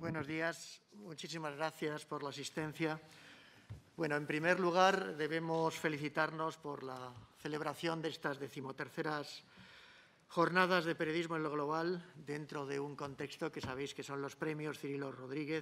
Buenos días. Muchísimas gracias por la asistencia. Bueno, en primer lugar, debemos felicitarnos por la celebración de estas 13º Jornadas de Periodismo en lo Global dentro de un contexto que sabéis que son los premios Cirilo Rodríguez,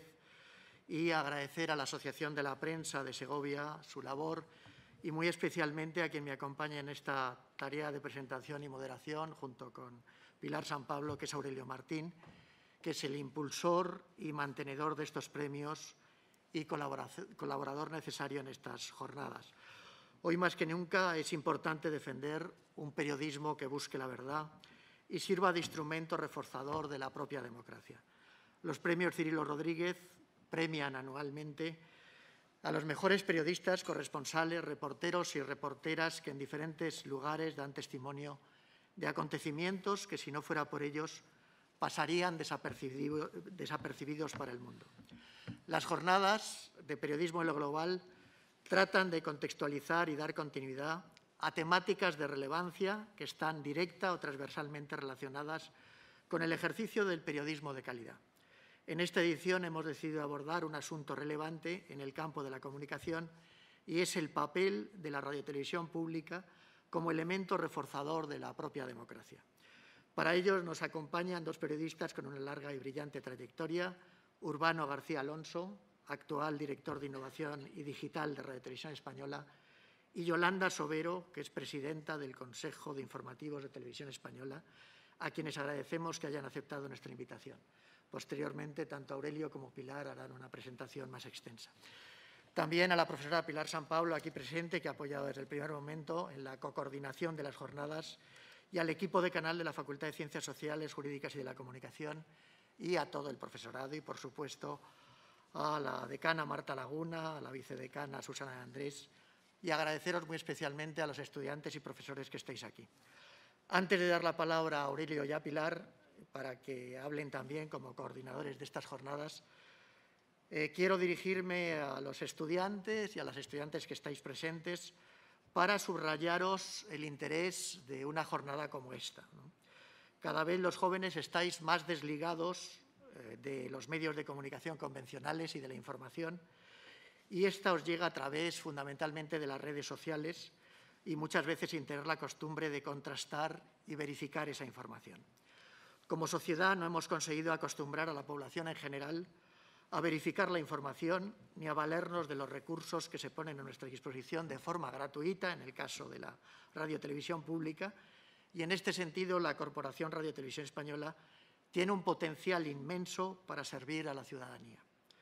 y agradecer a la Asociación de la Prensa de Segovia su labor y muy especialmente a quien me acompaña en esta tarea de presentación y moderación junto con Pilar San Pablo, que es Aurelio Martín, que es el impulsor y mantenedor de estos premios y colaborador necesario en estas jornadas. Hoy más que nunca es importante defender un periodismo que busque la verdad y sirva de instrumento reforzador de la propia democracia. Los premios Cirilo Rodríguez premian anualmente a los mejores periodistas, corresponsales, reporteros y reporteras que en diferentes lugares dan testimonio de acontecimientos que, si no fuera por ellos, pasarían desapercibidos para el mundo. Las jornadas de periodismo en lo global tratan de contextualizar y dar continuidad a temáticas de relevancia que están directa o transversalmente relacionadas con el ejercicio del periodismo de calidad. En esta edición hemos decidido abordar un asunto relevante en el campo de la comunicación y es el papel de la radiotelevisión pública como elemento reforzador de la propia democracia. Para ello nos acompañan dos periodistas con una larga y brillante trayectoria: Urbano García Alonso, actual director de Innovación y Digital de Radio Televisión Española, y Yolanda Sobero, que es presidenta del Consejo de Informativos de Televisión Española, a quienes agradecemos que hayan aceptado nuestra invitación. Posteriormente, tanto Aurelio como Pilar harán una presentación más extensa. También a la profesora Pilar San Pablo, aquí presente, que ha apoyado desde el primer momento en la coordinación de las jornadas, y al equipo de canal de la Facultad de Ciencias Sociales, Jurídicas y de la Comunicación, y a todo el profesorado, y por supuesto a la decana Marta Laguna, a la vicedecana Susana Andrés, y agradeceros muy especialmente a los estudiantes y profesores que estáis aquí. Antes de dar la palabra a Aurelio y a Pilar, para que hablen también como coordinadores de estas jornadas, quiero dirigirme a los estudiantes y a las estudiantes que estáis presentes para subrayaros el interés de una jornada como esta, ¿no? Cada vez los jóvenes estáis más desligados de los medios de comunicación convencionales y de la información, y esta os llega a través fundamentalmente de las redes sociales y muchas veces sin tener la costumbre de contrastar y verificar esa información. Como sociedad no hemos conseguido acostumbrar a la población en general a verificar la información ni a valernos de los recursos que se ponen a nuestra disposición de forma gratuita, en el caso de la radiotelevisión pública, y en este sentido la Corporación Radio Televisión Española tiene un potencial inmenso para servir a la ciudadanía.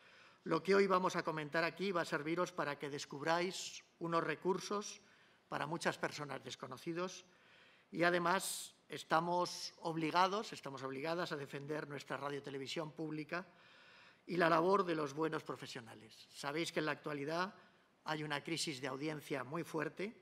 Lo que hoy vamos a comentar aquí va a serviros para que descubráis unos recursos para muchas personas desconocidos, y además estamos obligadas a defender nuestra radiotelevisión pública y la labor de los buenos profesionales. Sabéis que en la actualidad hay una crisis de audiencia muy fuerte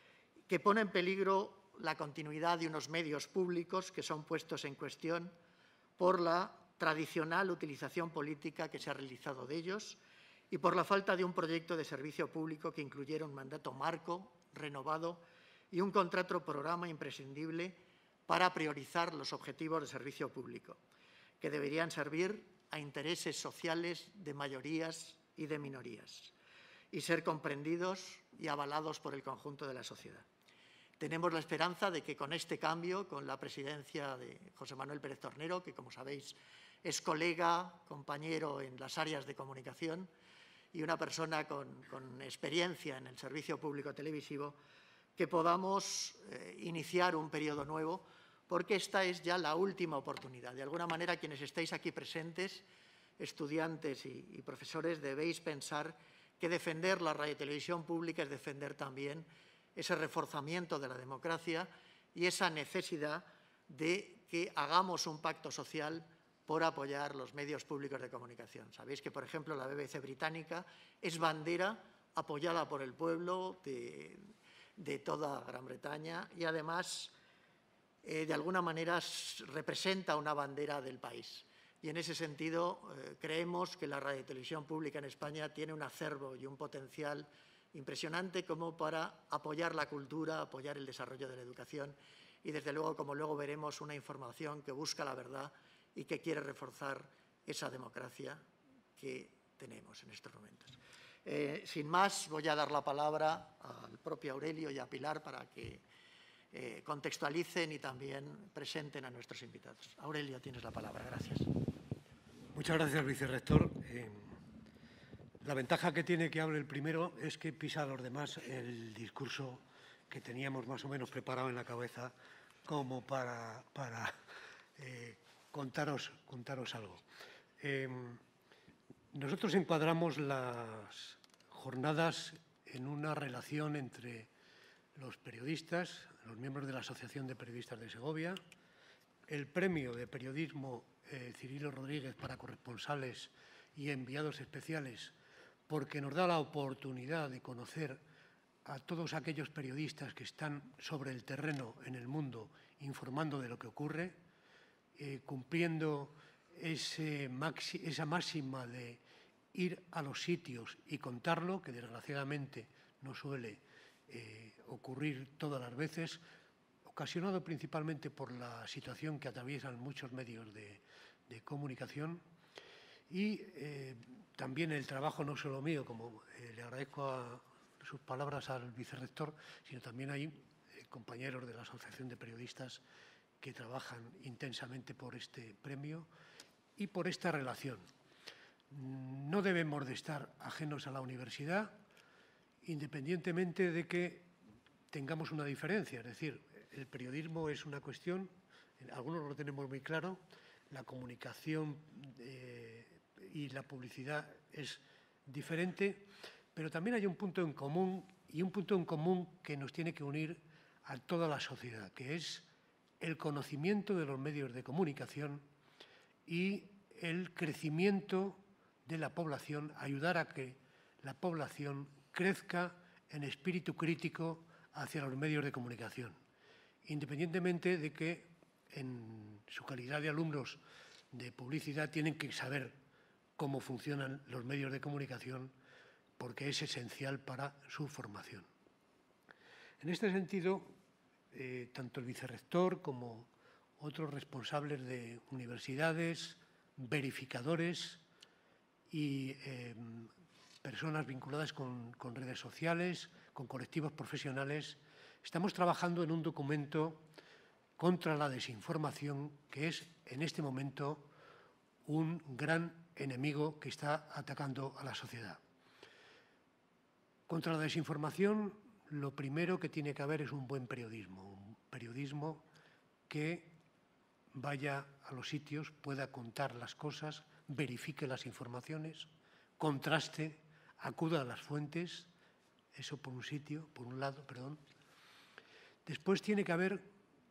que pone en peligro la continuidad de unos medios públicos que son puestos en cuestión por la tradicional utilización política que se ha realizado de ellos y por la falta de un proyecto de servicio público que incluyera un mandato marco, renovado, y un contrato programa imprescindible para priorizar los objetivos de servicio público, que deberían servir a intereses sociales de mayorías y de minorías y ser comprendidos y avalados por el conjunto de la sociedad. Tenemos la esperanza de que con este cambio, con la presidencia de José Manuel Pérez Tornero, que como sabéis es colega, compañero en las áreas de comunicación y una persona con experiencia en el servicio público televisivo, que podamos iniciar un periodo nuevo, porque esta es ya la última oportunidad. De alguna manera, quienes estáis aquí presentes, estudiantes y profesores, debéis pensar que defender la radiotelevisión pública es defender también ese reforzamiento de la democracia y esa necesidad de que hagamos un pacto social por apoyar los medios públicos de comunicación. Sabéis que, por ejemplo, la BBC británica es bandera apoyada por el pueblo de toda Gran Bretaña y además de alguna manera representa una bandera del país. Y en ese sentido creemos que la radiotelevisión pública en España tiene un acervo y un potencial impresionante como para apoyar la cultura, apoyar el desarrollo de la educación y, desde luego, como luego veremos, una información que busca la verdad y que quiere reforzar esa democracia que tenemos en estos momentos. Sin más, voy a dar la palabra al propio Aurelio y a Pilar para que contextualicen y también presenten a nuestros invitados. Aurelio, tienes la palabra. Gracias. Muchas gracias, vicerrector. La ventaja que tiene que hable el primero es que pisa a los demás el discurso que teníamos más o menos preparado en la cabeza como para contaros algo. Nosotros encuadramos las jornadas en una relación entre los periodistas, los miembros de la Asociación de Periodistas de Segovia, el premio de periodismo Cirilo Rodríguez para corresponsales y enviados especiales, porque nos da la oportunidad de conocer a todos aquellos periodistas que están sobre el terreno en el mundo informando de lo que ocurre, cumpliendo esa máxima de ir a los sitios y contarlo, que desgraciadamente no suele ocurrir todas las veces, ocasionado principalmente por la situación que atraviesan muchos medios de comunicación. Y también el trabajo no solo mío, como le agradezco sus palabras al vicerrector, sino también hay compañeros de la Asociación de Periodistas que trabajan intensamente por este premio y por esta relación. No debemos de estar ajenos a la universidad, independientemente de que tengamos una diferencia. Es decir, el periodismo es una cuestión, algunos lo tenemos muy claro, la comunicación y la publicidad es diferente, pero también hay un punto en común, y un punto en común que nos tiene que unir a toda la sociedad, que es el conocimiento de los medios de comunicación y el crecimiento de la población, ayudar a que la población crezca en espíritu crítico hacia los medios de comunicación, independientemente de que en su calidad de alumnos de publicidad tienen que saber cómo funcionan los medios de comunicación, porque es esencial para su formación. En este sentido, tanto el vicerrector como otros responsables de universidades, verificadores y personas vinculadas con redes sociales, con colectivos profesionales, estamos trabajando en un documento contra la desinformación que es, en este momento, un gran enemigo que está atacando a la sociedad. Contra la desinformación, lo primero que tiene que haber es un buen periodismo que vaya a los sitios, pueda contar las cosas, verifique las informaciones, contraste, acuda a las fuentes, eso por un lado. Después tiene que haber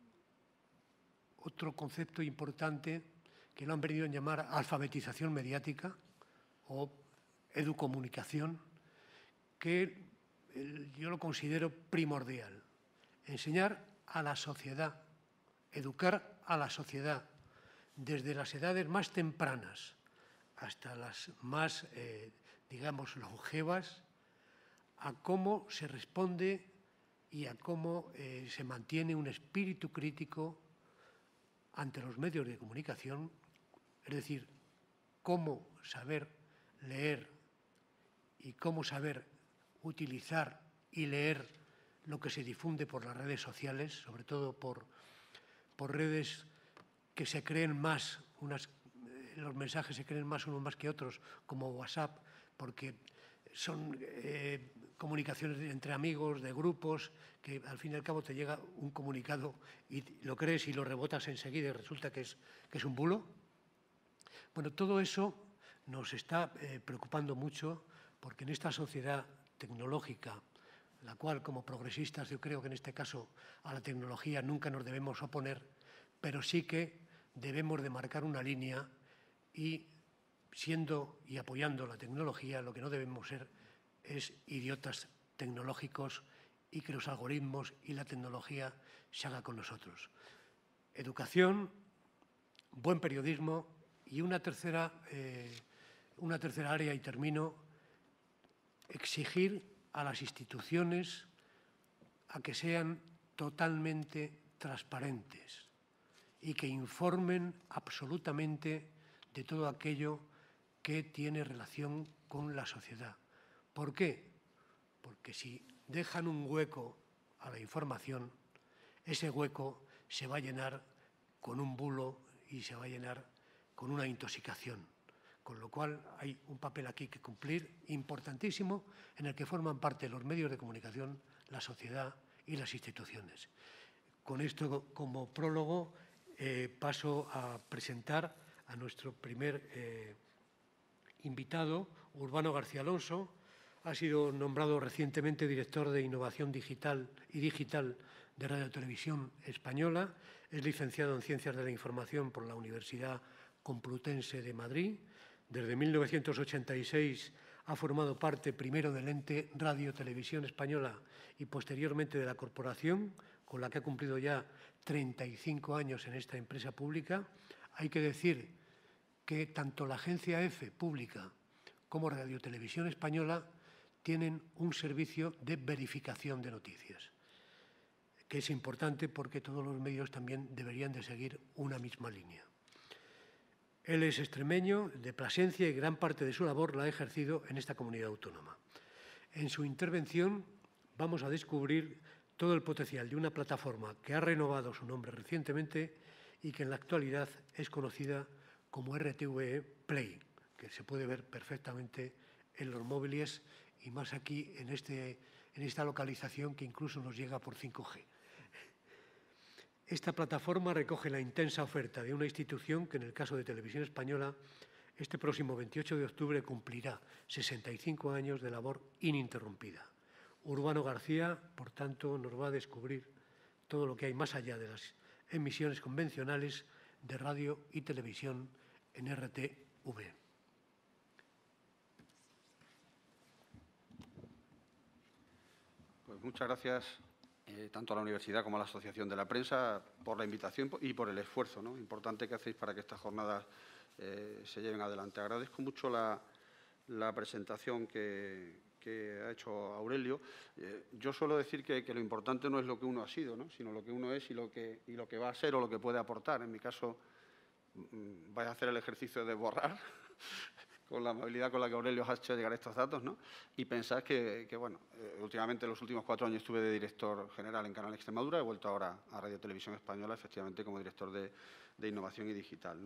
otro concepto importante que lo han venido a llamar alfabetización mediática o educomunicación, que yo lo considero primordial. Enseñar a la sociedad, educar a la sociedad desde las edades más tempranas hasta las más, digamos, longevas, a cómo se responde y a cómo se mantiene un espíritu crítico ante los medios de comunicación, es decir, cómo saber leer y cómo saber utilizar y leer lo que se difunde por las redes sociales, sobre todo por redes que se creen más, los mensajes se creen más unos más que otros, como WhatsApp, porque son comunicaciones entre amigos, de grupos, que al fin y al cabo te llega un comunicado y lo crees y lo rebotas enseguida y resulta que es un bulo. Bueno, todo eso nos está preocupando mucho, porque en esta sociedad tecnológica, la cual como progresistas yo creo que en este caso a la tecnología nunca nos debemos oponer, pero sí que debemos de marcar una línea y siendo y apoyando la tecnología, lo que no debemos ser es idiotas tecnológicos y que los algoritmos y la tecnología se haga con nosotros. Educación, buen periodismo y una tercera área, y termino, exigir a las instituciones a que sean totalmente transparentes y que informen absolutamente de todo aquello que tiene relación con la sociedad. ¿Por qué? Porque si dejan un hueco a la información, ese hueco se va a llenar con un bulo y se va a llenar con una intoxicación. Con lo cual hay un papel aquí que cumplir importantísimo en el que forman parte los medios de comunicación, la sociedad y las instituciones. Con esto como prólogo paso a presentar a nuestro primer invitado, Urbano García Alonso. Ha sido nombrado recientemente director de Innovación Digital y Digital de Radio Televisión Española. Es licenciado en Ciencias de la Información por la Universidad Complutense de Madrid. Desde 1986 ha formado parte primero del ente Radio Televisión Española y posteriormente de la corporación, con la que ha cumplido ya 35 años en esta empresa pública. Hay que decir que tanto la agencia EFE pública como Radio Televisión Española tienen un servicio de verificación de noticias, que es importante porque todos los medios también deberían de seguir una misma línea. Él es extremeño, de Plasencia, y gran parte de su labor la ha ejercido en esta comunidad autónoma. En su intervención vamos a descubrir todo el potencial de una plataforma que ha renovado su nombre recientemente y que en la actualidad es conocida como RTVE Play, que se puede ver perfectamente en los móviles y más aquí en esta localización que incluso nos llega por 5G. Esta plataforma recoge la intensa oferta de una institución que, en el caso de Televisión Española, este próximo 28 de octubre cumplirá 65 años de labor ininterrumpida. Urbano García, por tanto, nos va a descubrir todo lo que hay más allá de las emisiones convencionales de radio y televisión en RTV. Pues muchas gracias tanto a la Universidad como a la Asociación de la Prensa por la invitación y por el esfuerzo importante que hacéis para que estas jornadas se lleven adelante. Agradezco mucho la presentación que ha hecho Aurelio. Yo suelo decir que lo importante no es lo que uno ha sido, sino lo que uno es y lo que va a ser o lo que puede aportar. En mi caso, vais a hacer el ejercicio de borrar con la amabilidad con la que Aurelio os ha hecho llegar estos datos, y pensad que bueno, últimamente en los últimos 4 años estuve de director general en Canal Extremadura, he vuelto ahora a Radio Televisión Española, efectivamente, como director de Innovación y Digital,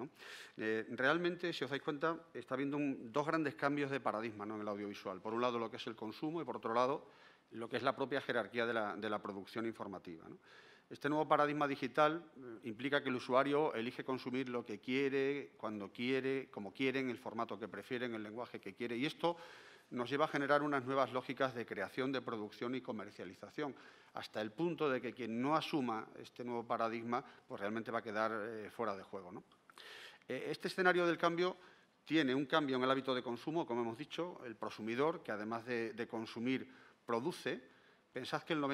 Realmente, si os dais cuenta, está habiendo dos grandes cambios de paradigma, en el audiovisual. Por un lado, lo que es el consumo y, por otro lado, lo que es la propia jerarquía de la producción informativa, Este nuevo paradigma digital implica que el usuario elige consumir lo que quiere, cuando quiere, como quiere, en el formato que prefiere, en el lenguaje que quiere. Y esto nos lleva a generar unas nuevas lógicas de creación, de producción y comercialización, hasta el punto de que quien no asuma este nuevo paradigma pues realmente va a quedar fuera de juego, Este escenario del cambio tiene un cambio en el hábito de consumo, como hemos dicho, el prosumidor, que además de consumir, produce. Pensad que el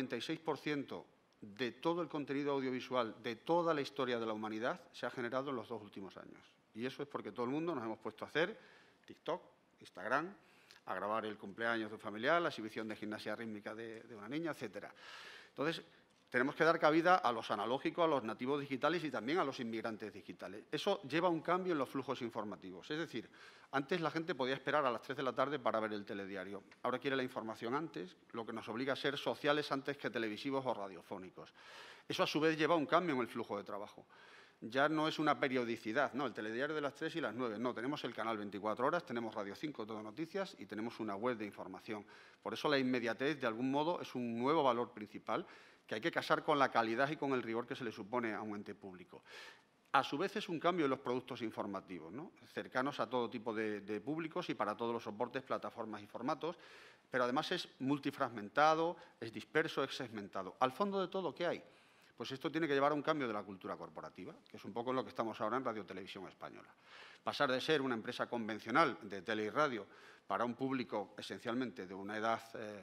96% de todo el contenido audiovisual de toda la historia de la humanidad se ha generado en los 2 últimos años. Y eso es porque todo el mundo nos hemos puesto a hacer TikTok, Instagram, a grabar el cumpleaños de un familiar, la exhibición de gimnasia rítmica de una niña, etcétera. Entonces, tenemos que dar cabida a los analógicos, a los nativos digitales y también a los inmigrantes digitales. Eso lleva a un cambio en los flujos informativos. Es decir, antes la gente podía esperar a las 3 de la tarde para ver el telediario. Ahora quiere la información antes, lo que nos obliga a ser sociales antes que televisivos o radiofónicos. Eso, a su vez, lleva a un cambio en el flujo de trabajo. Ya no es una periodicidad, el telediario de las 3 y las 9. No, tenemos el canal 24 horas, tenemos Radio 5, Todo Noticias, y tenemos una web de información. Por eso la inmediatez, de algún modo, es un nuevo valor principal que hay que casar con la calidad y con el rigor que se le supone a un ente público. A su vez, es un cambio en los productos informativos, cercanos a todo tipo de públicos y para todos los soportes, plataformas y formatos, pero además es multifragmentado, es disperso, es segmentado. Al fondo de todo, ¿qué hay? Pues esto tiene que llevar a un cambio de la cultura corporativa, que es un poco en lo que estamos ahora en Radio Televisión Española. Pasar de ser una empresa convencional de tele y radio para un público esencialmente de una edad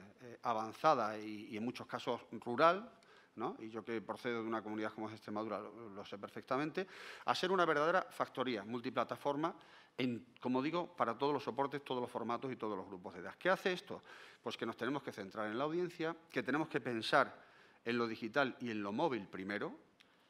avanzada y en muchos casos rural, y yo que procedo de una comunidad como es Extremadura lo sé perfectamente, a ser una verdadera factoría multiplataforma, como digo, para todos los soportes, todos los formatos y todos los grupos de edad. ¿Qué hace esto? Pues que nos tenemos que centrar en la audiencia, que tenemos que pensar en lo digital y en lo móvil primero,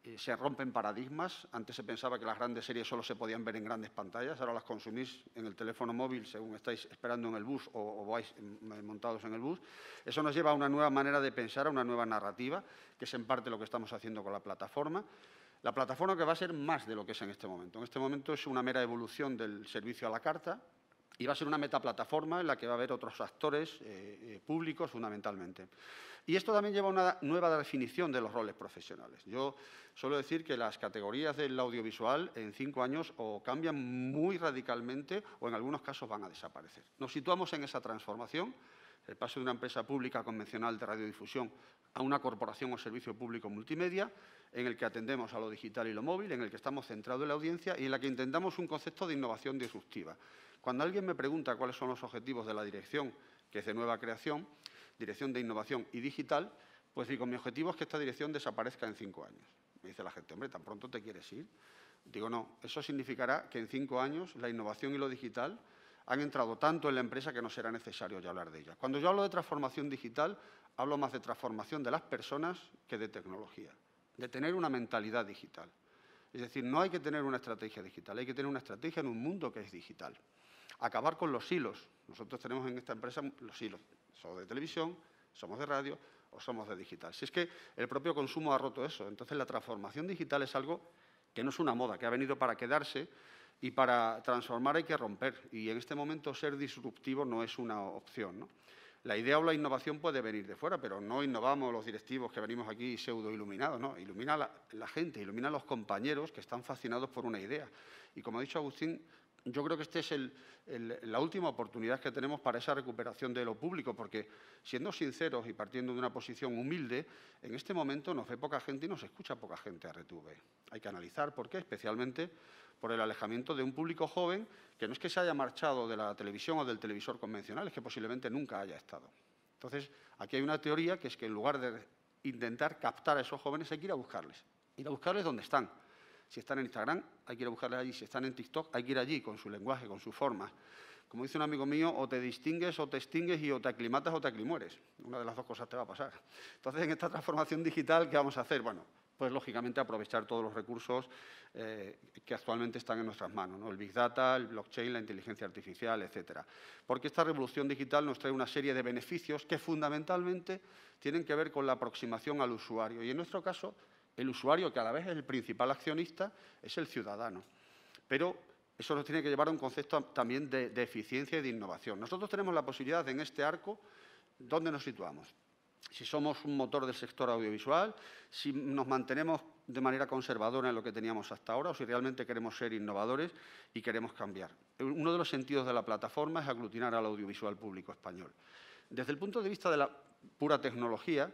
se rompen paradigmas. Antes se pensaba que las grandes series solo se podían ver en grandes pantallas, ahora las consumís en el teléfono móvil según estáis esperando en el bus o vais montados en el bus. Eso nos lleva a una nueva manera de pensar, a una nueva narrativa, que es en parte lo que estamos haciendo con la plataforma. La plataforma que va a ser más de lo que es en este momento. En este momento es una mera evolución del servicio a la carta y va a ser una metaplataforma en la que va a haber otros actores públicos fundamentalmente. Y esto también lleva a una nueva definición de los roles profesionales. Yo suelo decir que las categorías del audiovisual en 5 años o cambian muy radicalmente o en algunos casos van a desaparecer. Nos situamos en esa transformación, el paso de una empresa pública convencional de radiodifusión a una corporación o servicio público multimedia, en el que atendemos a lo digital y lo móvil, en el que estamos centrados en la audiencia y en la que intentamos un concepto de innovación disruptiva. Cuando alguien me pregunta cuáles son los objetivos de la dirección, que es de nueva creación, Dirección de Innovación y Digital, pues digo, mi objetivo es que esta dirección desaparezca en 5 años. Me dice la gente, hombre, ¿tan pronto te quieres ir? Digo, no, eso significará que en 5 años la innovación y lo digital han entrado tanto en la empresa que no será necesario ya hablar de ella. Cuando yo hablo de transformación digital, hablo más de transformación de las personas que de tecnología, de tener una mentalidad digital. Es decir, no hay que tener una estrategia digital, hay que tener una estrategia en un mundo que es digital. Acabar con los hilos. Nosotros tenemos en esta empresa los hilos. Somos de televisión, somos de radio o somos de digital. Si es que el propio consumo ha roto eso. Entonces, la transformación digital es algo que no es una moda, que ha venido para quedarse y para transformar hay que romper. Y en este momento ser disruptivo no es una opción, ¿no? La idea o la innovación puede venir de fuera, pero no innovamos los directivos que venimos aquí pseudo-iluminados, ¿no? Ilumina la gente, ilumina a los compañeros que están fascinados por una idea. Y como ha dicho Agustín, yo creo que esta es la última oportunidad que tenemos para esa recuperación de lo público, porque, siendo sinceros y partiendo de una posición humilde, en este momento nos ve poca gente y nos escucha poca gente a RTV. Hay que analizar por qué, especialmente por el alejamiento de un público joven que no es que se haya marchado de la televisión o del televisor convencional, es que posiblemente nunca haya estado. Entonces, aquí hay una teoría que es que en lugar de intentar captar a esos jóvenes hay que ir a buscarles donde están. Si están en Instagram, hay que ir a buscarles allí. Si están en TikTok, hay que ir allí con su lenguaje, con sus formas. Como dice un amigo mío, o te distingues o te extingues y o te aclimatas o te aclimueres. Una de las dos cosas te va a pasar. Entonces, en esta transformación digital, ¿qué vamos a hacer? Bueno, pues lógicamente aprovechar todos los recursos que actualmente están en nuestras manos, ¿no? El Big Data, el blockchain, la inteligencia artificial, etcétera. Porque esta revolución digital nos trae una serie de beneficios que fundamentalmente tienen que ver con la aproximación al usuario. Y en nuestro caso, el usuario, que a la vez es el principal accionista, es el ciudadano. Pero eso nos tiene que llevar a un concepto también de eficiencia y de innovación. Nosotros tenemos la posibilidad de, en este arco, ¿dónde nos situamos? Si somos un motor del sector audiovisual, si nos mantenemos de manera conservadora en lo que teníamos hasta ahora o si realmente queremos ser innovadores y queremos cambiar. Uno de los sentidos de la plataforma es aglutinar al audiovisual público español. Desde el punto de vista de la pura tecnología,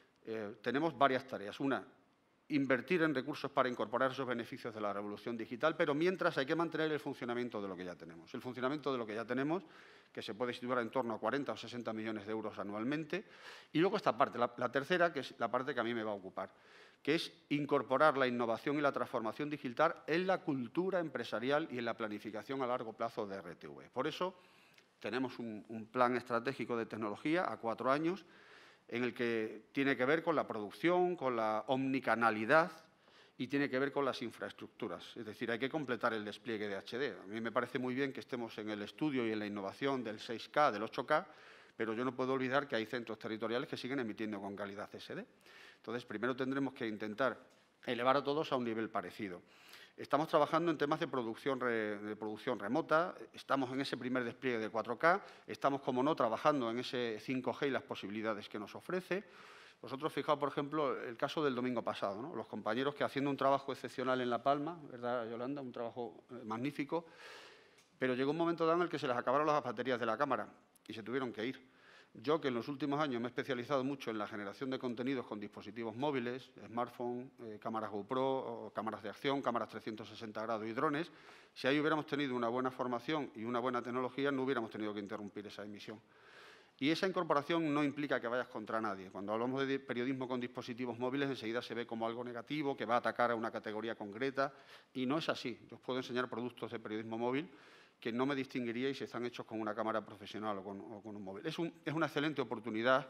tenemos varias tareas. Una, invertir en recursos para incorporar esos beneficios de la revolución digital, pero mientras hay que mantener el funcionamiento de lo que ya tenemos. El funcionamiento de lo que ya tenemos, que se puede situar en torno a 40 o 60 millones de euros anualmente. Y luego esta parte, la tercera, que es la parte que a mí me va a ocupar, que es incorporar la innovación y la transformación digital en la cultura empresarial y en la planificación a largo plazo de RTV. Por eso tenemos un plan estratégico de tecnología a 4 años, en el que tiene que ver con la producción, con la omnicanalidad y tiene que ver con las infraestructuras. Es decir, hay que completar el despliegue de HD. A mí me parece muy bien que estemos en el estudio y en la innovación del 6K, del 8K, pero yo no puedo olvidar que hay centros territoriales que siguen emitiendo con calidad SD. Entonces, primero tendremos que intentar elevar a todos a un nivel parecido. Estamos trabajando en temas de producción remota, estamos en ese primer despliegue de 4K, estamos, como no, trabajando en ese 5G y las posibilidades que nos ofrece. Vosotros fijaos, por ejemplo, el caso del domingo pasado, ¿no? Los compañeros que haciendo un trabajo excepcional en La Palma, ¿verdad, Yolanda? Un trabajo magnífico, pero llegó un momento dado en el que se les acabaron las baterías de la cámara y se tuvieron que ir. Yo, que en los últimos años me he especializado mucho en la generación de contenidos con dispositivos móviles, smartphone, cámaras GoPro, cámaras de acción, cámaras 360 grados y drones, si ahí hubiéramos tenido una buena formación y una buena tecnología, no hubiéramos tenido que interrumpir esa emisión. Y esa incorporación no implica que vayas contra nadie. Cuando hablamos de periodismo con dispositivos móviles, enseguida se ve como algo negativo, que va a atacar a una categoría concreta, y no es así. Yo os puedo enseñar productos de periodismo móvil que no me distinguiríais si están hechos con una cámara profesional o con un móvil. Es una excelente oportunidad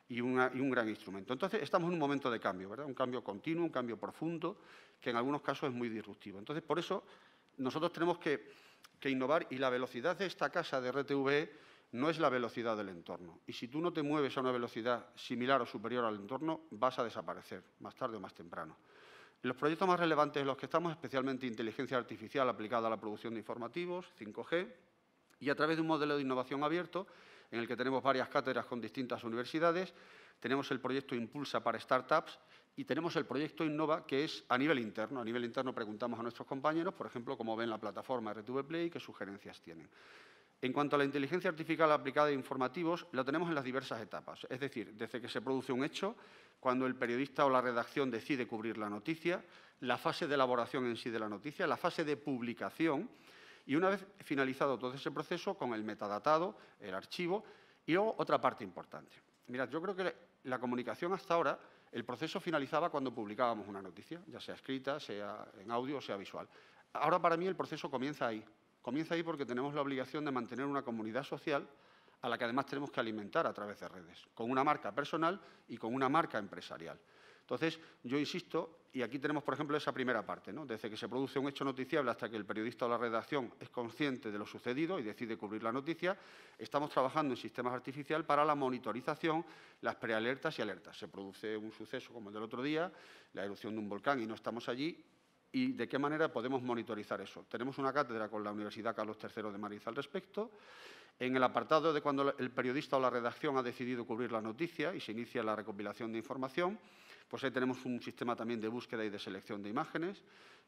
y un gran instrumento. Entonces, estamos en un momento de cambio, ¿verdad? Un cambio continuo, un cambio profundo, que en algunos casos es muy disruptivo. Entonces, por eso, nosotros tenemos que innovar, y la velocidad de esta casa de RTVE no es la velocidad del entorno. Y si tú no te mueves a una velocidad similar o superior al entorno, vas a desaparecer, más tarde o más temprano. Los proyectos más relevantes en los que estamos, especialmente inteligencia artificial aplicada a la producción de informativos, 5G, y a través de un modelo de innovación abierto, en el que tenemos varias cátedras con distintas universidades, tenemos el proyecto Impulsa para Startups y tenemos el proyecto Innova, que es a nivel interno. A nivel interno preguntamos a nuestros compañeros, por ejemplo, cómo ven la plataforma RTV Play y qué sugerencias tienen. En cuanto a la inteligencia artificial aplicada a informativos, lo tenemos en las diversas etapas. Es decir, desde que se produce un hecho, cuando el periodista o la redacción decide cubrir la noticia, la fase de elaboración en sí de la noticia, la fase de publicación, y una vez finalizado todo ese proceso, con el metadatado, el archivo, y luego otra parte importante. Mirad, yo creo que la comunicación hasta ahora, el proceso finalizaba cuando publicábamos una noticia, ya sea escrita, sea en audio o sea visual. Ahora, para mí, el proceso comienza ahí. Comienza ahí porque tenemos la obligación de mantener una comunidad social a la que además tenemos que alimentar a través de redes, con una marca personal y con una marca empresarial. Entonces, yo insisto, y aquí tenemos, por ejemplo, esa primera parte, ¿no? Desde que se produce un hecho noticiable hasta que el periodista o la redacción es consciente de lo sucedido y decide cubrir la noticia, estamos trabajando en sistemas artificiales para la monitorización, las prealertas y alertas. Se produce un suceso como el del otro día, la erupción de un volcán y no estamos allí, ¿y de qué manera podemos monitorizar eso? Tenemos una cátedra con la Universidad Carlos III de Madrid al respecto. En el apartado de cuando el periodista o la redacción ha decidido cubrir la noticia y se inicia la recopilación de información, pues ahí tenemos un sistema también de búsqueda y de selección de imágenes.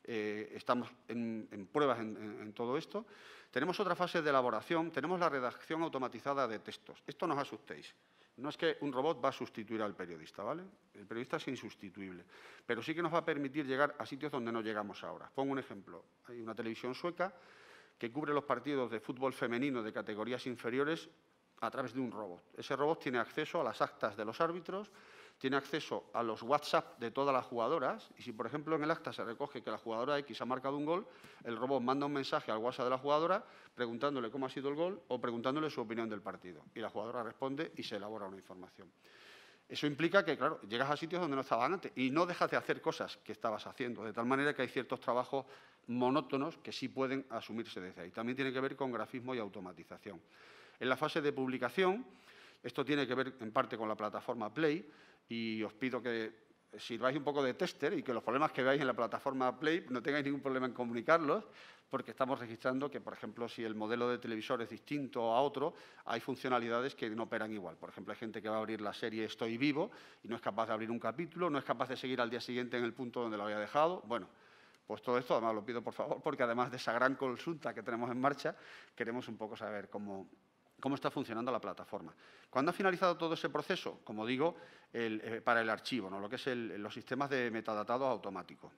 Estamos en pruebas en todo esto. Tenemos otra fase de elaboración, tenemos la redacción automatizada de textos. Esto no os asustéis. No es que un robot va a sustituir al periodista, ¿vale? El periodista es insustituible, pero sí que nos va a permitir llegar a sitios donde no llegamos ahora. Pongo un ejemplo. Hay una televisión sueca que cubre los partidos de fútbol femenino de categorías inferiores a través de un robot. Ese robot tiene acceso a las actas de los árbitros, tiene acceso a los WhatsApp de todas las jugadoras, y si, por ejemplo, en el acta se recoge que la jugadora X ha marcado un gol, el robot manda un mensaje al WhatsApp de la jugadora preguntándole cómo ha sido el gol o preguntándole su opinión del partido. Y la jugadora responde y se elabora una información. Eso implica que, claro, llegas a sitios donde no estaban antes y no dejas de hacer cosas que estabas haciendo, de tal manera que hay ciertos trabajos monótonos que sí pueden asumirse desde ahí. También tiene que ver con grafismo y automatización. En la fase de publicación, esto tiene que ver en parte con la plataforma Play, y os pido que sirváis un poco de tester y que los problemas que veáis en la plataforma Play no tengáis ningún problema en comunicarlos, porque estamos registrando que, por ejemplo, si el modelo de televisor es distinto a otro, hay funcionalidades que no operan igual. Por ejemplo, hay gente que va a abrir la serie Estoy Vivo y no es capaz de abrir un capítulo, no es capaz de seguir al día siguiente en el punto donde lo había dejado. Bueno, pues todo esto, además, lo pido por favor, porque además de esa gran consulta que tenemos en marcha, queremos un poco saber cómo está funcionando la plataforma. Cuando ha finalizado todo ese proceso, como digo, para el archivo, ¿no? Lo que es los sistemas de metadatado automático.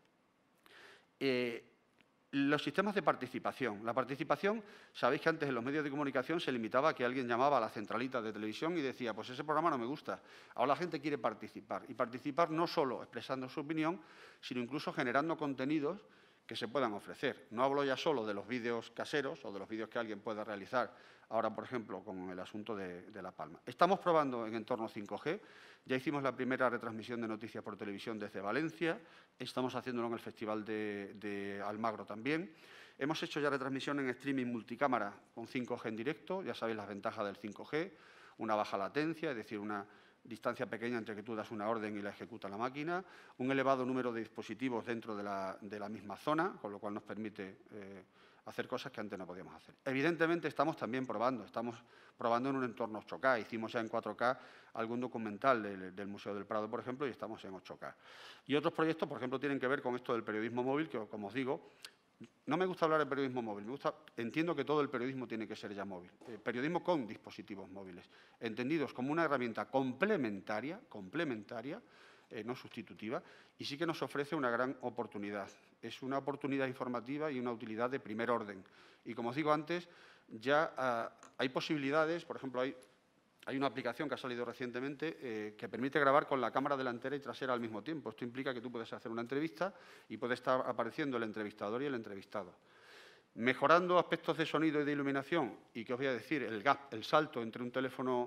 Los sistemas de participación. La participación, sabéis que antes en los medios de comunicación se limitaba a que alguien llamaba a la centralita de televisión y decía, pues ese programa no me gusta. Ahora la gente quiere participar. Y participar no solo expresando su opinión, sino incluso generando contenidos que se puedan ofrecer. No hablo ya solo de los vídeos caseros o de los vídeos que alguien pueda realizar ahora, por ejemplo, con el asunto de La Palma. Estamos probando en entorno 5G. Ya hicimos la primera retransmisión de noticias por televisión desde Valencia. Estamos haciéndolo en el Festival de Almagro también. Hemos hecho ya retransmisión en streaming multicámara con 5G en directo. Ya sabéis las ventajas del 5G. Una baja latencia, es decir, una distancia pequeña entre que tú das una orden y la ejecuta la máquina, un elevado número de dispositivos dentro de la misma zona, con lo cual nos permite hacer cosas que antes no podíamos hacer. Evidentemente estamos también probando en un entorno 8K, hicimos ya en 4K algún documental del Museo del Prado, por ejemplo, y estamos en 8K. Y otros proyectos, por ejemplo, tienen que ver con esto del periodismo móvil, que, como os digo, no me gusta hablar de periodismo móvil, entiendo que todo el periodismo tiene que ser ya móvil. Periodismo con dispositivos móviles, entendidos como una herramienta complementaria, no sustitutiva, y sí que nos ofrece una gran oportunidad. Es una oportunidad informativa y una utilidad de primer orden. Y como os digo antes, ya hay posibilidades, por ejemplo, hay una aplicación que ha salido recientemente que permite grabar con la cámara delantera y trasera al mismo tiempo. Esto implica que tú puedes hacer una entrevista y puede estar apareciendo el entrevistador y el entrevistado. Mejorando aspectos de sonido y de iluminación, y que os voy a decir, el salto entre un teléfono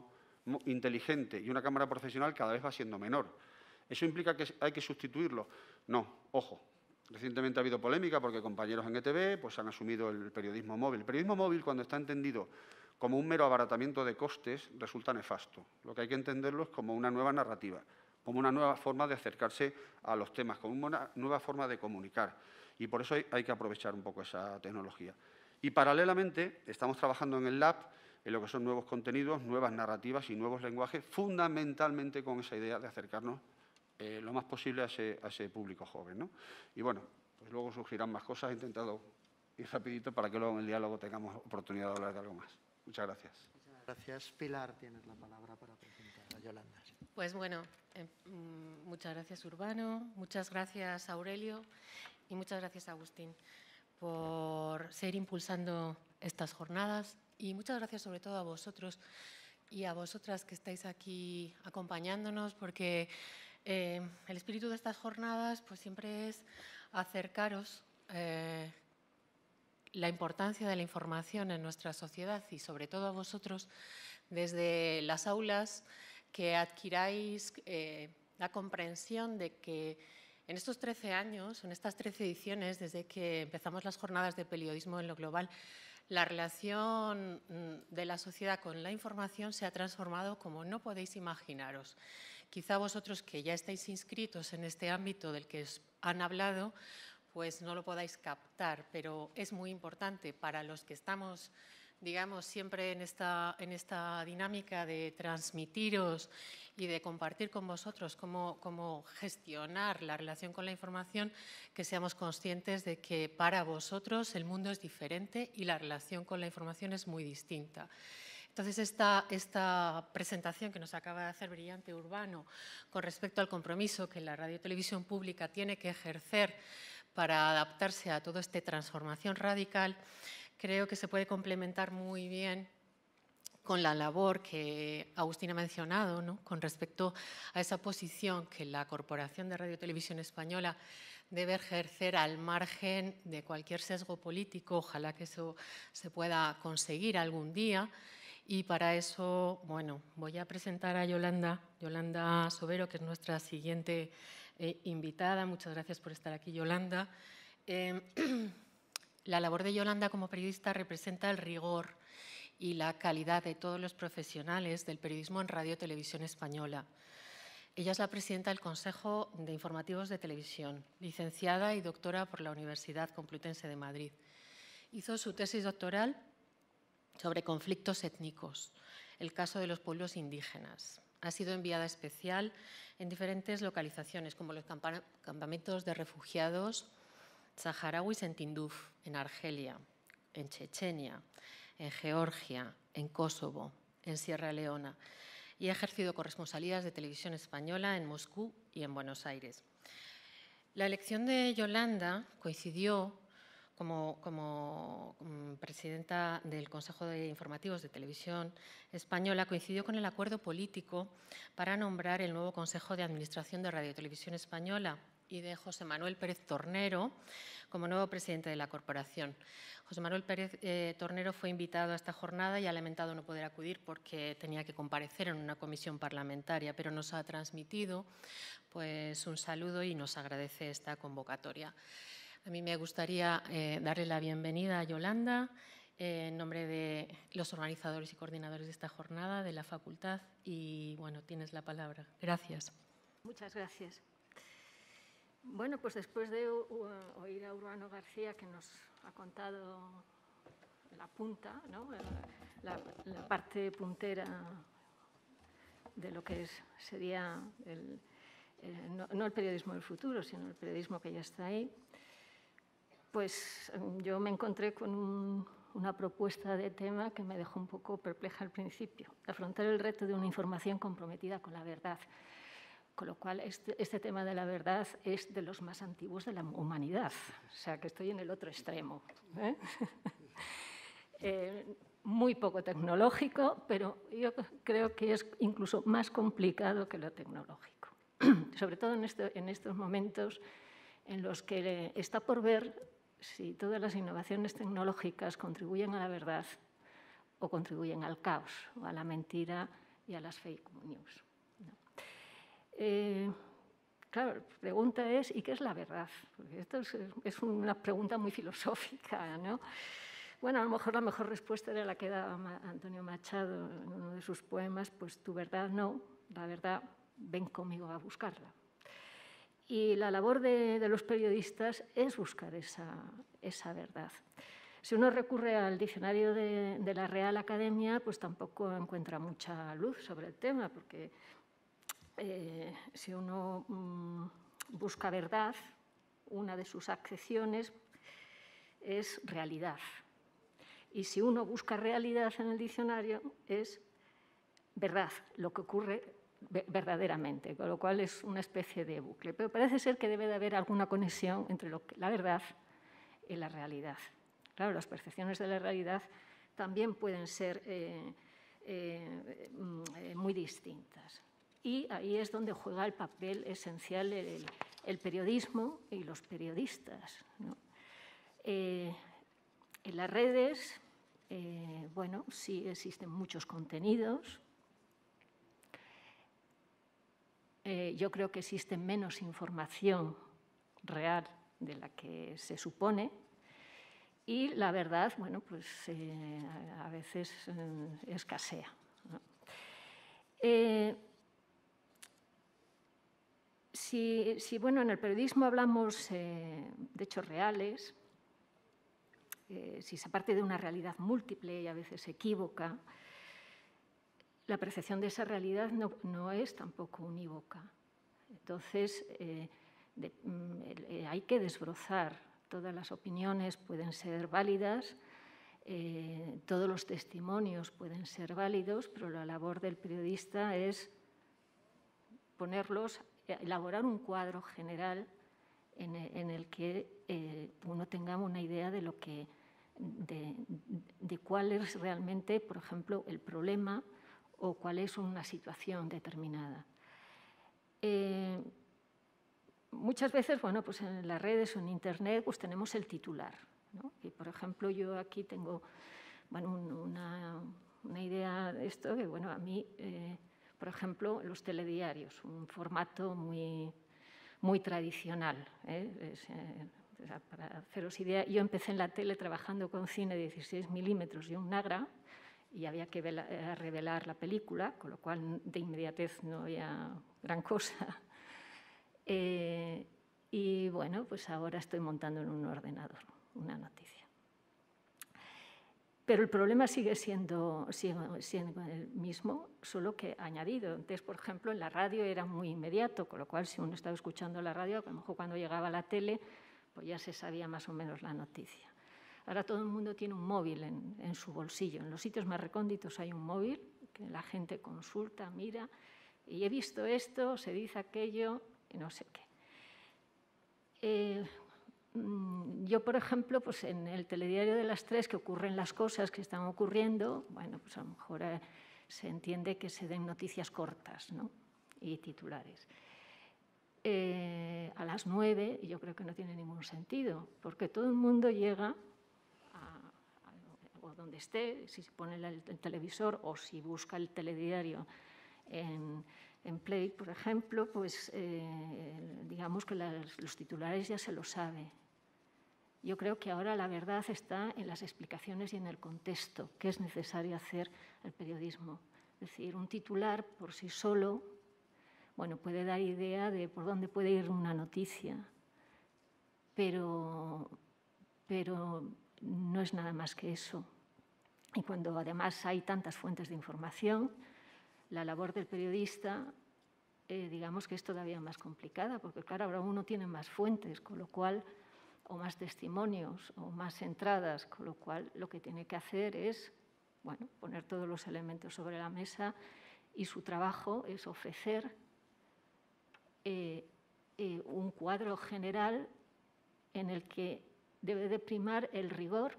inteligente y una cámara profesional cada vez va siendo menor. ¿Eso implica que hay que sustituirlo? No, ojo. Recientemente ha habido polémica porque compañeros en ETV pues, han asumido el periodismo móvil. El periodismo móvil, cuando está entendido como un mero abaratamiento de costes, resulta nefasto. Lo que hay que entenderlo es como una nueva narrativa, como una nueva forma de acercarse a los temas, como una nueva forma de comunicar. Y por eso hay que aprovechar un poco esa tecnología. Y paralelamente estamos trabajando en el Lab en lo que son nuevos contenidos, nuevas narrativas y nuevos lenguajes, fundamentalmente con esa idea de acercarnos lo más posible a ese público joven, ¿no? Y bueno, pues luego surgirán más cosas. He intentado ir rapidito para que luego en el diálogo tengamos oportunidad de hablar de algo más. Muchas gracias. Muchas gracias. Pilar, tienes la palabra para presentar a Yolanda. Pues bueno, muchas gracias Urbano, muchas gracias Aurelio y muchas gracias Agustín por seguir impulsando estas jornadas y muchas gracias sobre todo a vosotros y a vosotras que estáis aquí acompañándonos, porque el espíritu de estas jornadas pues siempre es acercaros la importancia de la información en nuestra sociedad y sobre todo a vosotros desde las aulas, que adquiráis la comprensión de que en estos 13 años, en estas 13 ediciones, desde que empezamos las jornadas de periodismo en lo global, la relación de la sociedad con la información se ha transformado como no podéis imaginaros. Quizá vosotros que ya estáis inscritos en este ámbito del que os han hablado, pues no lo podáis captar, pero es muy importante para los que estamos, digamos, siempre en esta dinámica de transmitiros y de compartir con vosotros cómo gestionar la relación con la información, que seamos conscientes de que para vosotros el mundo es diferente y la relación con la información es muy distinta. Entonces, esta presentación que nos acaba de hacer Brillante Urbano con respecto al compromiso que la radio y televisión pública tiene que ejercer para adaptarse a toda esta transformación radical, creo que se puede complementar muy bien con la labor que Agustín ha mencionado, ¿no? Con respecto a esa posición que la Corporación de Radio y Televisión Española debe ejercer al margen de cualquier sesgo político. Ojalá que eso se pueda conseguir algún día. Y para eso, bueno, voy a presentar a Yolanda Sobero, que es nuestra siguiente invitada. Muchas gracias por estar aquí, Yolanda. La labor de Yolanda como periodista representa el rigor y la calidad de todos los profesionales del periodismo en Radio y Televisión Española. Ella es la presidenta del Consejo de Informativos de Televisión, licenciada y doctora por la Universidad Complutense de Madrid. Hizo su tesis doctoral sobre conflictos étnicos, el caso de los pueblos indígenas. Ha sido enviada especial en diferentes localizaciones, como los campamentos de refugiados saharauis en Tinduf, en Argelia, en Chechenia, en Georgia, en Kosovo, en Sierra Leona, y ha ejercido corresponsalías de televisión española en Moscú y en Buenos Aires. La elección de Yolanda coincidió como presidenta del Consejo de Informativos de Televisión Española, coincidió con el acuerdo político para nombrar el nuevo Consejo de Administración de Radio y Televisión Española y de José Manuel Pérez Tornero como nuevo presidente de la corporación. José Manuel Pérez Tornero fue invitado a esta jornada y ha lamentado no poder acudir porque tenía que comparecer en una comisión parlamentaria, pero nos ha transmitido pues, un saludo y nos agradece esta convocatoria. A mí me gustaría darle la bienvenida a Yolanda en nombre de los organizadores y coordinadores de esta jornada, de la facultad, y bueno, tienes la palabra. Gracias. Muchas gracias. Bueno, pues después de oír a Urbano García, que nos ha contado la punta, ¿no? la parte puntera de lo que sería no el periodismo del futuro, sino el periodismo que ya está ahí, pues yo me encontré con una propuesta de tema que me dejó un poco perpleja al principio: afrontar el reto de una información comprometida con la verdad. Con lo cual, este tema de la verdad es de los más antiguos de la humanidad. O sea, que estoy en el otro extremo. Muy poco tecnológico, pero yo creo que es incluso más complicado que lo tecnológico. Sobre todo en estos momentos en los que está por ver si todas las innovaciones tecnológicas contribuyen a la verdad o contribuyen al caos o a la mentira y a las fake news, ¿no? Claro, la pregunta es, ¿y qué es la verdad? Porque esto es una pregunta muy filosófica, ¿no? Bueno, a lo mejor la mejor respuesta era la que da Antonio Machado en uno de sus poemas, pues tu verdad no, la verdad ven conmigo a buscarla. Y la labor de los periodistas es buscar esa verdad. Si uno recurre al diccionario de la Real Academia, pues tampoco encuentra mucha luz sobre el tema, porque si uno busca verdad, una de sus acepciones es realidad. Y si uno busca realidad en el diccionario, es verdad, lo que ocurre verdaderamente, con lo cual es una especie de bucle. Pero parece ser que debe de haber alguna conexión entre la verdad y la realidad. Claro, las percepciones de la realidad también pueden ser muy distintas. Y ahí es donde juega el papel esencial el periodismo y los periodistas, ¿no? En las redes, bueno, sí existen muchos contenidos. Yo creo que existe menos información real de la que se supone. Y la verdad, bueno, pues a veces escasea, ¿no? Si bueno, en el periodismo hablamos de hechos reales, si se parte de una realidad múltiple y a veces equívoca, la percepción de esa realidad no es tampoco unívoca. Entonces, hay que desbrozar. Todas las opiniones pueden ser válidas, todos los testimonios pueden ser válidos, pero la labor del periodista es elaborar un cuadro general en el que uno tenga una idea de cuál es realmente, por ejemplo, el problema o cuál es una situación determinada. Muchas veces, bueno, pues en las redes o en Internet pues tenemos el titular, ¿no? Y, por ejemplo, yo aquí tengo, bueno, una idea de esto, que, bueno, a mí, por ejemplo, los telediarios, un formato muy tradicional, para haceros idea, yo empecé en la tele trabajando con cine de 16 milímetros y un Nagra, y había que revelar la película, con lo cual de inmediatez no había gran cosa. Y bueno, pues ahora estoy montando en un ordenador una noticia. Pero el problema sigue siendo el mismo, solo que añadido. Entonces, por ejemplo, en la radio era muy inmediato, con lo cual si uno estaba escuchando la radio, a lo mejor cuando llegaba a la tele, pues ya se sabía más o menos la noticia. Ahora todo el mundo tiene un móvil en su bolsillo. En los sitios más recónditos hay un móvil que la gente consulta, mira, y he visto esto, se dice aquello, y no sé qué. Yo, por ejemplo, pues en el telediario de las 3, que ocurren las cosas que están ocurriendo, bueno, pues a lo mejor se entiende que se den noticias cortas, ¿no? Y titulares. A las 9, yo creo que no tiene ningún sentido, porque todo el mundo llega o donde esté, si se pone el televisor o si busca el telediario en Play, por ejemplo, pues digamos que los titulares ya se lo sabe. Yo creo que ahora la verdad está en las explicaciones y en el contexto que es necesario hacer el periodismo. Es decir, un titular por sí solo, bueno, puede dar idea de por dónde puede ir una noticia, pero no es nada más que eso. Y cuando además hay tantas fuentes de información, la labor del periodista, digamos que es todavía más complicada, porque claro, ahora uno tiene más fuentes, con lo cual, o más testimonios, o más entradas, con lo cual lo que tiene que hacer es, bueno, poner todos los elementos sobre la mesa, y su trabajo es ofrecer un cuadro general en el que debe de primar el rigor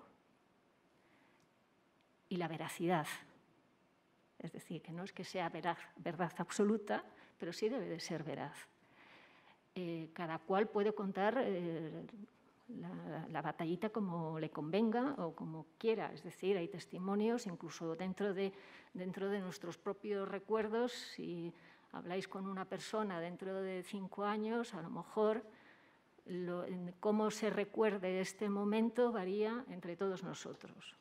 y la veracidad. Es decir, que no es que sea verdad absoluta, pero sí debe de ser veraz. Cada cual puede contar la batallita como le convenga o como quiera. Es decir, hay testimonios, incluso dentro de nuestros propios recuerdos. Si habláis con una persona dentro de 5 años, a lo mejor cómo se recuerde este momento varía entre todos nosotros.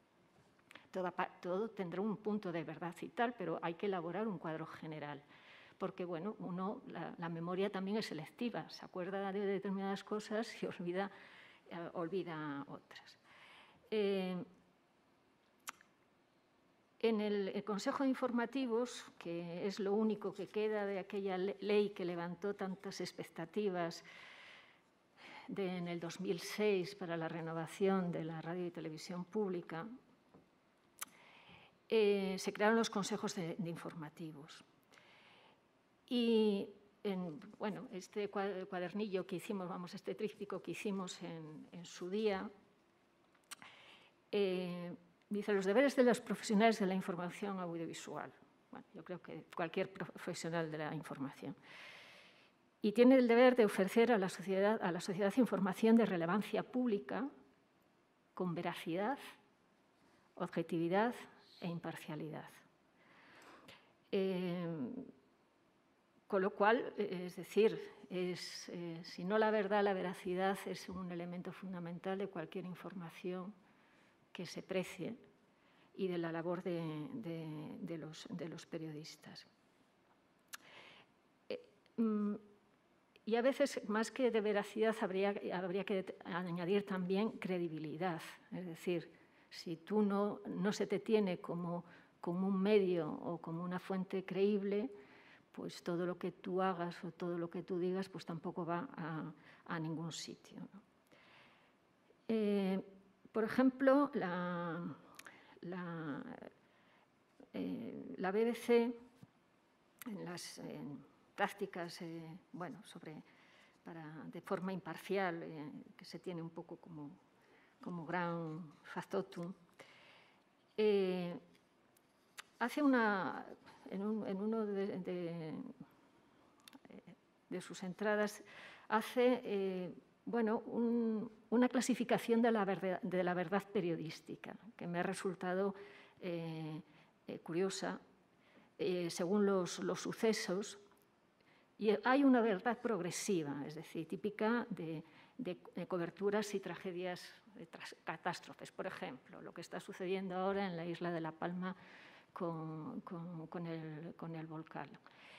Todo tendrá un punto de verdad y tal, pero hay que elaborar un cuadro general. Porque, bueno, la memoria también es selectiva, se acuerda de determinadas cosas y olvida otras. En el Consejo de Informativos, que es lo único que queda de aquella ley que levantó tantas expectativas en el 2006 para la renovación de la radio y televisión pública, se crearon los consejos de informativos. Y, bueno, este cuadernillo que hicimos, este tríptico que hicimos en su día, dice los deberes de los profesionales de la información audiovisual. Bueno, yo creo que cualquier profesional de la información. Y tiene el deber de ofrecer a la sociedad información de relevancia pública con veracidad, objetividad e imparcialidad. Con lo cual, es decir, si no la verdad, la veracidad es un elemento fundamental de cualquier información que se precie y de la labor de los periodistas. Y a veces, más que de veracidad, habría que añadir también credibilidad. Es decir, si tú no se te tiene como un medio o como una fuente creíble, pues todo lo que tú hagas o todo lo que tú digas pues tampoco va a ningún sitio, ¿no? Por ejemplo, la BBC, en las prácticas, bueno, de forma imparcial, que se tiene un poco como gran factotum, hace en uno de sus entradas hace bueno, una clasificación de la verdad periodística que me ha resultado curiosa según los sucesos. Y hay una verdad progresiva, es decir, típica de coberturas y tragedias, catástrofes. Por ejemplo, lo que está sucediendo ahora en la isla de La Palma con el volcán.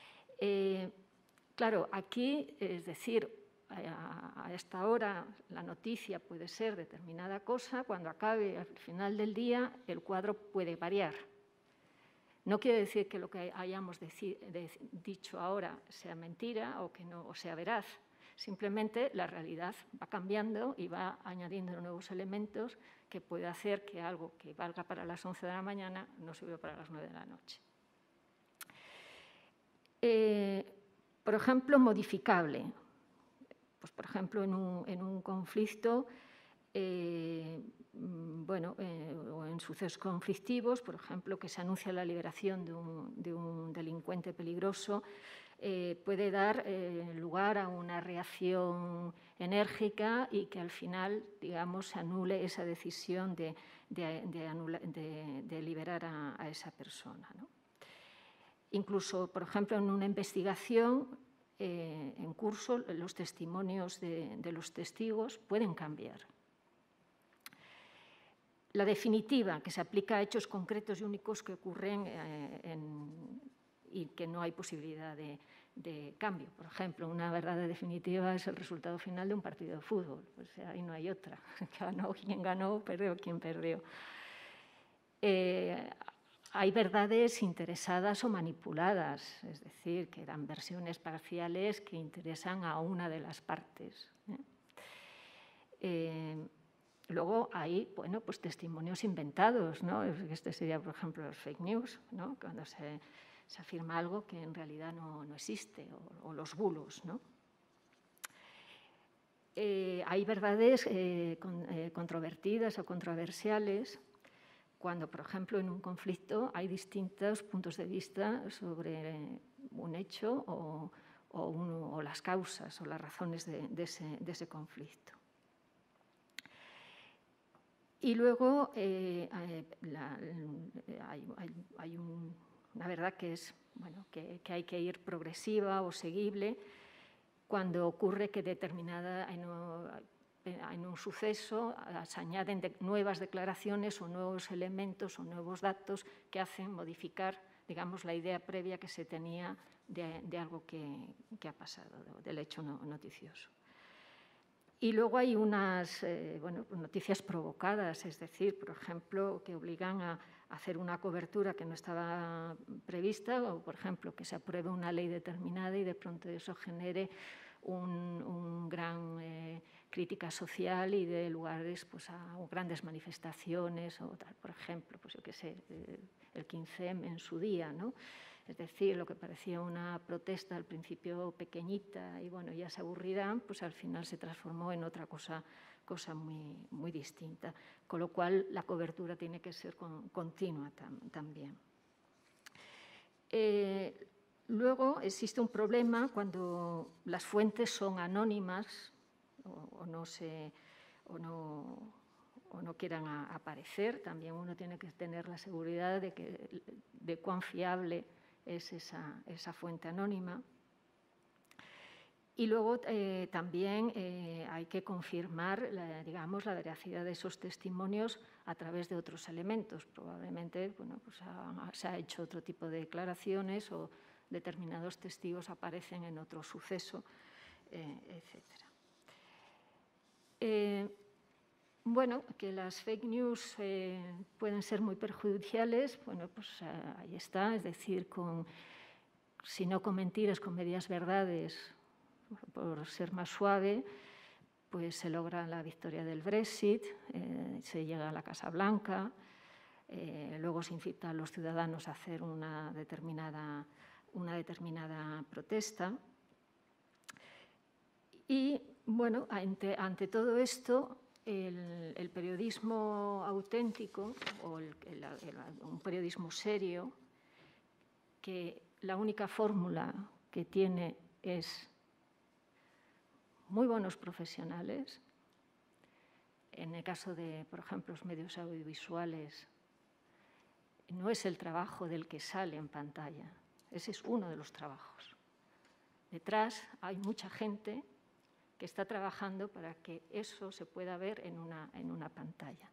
Claro, aquí, es decir, a esta hora la noticia puede ser determinada cosa, cuando acabe al final del día el cuadro puede variar. No quiere decir que lo que hayamos dicho ahora sea mentira o que no sea veraz. Simplemente la realidad va cambiando y va añadiendo nuevos elementos que puede hacer que algo que valga para las 11 de la mañana no sirva para las 9 de la noche. Por ejemplo, modificable. Pues, por ejemplo, en un conflicto, bueno, o en sucesos conflictivos, por ejemplo, que se anuncia la liberación de un delincuente peligroso, puede dar lugar a una reacción enérgica y que al final, digamos, se anule esa decisión de liberar a esa persona, ¿no? Incluso, por ejemplo, en una investigación en curso, los testimonios de los testigos pueden cambiar. La definitiva, que se aplica a hechos concretos y únicos que ocurren y que no hay posibilidad de cambio. Por ejemplo, una verdad definitiva es el resultado final de un partido de fútbol. Pues ahí no hay otra. Ganó quien ganó, perdió quien perdió. Hay verdades interesadas o manipuladas, es decir, que dan versiones parciales que interesan a una de las partes. Luego hay, bueno, pues testimonios inventados, ¿no? Este sería, por ejemplo, los fake news, ¿no? Cuando se afirma algo que en realidad no existe, o los bulos, ¿no? Hay verdades controvertidas o controversiales, cuando, por ejemplo, en un conflicto hay distintos puntos de vista sobre un hecho o las causas o las razones de ese conflicto. Y luego hay una verdad que es que hay que ir progresiva o seguible cuando ocurre que en un suceso se añaden nuevas declaraciones o nuevos elementos o nuevos datos que hacen modificar, digamos, la idea previa que se tenía de algo que ha pasado, del hecho noticioso. Y luego hay unas noticias provocadas, es decir, por ejemplo, que obligan a hacer una cobertura que no estaba prevista, o, por ejemplo, que se apruebe una ley determinada y de pronto eso genere un gran crítica social y de lugares pues, a grandes manifestaciones, o tal, por ejemplo, pues yo qué sé, el 15M en su día, ¿no? Es decir, lo que parecía una protesta al principio pequeñita y bueno, ya se aburrirán, pues al final se transformó en otra cosa muy, muy distinta. Con lo cual, la cobertura tiene que ser continua también. Luego, existe un problema cuando las fuentes son anónimas o no quieran aparecer. También uno tiene que tener la seguridad de cuán fiable es esa fuente anónima. Y luego también hay que confirmar, digamos, la veracidad de esos testimonios a través de otros elementos. Probablemente pues se ha hecho otro tipo de declaraciones o determinados testigos aparecen en otro suceso, etc. Bueno, que las fake news pueden ser muy perjudiciales, bueno, pues ahí está, es decir, si no con mentiras, con medias verdades, por ser más suave, pues se logra la victoria del Brexit, se llega a la Casa Blanca, luego se incita a los ciudadanos a hacer una determinada protesta. Y, bueno, ante todo esto, el periodismo auténtico o un periodismo serio, que la única fórmula que tiene es muy buenos profesionales. En el caso de, por ejemplo, los medios audiovisuales, no es el trabajo del que sale en pantalla, ese es uno de los trabajos. Detrás hay mucha gente que está trabajando para que eso se pueda ver en una pantalla.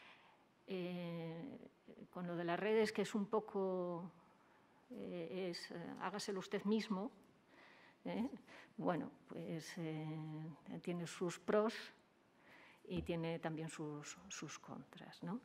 Con lo de las redes, que es un poco, hágaselo usted mismo, bueno, pues tiene sus pros y tiene también sus contras, ¿no?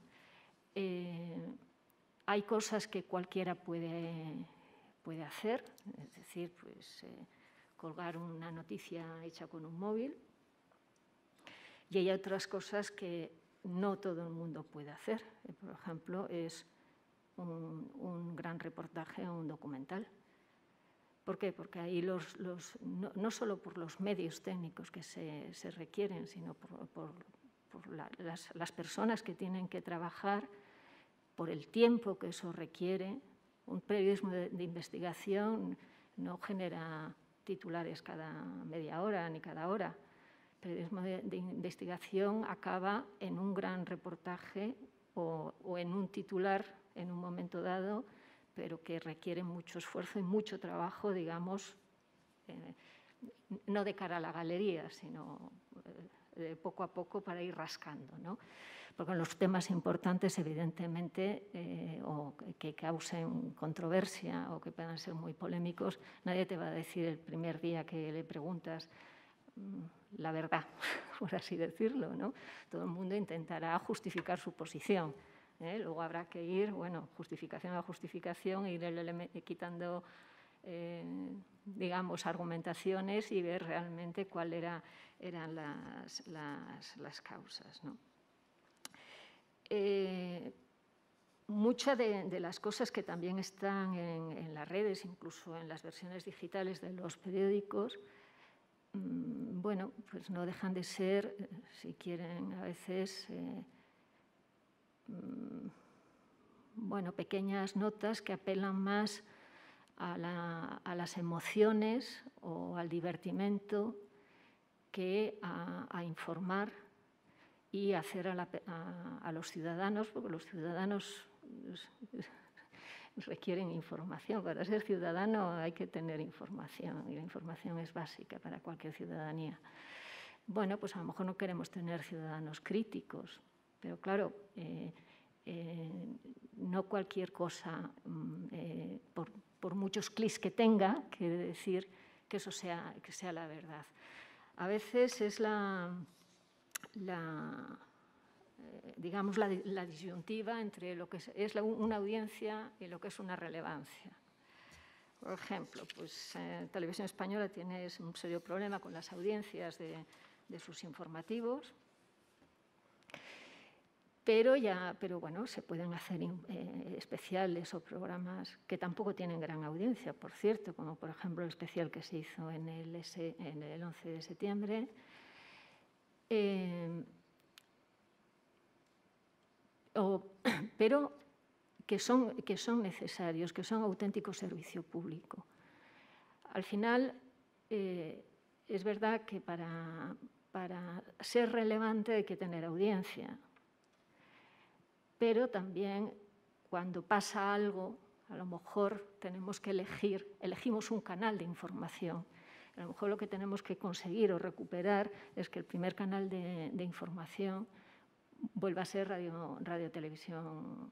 Hay cosas que cualquiera puede hacer, es decir, pues colgar una noticia hecha con un móvil, y hay otras cosas que no todo el mundo puede hacer. Por ejemplo, es un gran reportaje o un documental. ¿Por qué? Porque ahí no solo por los medios técnicos que se requieren, sino por las personas que tienen que trabajar, por el tiempo que eso requiere. Un periodismo de investigación no genera titulares cada media hora ni cada hora. El periodismo de investigación acaba en un gran reportaje o en un titular en un momento dado, pero que requiere mucho esfuerzo y mucho trabajo, digamos, no de cara a la galería, sino poco a poco para ir rascando, ¿no? Porque en los temas importantes, evidentemente, o que causen controversia o que puedan ser muy polémicos, nadie te va a decir el primer día que le preguntas la verdad, por así decirlo, ¿no? Todo el mundo intentará justificar su posición. Luego habrá que ir, bueno, justificación a justificación, ir quitando, digamos, argumentaciones y ver realmente cuáles eran las causas, ¿no? Muchas de las cosas que también están en las redes, incluso en las versiones digitales de los periódicos, bueno, pues no dejan de ser, si quieren, a veces, bueno, pequeñas notas que apelan más a las emociones o al divertimento que a informar y hacer a los ciudadanos, porque los ciudadanos requieren información. Para ser ciudadano hay que tener información y la información es básica para cualquier ciudadanía. Bueno, pues a lo mejor no queremos tener ciudadanos críticos, pero claro, no cualquier cosa, por muchos clics que tenga, quiere decir que eso sea la verdad. A veces es digamos, la disyuntiva entre lo que es una audiencia y lo que es una relevancia. Por ejemplo, pues Televisión Española tiene un serio problema con las audiencias de sus informativos, pero bueno, se pueden hacer especiales o programas que tampoco tienen gran audiencia, por cierto, como por ejemplo el especial que se hizo en el 11 de septiembre, pero que son necesarios, que son auténtico servicio público. Al final, es verdad que para ser relevante hay que tener audiencia, pero también cuando pasa algo, a lo mejor tenemos que elegimos un canal de información. A lo mejor lo que tenemos que conseguir o recuperar es que el primer canal de información vuelva a ser Radio Televisión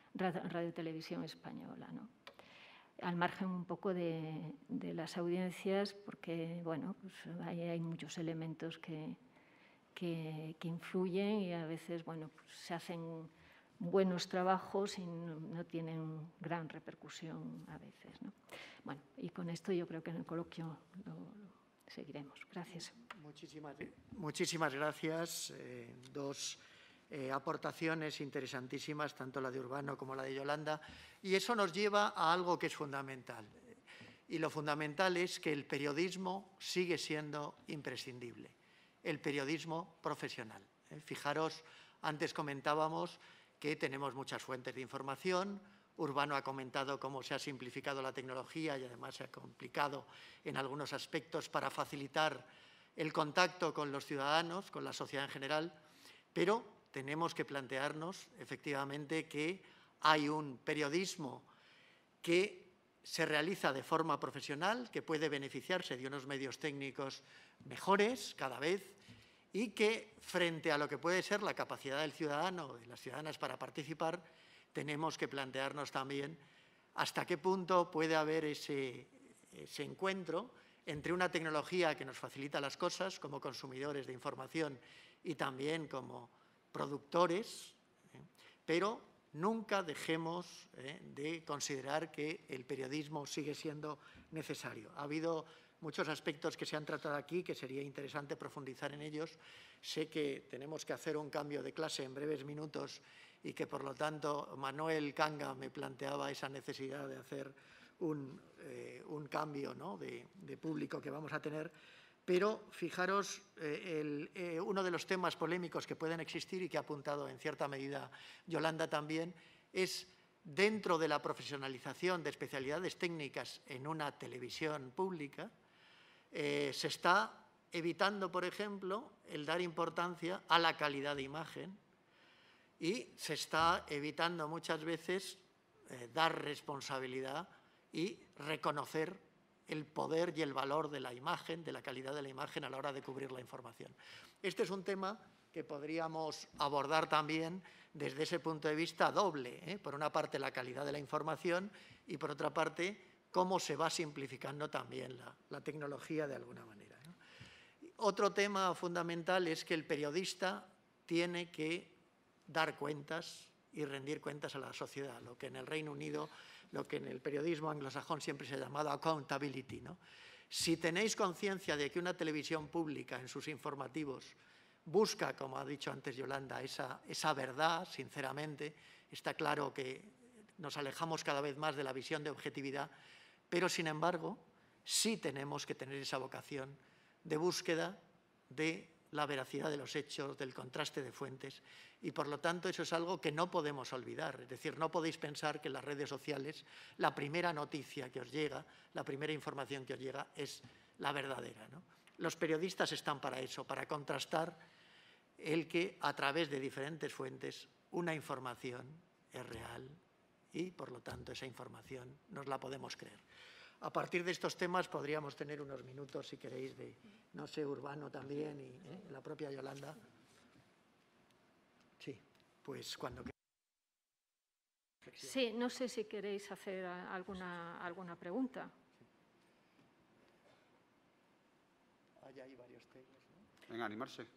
Española, ¿no? Al margen un poco de las audiencias, porque bueno, pues ahí hay muchos elementos que influyen y a veces bueno, pues se hacen buenos trabajos y no tienen gran repercusión a veces, ¿no? Bueno, y con esto yo creo que en el coloquio lo seguiremos. Gracias. Muchísimas gracias. Dos aportaciones interesantísimas, tanto la de Urbano como la de Yolanda, y eso nos lleva a algo que es fundamental. Y lo fundamental es que el periodismo sigue siendo imprescindible, el periodismo profesional. Fijaros, antes comentábamos que tenemos muchas fuentes de información. Urbano ha comentado cómo se ha simplificado la tecnología y además se ha complicado en algunos aspectos para facilitar el contacto con los ciudadanos, con la sociedad en general, pero tenemos que plantearnos efectivamente que hay un periodismo que se realiza de forma profesional, que puede beneficiarse de unos medios técnicos mejores cada vez y que frente a lo que puede ser la capacidad del ciudadano o de las ciudadanas para participar, tenemos que plantearnos también hasta qué punto puede haber ese encuentro entre una tecnología que nos facilita las cosas como consumidores de información y también como productores, pero nunca dejemos de considerar que el periodismo sigue siendo necesario. Ha habido muchos aspectos que se han tratado aquí que sería interesante profundizar en ellos. Sé que tenemos que hacer un cambio de clase en breves minutos y que, por lo tanto, Manuel Canga me planteaba esa necesidad de hacer un cambio, ¿no?, de público que vamos a tener. Pero fijaros, uno de los temas polémicos que pueden existir y que ha apuntado en cierta medida Yolanda también es dentro de la profesionalización de especialidades técnicas en una televisión pública, se está evitando, por ejemplo, el dar importancia a la calidad de imagen y se está evitando muchas veces dar responsabilidad y reconocer el poder y el valor de la imagen, de la calidad de la imagen a la hora de cubrir la información. Este es un tema que podríamos abordar también desde ese punto de vista doble, por una parte la calidad de la información y por otra parte cómo se va simplificando también la tecnología de alguna manera, ¿no? Otro tema fundamental es que el periodista tiene que dar cuentas y rendir cuentas a la sociedad, lo que en el Reino Unido, lo que en el periodismo anglosajón siempre se ha llamado accountability, ¿no? Si tenéis conciencia de que una televisión pública en sus informativos busca, como ha dicho antes Yolanda, esa verdad, sinceramente, está claro que nos alejamos cada vez más de la visión de objetividad, pero sin embargo sí tenemos que tener esa vocación de búsqueda de la veracidad de los hechos, del contraste de fuentes, y por lo tanto eso es algo que no podemos olvidar. Es decir, no podéis pensar que en las redes sociales la primera noticia que os llega, la primera información que os llega es la verdadera, ¿no? Los periodistas están para eso, para contrastar el que a través de diferentes fuentes una información es real y, por lo tanto, esa información nos la podemos creer. A partir de estos temas podríamos tener unos minutos, si queréis, de, no sé, Urbano también y la propia Yolanda. Sí, pues cuando queráis. Sí, no sé si queréis hacer alguna pregunta. Hay varios temas, ¿no? Venga, animarse.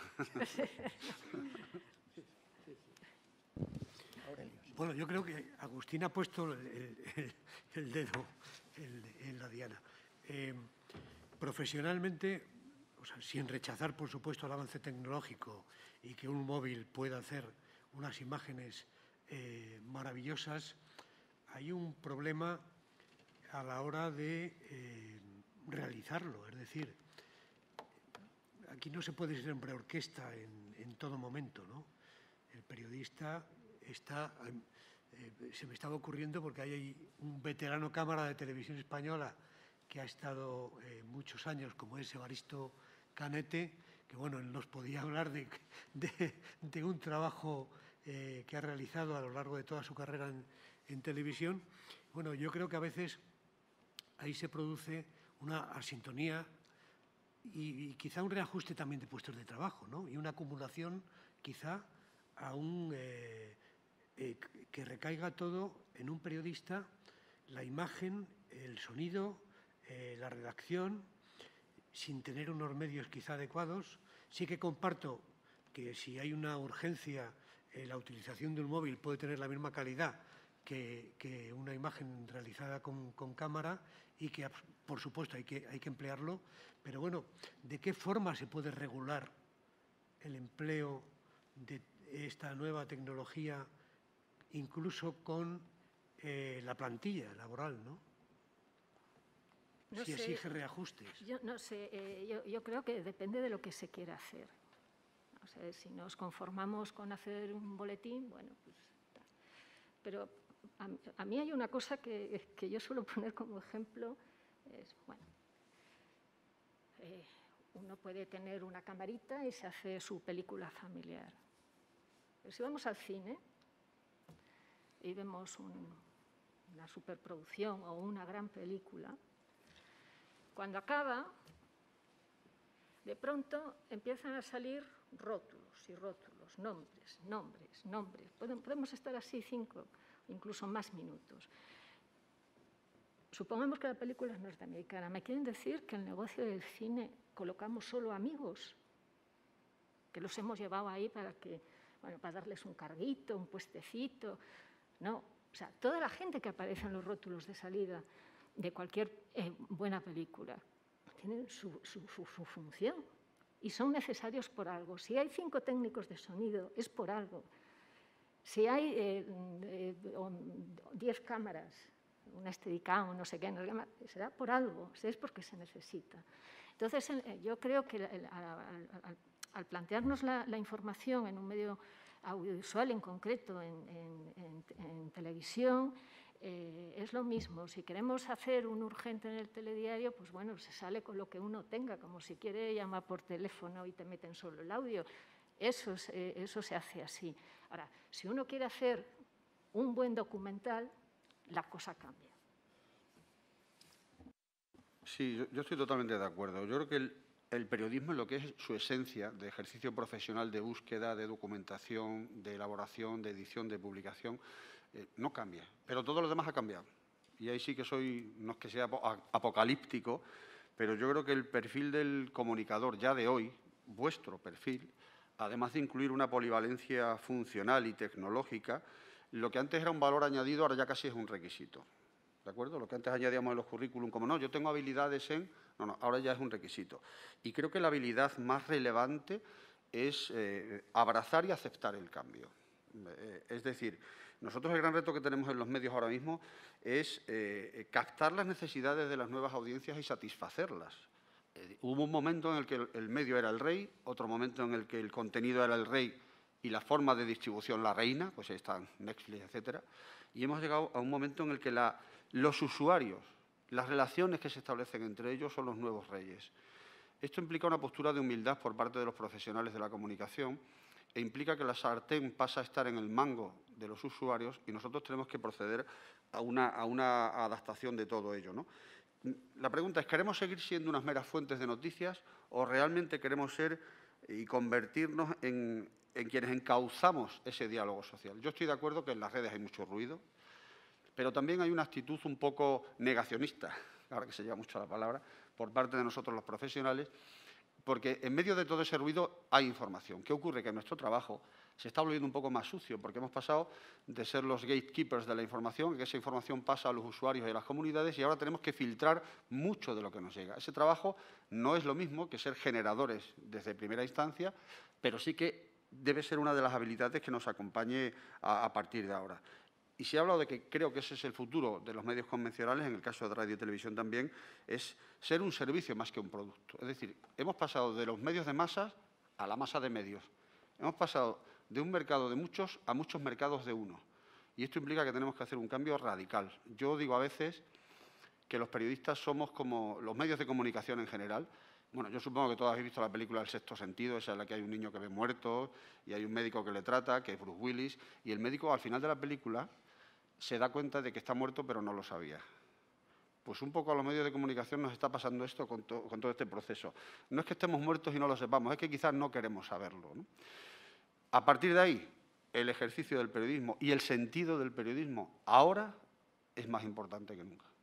Bueno, yo creo que Agustín ha puesto el dedo en la diana. Profesionalmente, o sea, sin rechazar, por supuesto, el avance tecnológico y que un móvil pueda hacer unas imágenes maravillosas, hay un problema a la hora de realizarlo. Es decir, aquí no se puede siempre orquesta en todo momento, ¿no? El periodista está... se me estaba ocurriendo porque hay un veterano cámara de Televisión Española que ha estado muchos años, como es Evaristo Canete, que bueno, él nos podía hablar de un trabajo que ha realizado a lo largo de toda su carrera en televisión. Bueno, yo creo que a veces ahí se produce una asintonía y quizá un reajuste también de puestos de trabajo, ¿no? Y una acumulación quizá aún que recaiga todo en un periodista, la imagen, el sonido, la redacción, sin tener unos medios quizá adecuados. Sí que comparto que si hay una urgencia, la utilización de un móvil puede tener la misma calidad que una imagen realizada con cámara y que, por supuesto, hay que emplearlo. Pero bueno, ¿de qué forma se puede regular el empleo de esta nueva tecnología, incluso con la plantilla laboral, ¿no? No si sé, exige reajustes. Yo no sé, yo creo que depende de lo que se quiera hacer. O sea, si nos conformamos con hacer un boletín, bueno, pues está. Pero a mí hay una cosa que yo suelo poner como ejemplo, es, bueno, uno puede tener una camarita y se hace su película familiar. Pero si vamos al cine y vemos una superproducción o una gran película, cuando acaba, de pronto empiezan a salir rótulos y rótulos, nombres. Podemos estar así 5, incluso más minutos. Supongamos que la película es norteamericana. ¿Me quieren decir que en el negocio del cine colocamos solo amigos? Que los hemos llevado ahí para darles un carguito, un puestecito. No, o sea, toda la gente que aparece en los rótulos de salida de cualquier buena película tienen su función y son necesarios por algo. Si hay 5 técnicos de sonido, es por algo. Si hay 10 cámaras, una Steadicam o no sé qué, será por algo, es porque se necesita. Entonces, yo creo que al plantearnos la información en un medio audiovisual, en concreto en televisión, es lo mismo. Si queremos hacer un urgente en el telediario, pues bueno, se sale con lo que uno tenga, como si quiere llamar por teléfono y te meten solo el audio. Eso se hace así. Ahora, si uno quiere hacer un buen documental, la cosa cambia. Sí, yo estoy totalmente de acuerdo. Yo creo que el periodismo, en lo que es su esencia de ejercicio profesional, de búsqueda, de documentación, de elaboración, de edición, de publicación, no cambia. Pero todo lo demás ha cambiado. Y ahí sí que no es que sea apocalíptico, pero yo creo que el perfil del comunicador ya de hoy, vuestro perfil, además de incluir una polivalencia funcional y tecnológica, lo que antes era un valor añadido ahora ya casi es un requisito. ¿De acuerdo? Lo que antes añadíamos en los currículum, como no, yo tengo habilidades en... No, ahora ya es un requisito. Y creo que la habilidad más relevante es abrazar y aceptar el cambio. Es decir, nosotros el gran reto que tenemos en los medios ahora mismo es captar las necesidades de las nuevas audiencias y satisfacerlas. Hubo un momento en el que el medio era el rey, otro momento en el que el contenido era el rey y la forma de distribución la reina, pues ahí están Netflix, etcétera. Y hemos llegado a un momento en el que los usuarios, las relaciones que se establecen entre ellos son los nuevos reyes. Esto implica una postura de humildad por parte de los profesionales de la comunicación e implica que la sartén pasa a estar en el mango de los usuarios y nosotros tenemos que proceder a una adaptación de todo ello, ¿no? La pregunta es, ¿queremos seguir siendo unas meras fuentes de noticias o realmente queremos ser y convertirnos en quienes encauzamos ese diálogo social? Yo estoy de acuerdo que en las redes hay mucho ruido, pero también hay una actitud un poco negacionista, ahora que se lleva mucho la palabra, por parte de nosotros los profesionales, porque en medio de todo ese ruido hay información. ¿Qué ocurre? Que nuestro trabajo se está volviendo un poco más sucio, porque hemos pasado de ser los gatekeepers de la información, que esa información pasa a los usuarios y a las comunidades, y ahora tenemos que filtrar mucho de lo que nos llega. Ese trabajo no es lo mismo que ser generadores desde primera instancia, pero sí que debe ser una de las habilidades que nos acompañe a partir de ahora. Y si he hablado de que creo que ese es el futuro de los medios convencionales, en el caso de radio y televisión también, es ser un servicio más que un producto. Es decir, hemos pasado de los medios de masas a la masa de medios. Hemos pasado de un mercado de muchos a muchos mercados de uno. Y esto implica que tenemos que hacer un cambio radical. Yo digo a veces que los periodistas somos como los medios de comunicación en general. Bueno, yo supongo que todos habéis visto la película El sexto sentido, esa en la que hay un niño que ve muerto y hay un médico que le trata, que es Bruce Willis, y el médico al final de la película se da cuenta de que está muerto, pero no lo sabía. Pues un poco a los medios de comunicación nos está pasando esto con todo este proceso. No es que estemos muertos y no lo sepamos, es que quizás no queremos saberlo, ¿no? A partir de ahí, el ejercicio del periodismo y el sentido del periodismo ahora es más importante que nunca.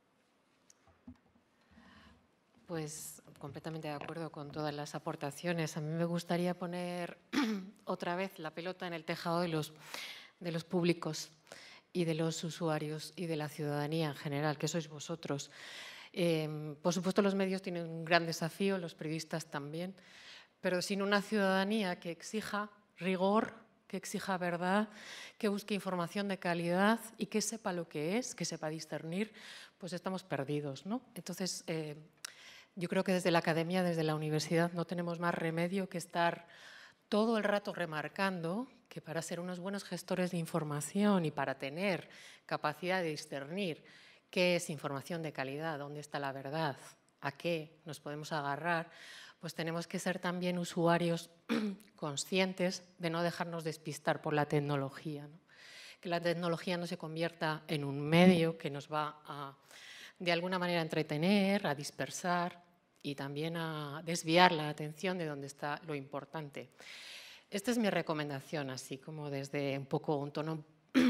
Pues completamente de acuerdo con todas las aportaciones. A mí me gustaría poner otra vez la pelota en el tejado de los públicos y de los usuarios y de la ciudadanía en general, que sois vosotros. Por supuesto, los medios tienen un gran desafío, los periodistas también, pero sin una ciudadanía que exija rigor, que exija verdad, que busque información de calidad y que sepa lo que es, que sepa discernir, pues estamos perdidos, ¿no? Entonces, yo creo que desde la academia, desde la universidad, no tenemos más remedio que estar todo el rato remarcando que para ser unos buenos gestores de información y para tener capacidad de discernir qué es información de calidad, dónde está la verdad, a qué nos podemos agarrar, pues tenemos que ser también usuarios conscientes de no dejarnos despistar por la tecnología, ¿no? Que la tecnología no se convierta en un medio que nos va a, de alguna manera, entretener, a dispersar y también a desviar la atención de donde está lo importante. Esta es mi recomendación, así como desde un poco un tono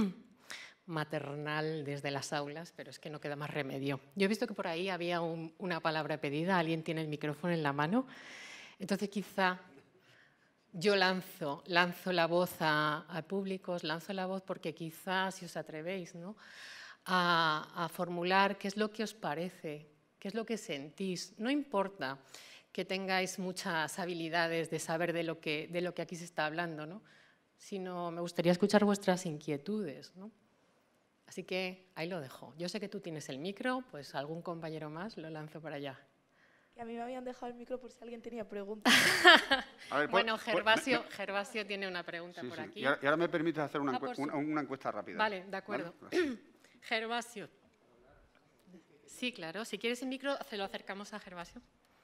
maternal desde las aulas, pero es que no queda más remedio. Yo he visto que por ahí había una palabra pedida, alguien tiene el micrófono en la mano, entonces quizá yo lanzo la voz al público, os lanzo la voz porque quizá si os atrevéis, ¿no?, a formular qué es lo que os parece, qué es lo que sentís. No importa que tengáis muchas habilidades de saber de lo que aquí se está hablando, ¿no?, sino me gustaría escuchar vuestras inquietudes, ¿no? Así que ahí lo dejo. Yo sé que tú tienes el micro, pues algún compañero más lo lanzo para allá. Que a mí me habían dejado el micro por si alguien tenía preguntas. A ver, bueno, Gervasio tiene una pregunta por aquí. Y ahora me permites hacer una encuesta rápida. Vale, de acuerdo. ¿Vale? Gervasio. Sí, claro. Si quieres el micro, se lo acercamos a Gervasio.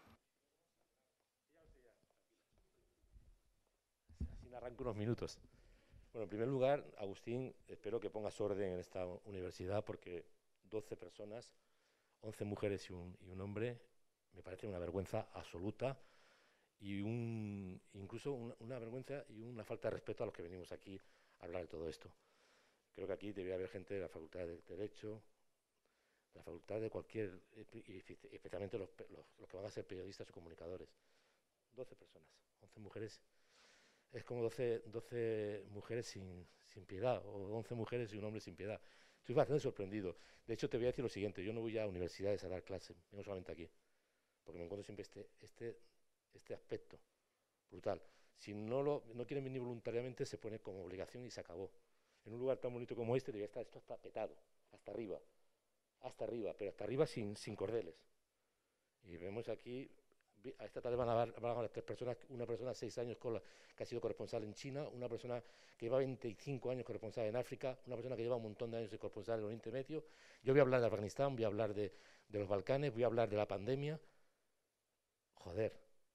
Así me arranco unos minutos. Bueno, en primer lugar, Agustín, espero que pongas orden en esta universidad porque 12 personas, 11 mujeres y un hombre, me parece una vergüenza absoluta y incluso una vergüenza y una falta de respeto a los que venimos aquí a hablar de todo esto. Creo que aquí debería haber gente de la Facultad de Derecho, de la Facultad de cualquier, y especialmente los que van a ser periodistas o comunicadores. 12 personas, 11 mujeres. Es como 12 mujeres sin piedad, o 11 mujeres y un hombre sin piedad. Estoy bastante sorprendido. De hecho, te voy a decir lo siguiente. Yo no voy a universidades a dar clases, vengo solamente aquí, porque me encuentro siempre este aspecto brutal. Si no quieren venir voluntariamente, se pone como obligación y se acabó. En un lugar tan bonito como este, esto está petado, hasta arriba, pero hasta arriba sin cordeles. Y vemos aquí... Esta tarde van a hablar 3 personas, una persona 6 años que ha sido corresponsal en China, una persona que lleva 25 años corresponsal en África, una persona que lleva un montón de años de corresponsal en Oriente Medio. Yo voy a hablar de Afganistán, voy a hablar de los Balcanes, voy a hablar de la pandemia. Joder,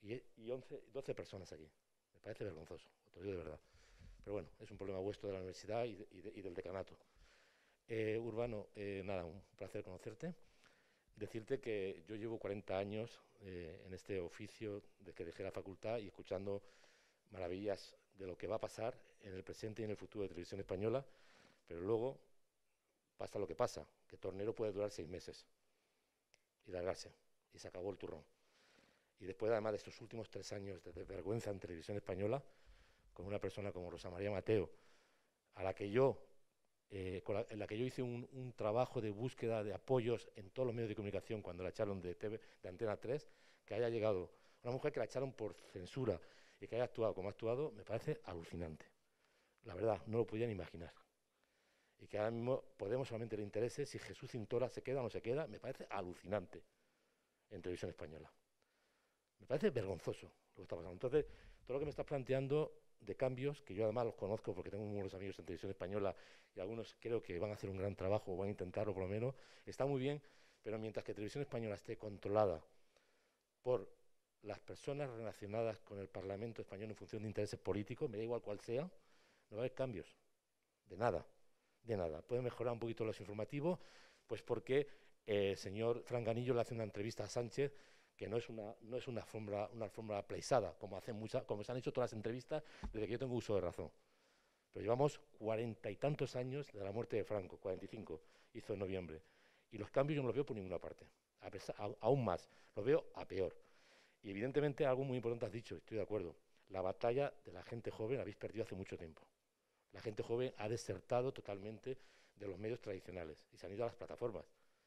y 12 personas aquí. Me parece vergonzoso, te lo digo de verdad. Pero bueno, es un problema vuestro de la universidad y del decanato. Urbano, nada, un placer conocerte. Decirte que yo llevo 40 años en este oficio desde que dejé la facultad y escuchando maravillas de lo que va a pasar en el presente y en el futuro de Televisión Española, pero luego pasa lo que pasa, que Tornero puede durar 6 meses y largarse, y se acabó el turrón. Y después, además de estos últimos 3 años de vergüenza en Televisión Española, con una persona como Rosa María Mateo, a la que yo, en la que yo hice un trabajo de búsqueda de apoyos en todos los medios de comunicación cuando la echaron de Antena 3, que haya llegado una mujer que la echaron por censura y que haya actuado como ha actuado, me parece alucinante. La verdad, no lo podían imaginar. Y que ahora mismo Podemos solamente le interese si Jesús Cintora se queda o no se queda, me parece alucinante en Televisión Española. Me parece vergonzoso lo que está pasando. Entonces, todo lo que me estás planteando de cambios, que yo además los conozco porque tengo unos amigos en Televisión Española y algunos creo que van a hacer un gran trabajo o van a intentarlo por lo menos, está muy bien, pero mientras que Televisión Española esté controlada por las personas relacionadas con el Parlamento español en función de intereses políticos, me da igual cuál sea, no va a haber cambios. De nada, de nada. Puede mejorar un poquito los informativos, pues porque el señor Franganillo le hace una entrevista a Sánchez que no es una alfombra plaisada, como se han hecho todas las entrevistas desde que yo tengo uso de razón. Pero llevamos 40 y tantos años de la muerte de Franco, 45, hizo en noviembre. Y los cambios yo no los veo por ninguna parte. Aún más, los veo a peor. Y evidentemente algo muy importante has dicho, estoy de acuerdo. La batalla de la gente joven la habéis perdido hace mucho tiempo. La gente joven ha desertado totalmente de los medios tradicionales y se han ido a las plataformas.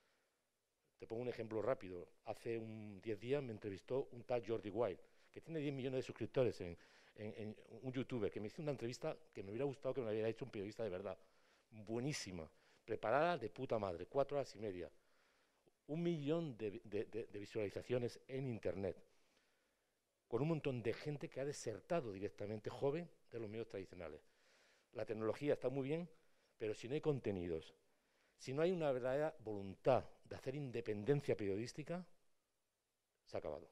Te pongo un ejemplo rápido. Hace 10 días me entrevistó un tal Jordi Wild, que tiene 10 millones de suscriptores en un youtuber, que me hizo una entrevista que me hubiera gustado que me la hubiera hecho un periodista de verdad. Buenísima, preparada de puta madre, 4 horas y media. 1 millón de visualizaciones en Internet, con un montón de gente que ha desertado directamente joven de los medios tradicionales. La tecnología está muy bien, pero si no hay contenidos, si no hay una verdadera voluntad de hacer independencia periodística, se ha acabado.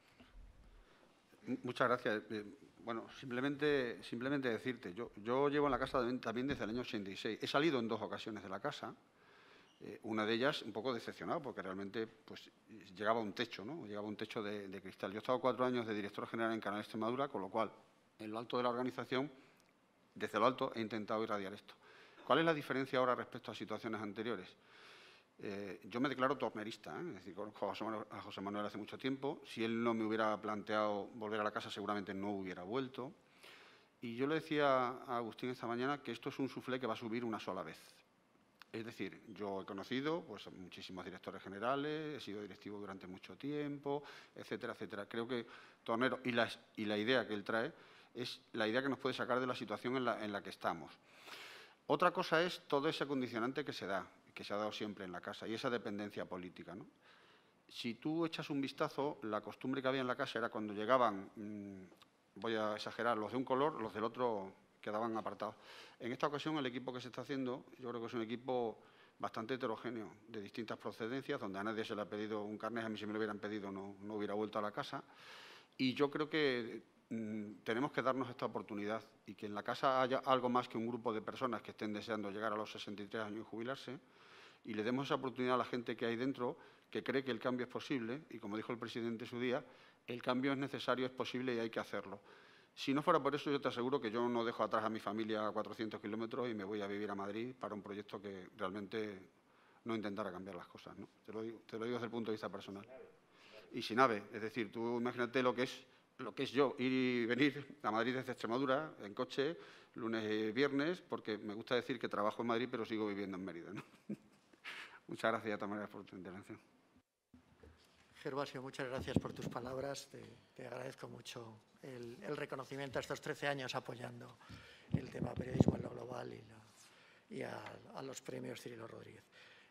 Muchas gracias. Bueno, simplemente decirte, yo llevo en la casa también desde el año 86. He salido en 2 ocasiones de la casa. Una de ellas un poco decepcionado porque realmente pues, llegaba a un techo, ¿no? Llegaba a un techo de cristal. Yo he estado 4 años de director general en Canal Extremadura, con lo cual, en lo alto de la organización, desde lo alto he intentado irradiar esto. ¿Cuál es la diferencia ahora respecto a situaciones anteriores? Yo me declaro tornerista, es decir, conozco a José Manuel hace mucho tiempo. Si él no me hubiera planteado volver a la casa, seguramente no hubiera vuelto. Y yo le decía a Agustín esta mañana que esto es un suflé que va a subir una sola vez. Es decir, yo he conocido pues, a muchísimos directores generales, he sido directivo durante mucho tiempo, etcétera, etcétera. Creo que Tornero y la idea que él trae es la idea que nos puede sacar de la situación en la que estamos. Otra cosa es todo ese condicionante que se ha dado siempre en la casa, y esa dependencia política, ¿no? Si tú echas un vistazo, la costumbre que había en la casa era cuando llegaban, voy a exagerar, los de un color, los del otro quedaban apartados. En esta ocasión, el equipo que se está haciendo, yo creo que es un equipo bastante heterogéneo, de distintas procedencias, donde a nadie se le ha pedido un carnet, a mí si me lo hubieran pedido no hubiera vuelto a la casa. Y yo creo que tenemos que darnos esta oportunidad y que en la casa haya algo más que un grupo de personas que estén deseando llegar a los 63 años y jubilarse, y le demos esa oportunidad a la gente que hay dentro, que cree que el cambio es posible, y como dijo el presidente su día, el cambio es necesario, es posible y hay que hacerlo. Si no fuera por eso, yo te aseguro que yo no dejo atrás a mi familia a 400 kilómetros y me voy a vivir a Madrid para un proyecto que realmente no intentara cambiar las cosas, ¿no? Te lo digo desde el punto de vista personal. Y sin AVE, es decir, tú imagínate lo que es yo ir y venir a Madrid desde Extremadura en coche, lunes y viernes, porque me gusta decir que trabajo en Madrid pero sigo viviendo en Mérida, ¿no? Muchas gracias, Tamara, por tu intervención. Gervasio, muchas gracias por tus palabras. Te agradezco mucho el reconocimiento a estos 13 años apoyando el tema periodismo en lo global y a los premios Cirilo Rodríguez.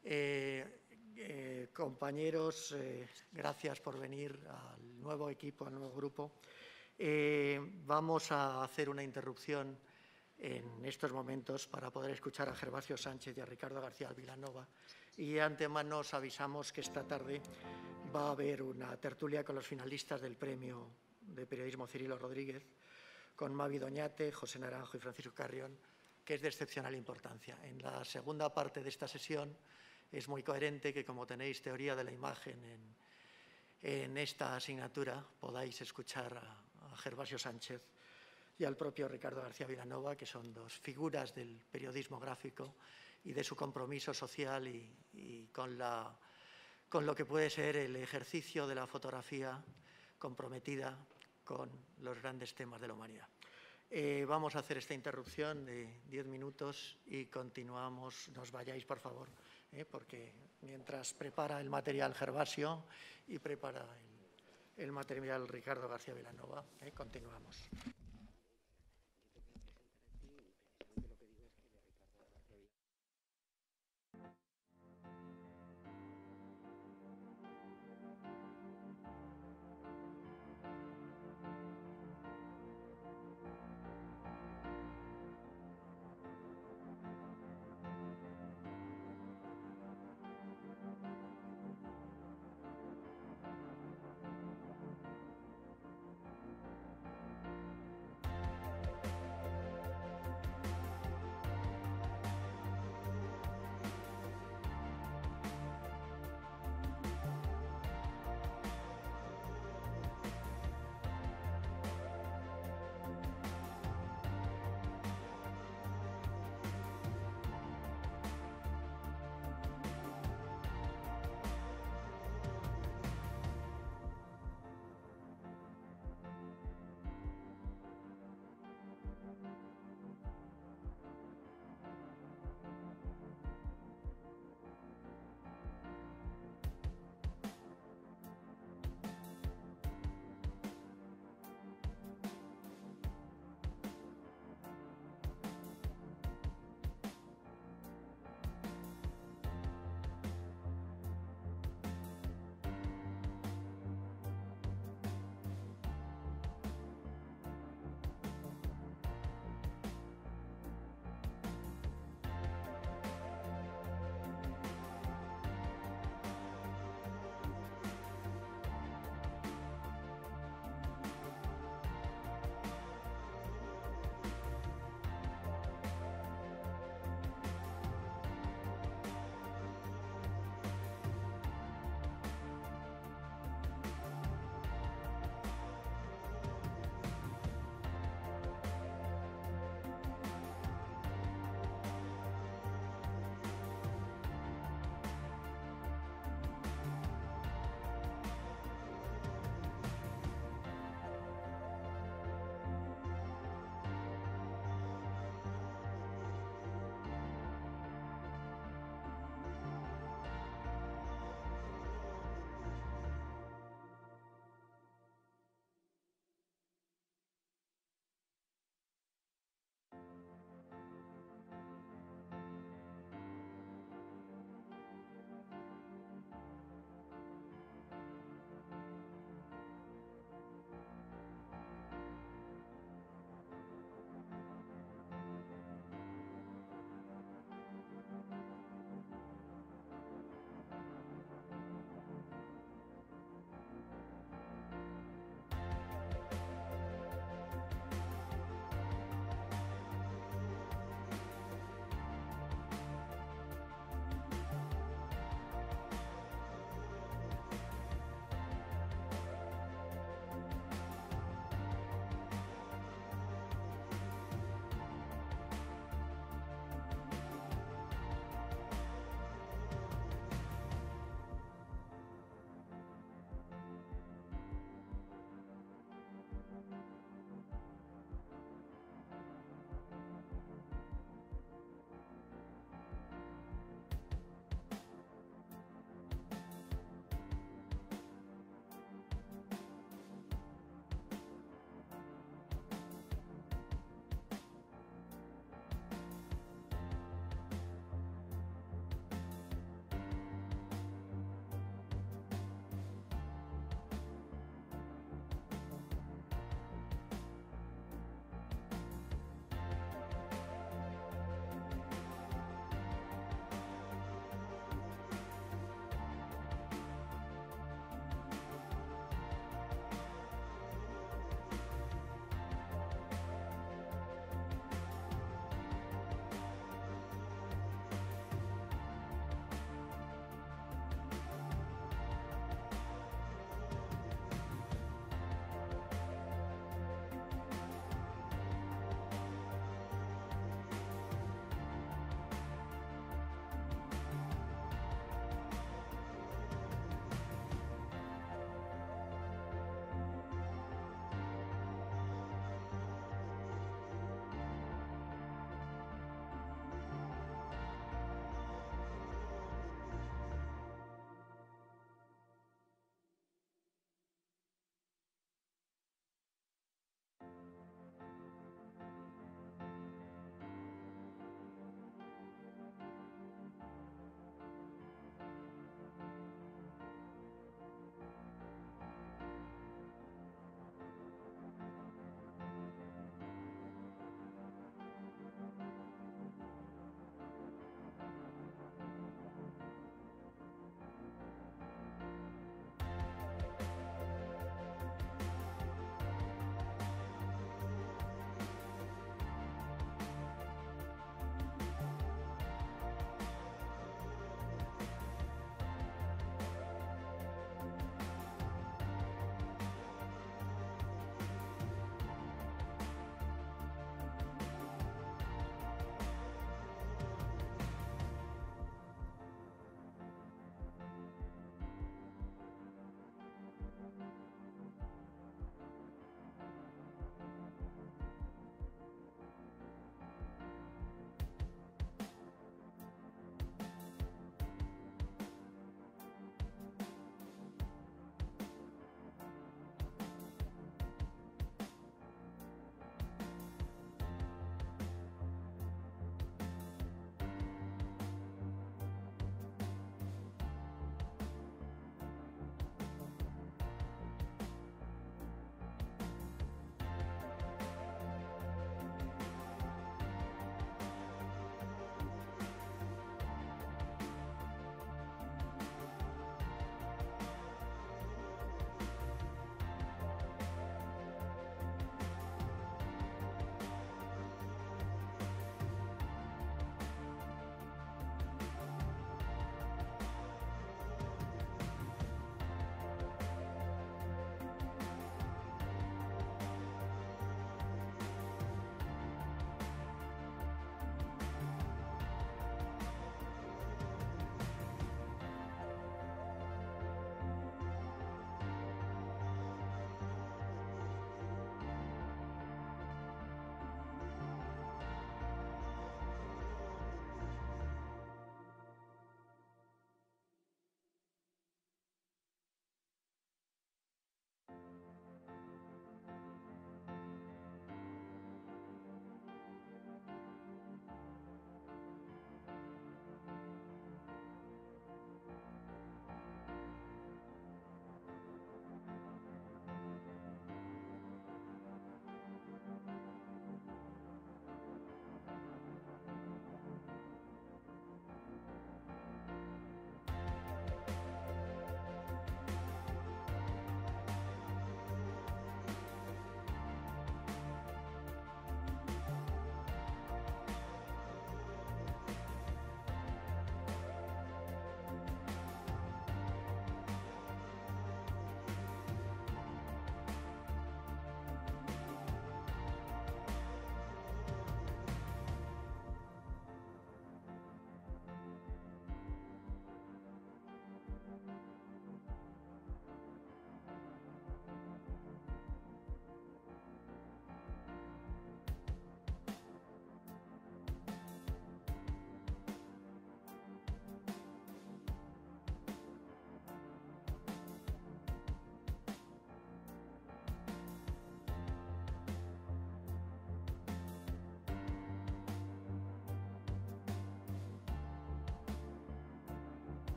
Compañeros, gracias por venir al nuevo equipo, al nuevo grupo. Vamos a hacer una interrupción en estos momentos para poder escuchar a Gervasio Sánchez y a Ricardo García Vilanova. Y de antemano os avisamos que esta tarde va a haber una tertulia con los finalistas del premio de Periodismo Cirilo Rodríguez, con Mavi Doñate, José Naranjo y Francisco Carrión, que es de excepcional importancia. En la segunda parte de esta sesión es muy coherente que, como tenéis teoría de la imagen en esta asignatura, podáis escuchar a Gervasio Sánchez y al propio Ricardo García Vilanova, que son dos figuras del periodismo gráfico y de su compromiso social y con lo que puede ser el ejercicio de la fotografía comprometida con los grandes temas de la humanidad. Vamos a hacer esta interrupción de 10 minutos y continuamos. No os vayáis, por favor, porque mientras prepara el material Gervasio y prepara el material Ricardo García Vilanova, continuamos.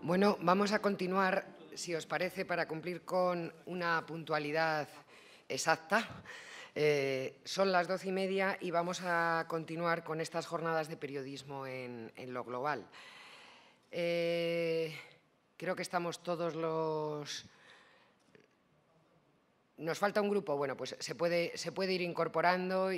Bueno, vamos a continuar, si os parece, para cumplir con una puntualidad exacta. Son las 12:30 y vamos a continuar con estas jornadas de periodismo en lo global. Creo que estamos todos los... Nos falta un grupo, bueno, pues se puede ir incorporando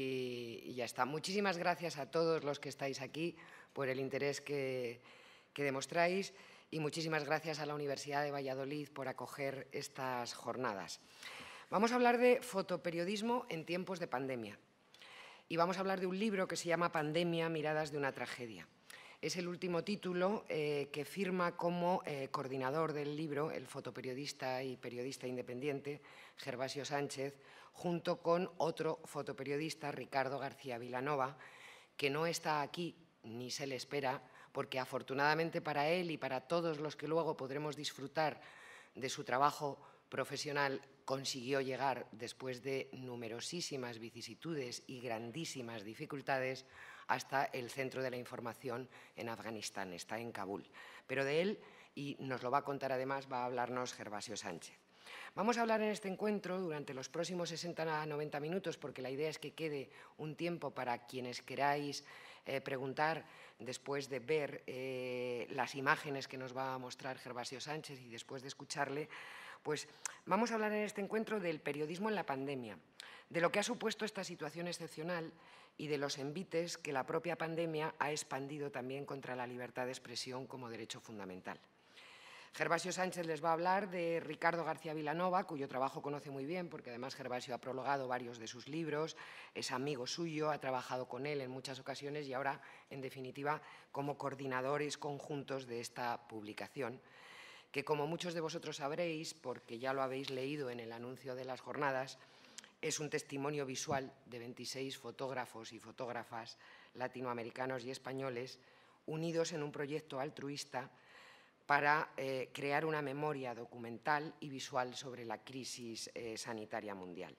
y ya está. Muchísimas gracias a todos los que estáis aquí por el interés que demostráis y muchísimas gracias a la Universidad de Valladolid por acoger estas jornadas. Vamos a hablar de fotoperiodismo en tiempos de pandemia y vamos a hablar de un libro que se llama Pandemia, miradas de una tragedia. Es el último título que firma como coordinador del libro el fotoperiodista y periodista independiente Gervasio Sánchez, junto con otro fotoperiodista, Ricardo García Vilanova, que no está aquí ni se le espera, porque afortunadamente para él y para todos los que luego podremos disfrutar de su trabajo profesional, consiguió llegar después de numerosísimas vicisitudes y grandísimas dificultades hasta el centro de la información en Afganistán, está en Kabul. Pero de él, y nos lo va a contar además, va a hablarnos Gervasio Sánchez. Vamos a hablar en este encuentro durante los próximos 60 a 90 minutos, porque la idea es que quede un tiempo para quienes queráis preguntar después de ver las imágenes que nos va a mostrar Gervasio Sánchez y después de escucharle. Pues vamos a hablar en este encuentro del periodismo en la pandemia, de lo que ha supuesto esta situación excepcional y de los envites que la propia pandemia ha expandido también contra la libertad de expresión como derecho fundamental. Gervasio Sánchez les va a hablar de Ricardo García Vilanova, cuyo trabajo conoce muy bien, porque además Gervasio ha prologado varios de sus libros, es amigo suyo, ha trabajado con él en muchas ocasiones y ahora, en definitiva, como coordinadores conjuntos de esta publicación, que como muchos de vosotros sabréis, porque ya lo habéis leído en el anuncio de las jornadas, es un testimonio visual de 26 fotógrafos y fotógrafas latinoamericanos y españoles unidos en un proyecto altruista para crear una memoria documental y visual sobre la crisis sanitaria mundial.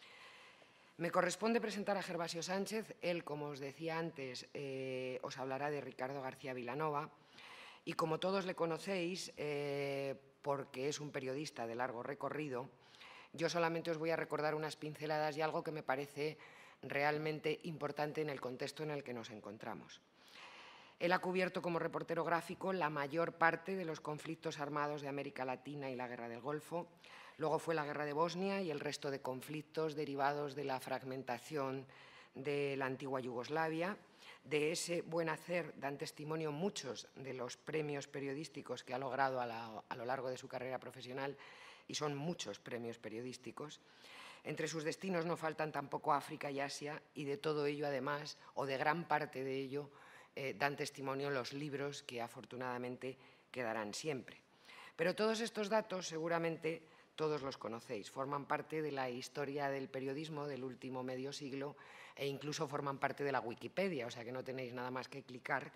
Me corresponde presentar a Gervasio Sánchez. Él, como os decía antes, os hablará de Ricardo García Vilanova y como todos le conocéis, porque es un periodista de largo recorrido, yo solamente os voy a recordar unas pinceladas y algo que me parece realmente importante en el contexto en el que nos encontramos. Él ha cubierto como reportero gráfico la mayor parte de los conflictos armados de América Latina y la Guerra del Golfo. Luego fue la Guerra de Bosnia y el resto de conflictos derivados de la fragmentación de la antigua Yugoslavia. De ese buen hacer dan testimonio muchos de los premios periodísticos que ha logrado a lo largo de su carrera profesional, y son muchos premios periodísticos. Entre sus destinos no faltan tampoco África y Asia, y de todo ello, además, o de gran parte de ello, dan testimonio los libros que afortunadamente quedarán siempre. Pero todos estos datos seguramente todos los conocéis, forman parte de la historia del periodismo del último medio siglo e incluso forman parte de la Wikipedia, o sea que no tenéis nada más que clicar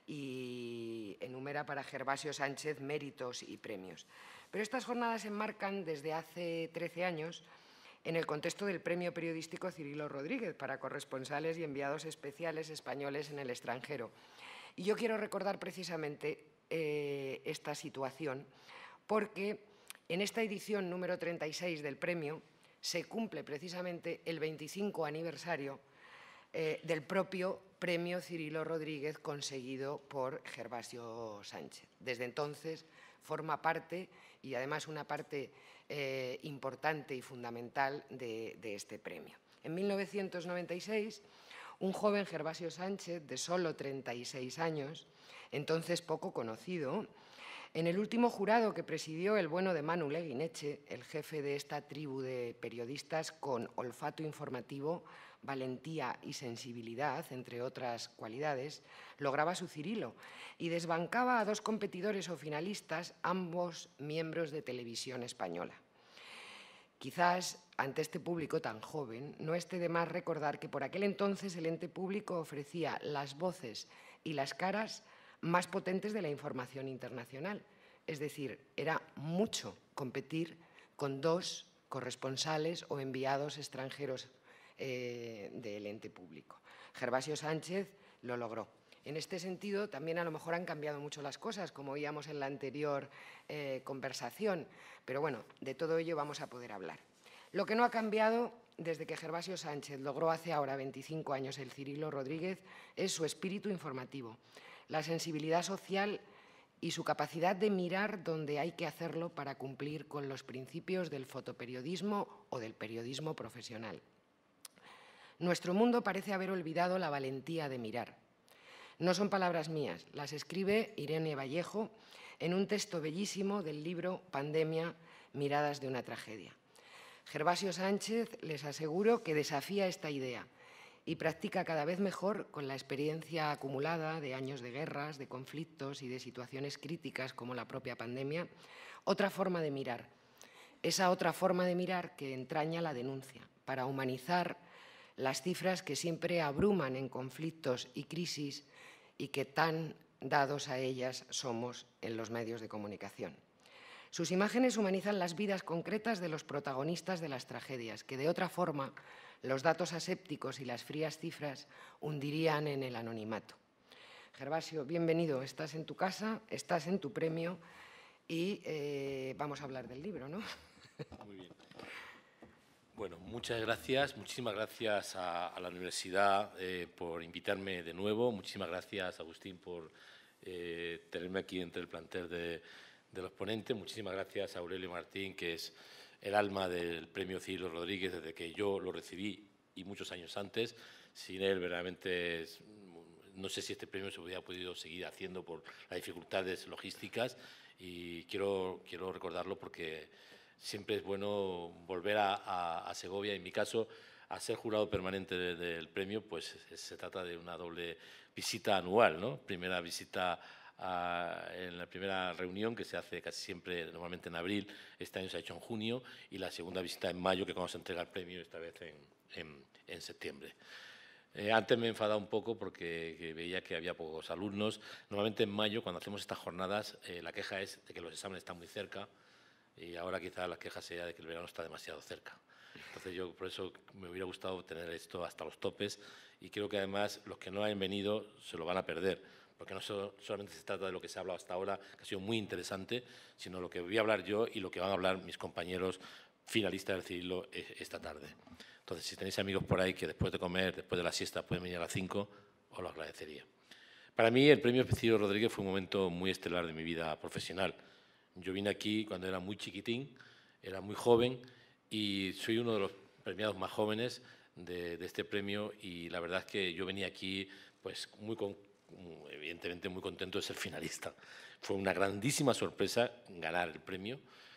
y enumera para Gervasio Sánchez méritos y premios. Pero estas jornadas se enmarcan desde hace 13 años en el contexto del Premio Periodístico Cirilo Rodríguez para corresponsales y enviados especiales españoles en el extranjero. Y yo quiero recordar precisamente esta situación porque en esta edición número 36 del premio se cumple precisamente el 25 aniversario del propio Premio Cirilo Rodríguez conseguido por Gervasio Sánchez. Desde entonces forma parte, y además una parte importante y fundamental de este premio. En 1996, un joven Gervasio Sánchez, de solo 36 años, entonces poco conocido, en el último jurado que presidió el bueno de Manu Leguineche, el jefe de esta tribu de periodistas con olfato informativo, valentía y sensibilidad, entre otras cualidades, lograba su Cirilo y desbancaba a dos competidores o finalistas, ambos miembros de Televisión Española. Quizás, ante este público tan joven, no esté de más recordar que por aquel entonces el ente público ofrecía las voces y las caras más potentes de la información internacional. Es decir, era mucho competir con dos corresponsales o enviados extranjeros del ente público. Gervasio Sánchez lo logró. En este sentido, también a lo mejor han cambiado mucho las cosas, como oíamos en la anterior conversación, pero bueno, de todo ello vamos a poder hablar. Lo que no ha cambiado desde que Gervasio Sánchez logró hace ahora 25 años el Cirilo Rodríguez es su espíritu informativo, la sensibilidad social y su capacidad de mirar donde hay que hacerlo para cumplir con los principios del fotoperiodismo o del periodismo profesional. Nuestro mundo parece haber olvidado la valentía de mirar. No son palabras mías, las escribe Irene Vallejo en un texto bellísimo del libro Pandemia, miradas de una tragedia. Gervasio Sánchez, les aseguro que desafía esta idea y practica cada vez mejor, con la experiencia acumulada de años de guerras, de conflictos y de situaciones críticas como la propia pandemia, otra forma de mirar. Esa otra forma de mirar que entraña la denuncia, para humanizar las cifras que siempre abruman en conflictos y crisis y que tan dados a ellas somos en los medios de comunicación. Sus imágenes humanizan las vidas concretas de los protagonistas de las tragedias, que de otra forma los datos asépticos y las frías cifras hundirían en el anonimato. Gervasio, bienvenido. Estás en tu casa, estás en tu premio y vamos a hablar del libro, ¿no? Muy bien. Bueno, muchas gracias. Muchísimas gracias a la universidad por invitarme de nuevo. Muchísimas gracias, Agustín, por tenerme aquí entre el plantel de los ponentes. Muchísimas gracias a Aurelio Martín, que es el alma del Premio Cirilo Rodríguez desde que yo lo recibí y muchos años antes. Sin él, verdaderamente, no sé si este premio se hubiera podido seguir haciendo por las dificultades logísticas, y quiero recordarlo porque siempre es bueno volver a Segovia. En mi caso, a ser jurado permanente del premio, pues se trata de una doble visita anual, ¿no? Primera visita en la primera reunión, que se hace casi siempre, normalmente en abril, este año se ha hecho en junio, y la segunda visita en mayo, que vamos a entregar el premio esta vez en septiembre. Antes me he enfadado un poco porque veía que había pocos alumnos. Normalmente en mayo, cuando hacemos estas jornadas, la queja es de que los exámenes están muy cerca, y ahora quizá la queja sea de que el verano está demasiado cerca. Entonces yo por eso me hubiera gustado tener esto hasta los topes, y creo que además los que no hayan venido se lo van a perder, porque no solamente se trata de lo que se ha hablado hasta ahora, que ha sido muy interesante, sino lo que voy a hablar yo y lo que van a hablar mis compañeros finalistas del Cirilo esta tarde. Entonces, si tenéis amigos por ahí que después de comer, después de la siesta, pueden venir a las 5, os lo agradecería. Para mí, el Premio Cirilo Rodríguez fue un momento muy estelar de mi vida profesional. Yo vine aquí cuando era muy chiquitín, era muy joven, y soy uno de los premiados más jóvenes de este premio, y la verdad es que yo venía aquí pues evidentemente muy contento de ser finalista. Fue una grandísima sorpresa ganar el premio,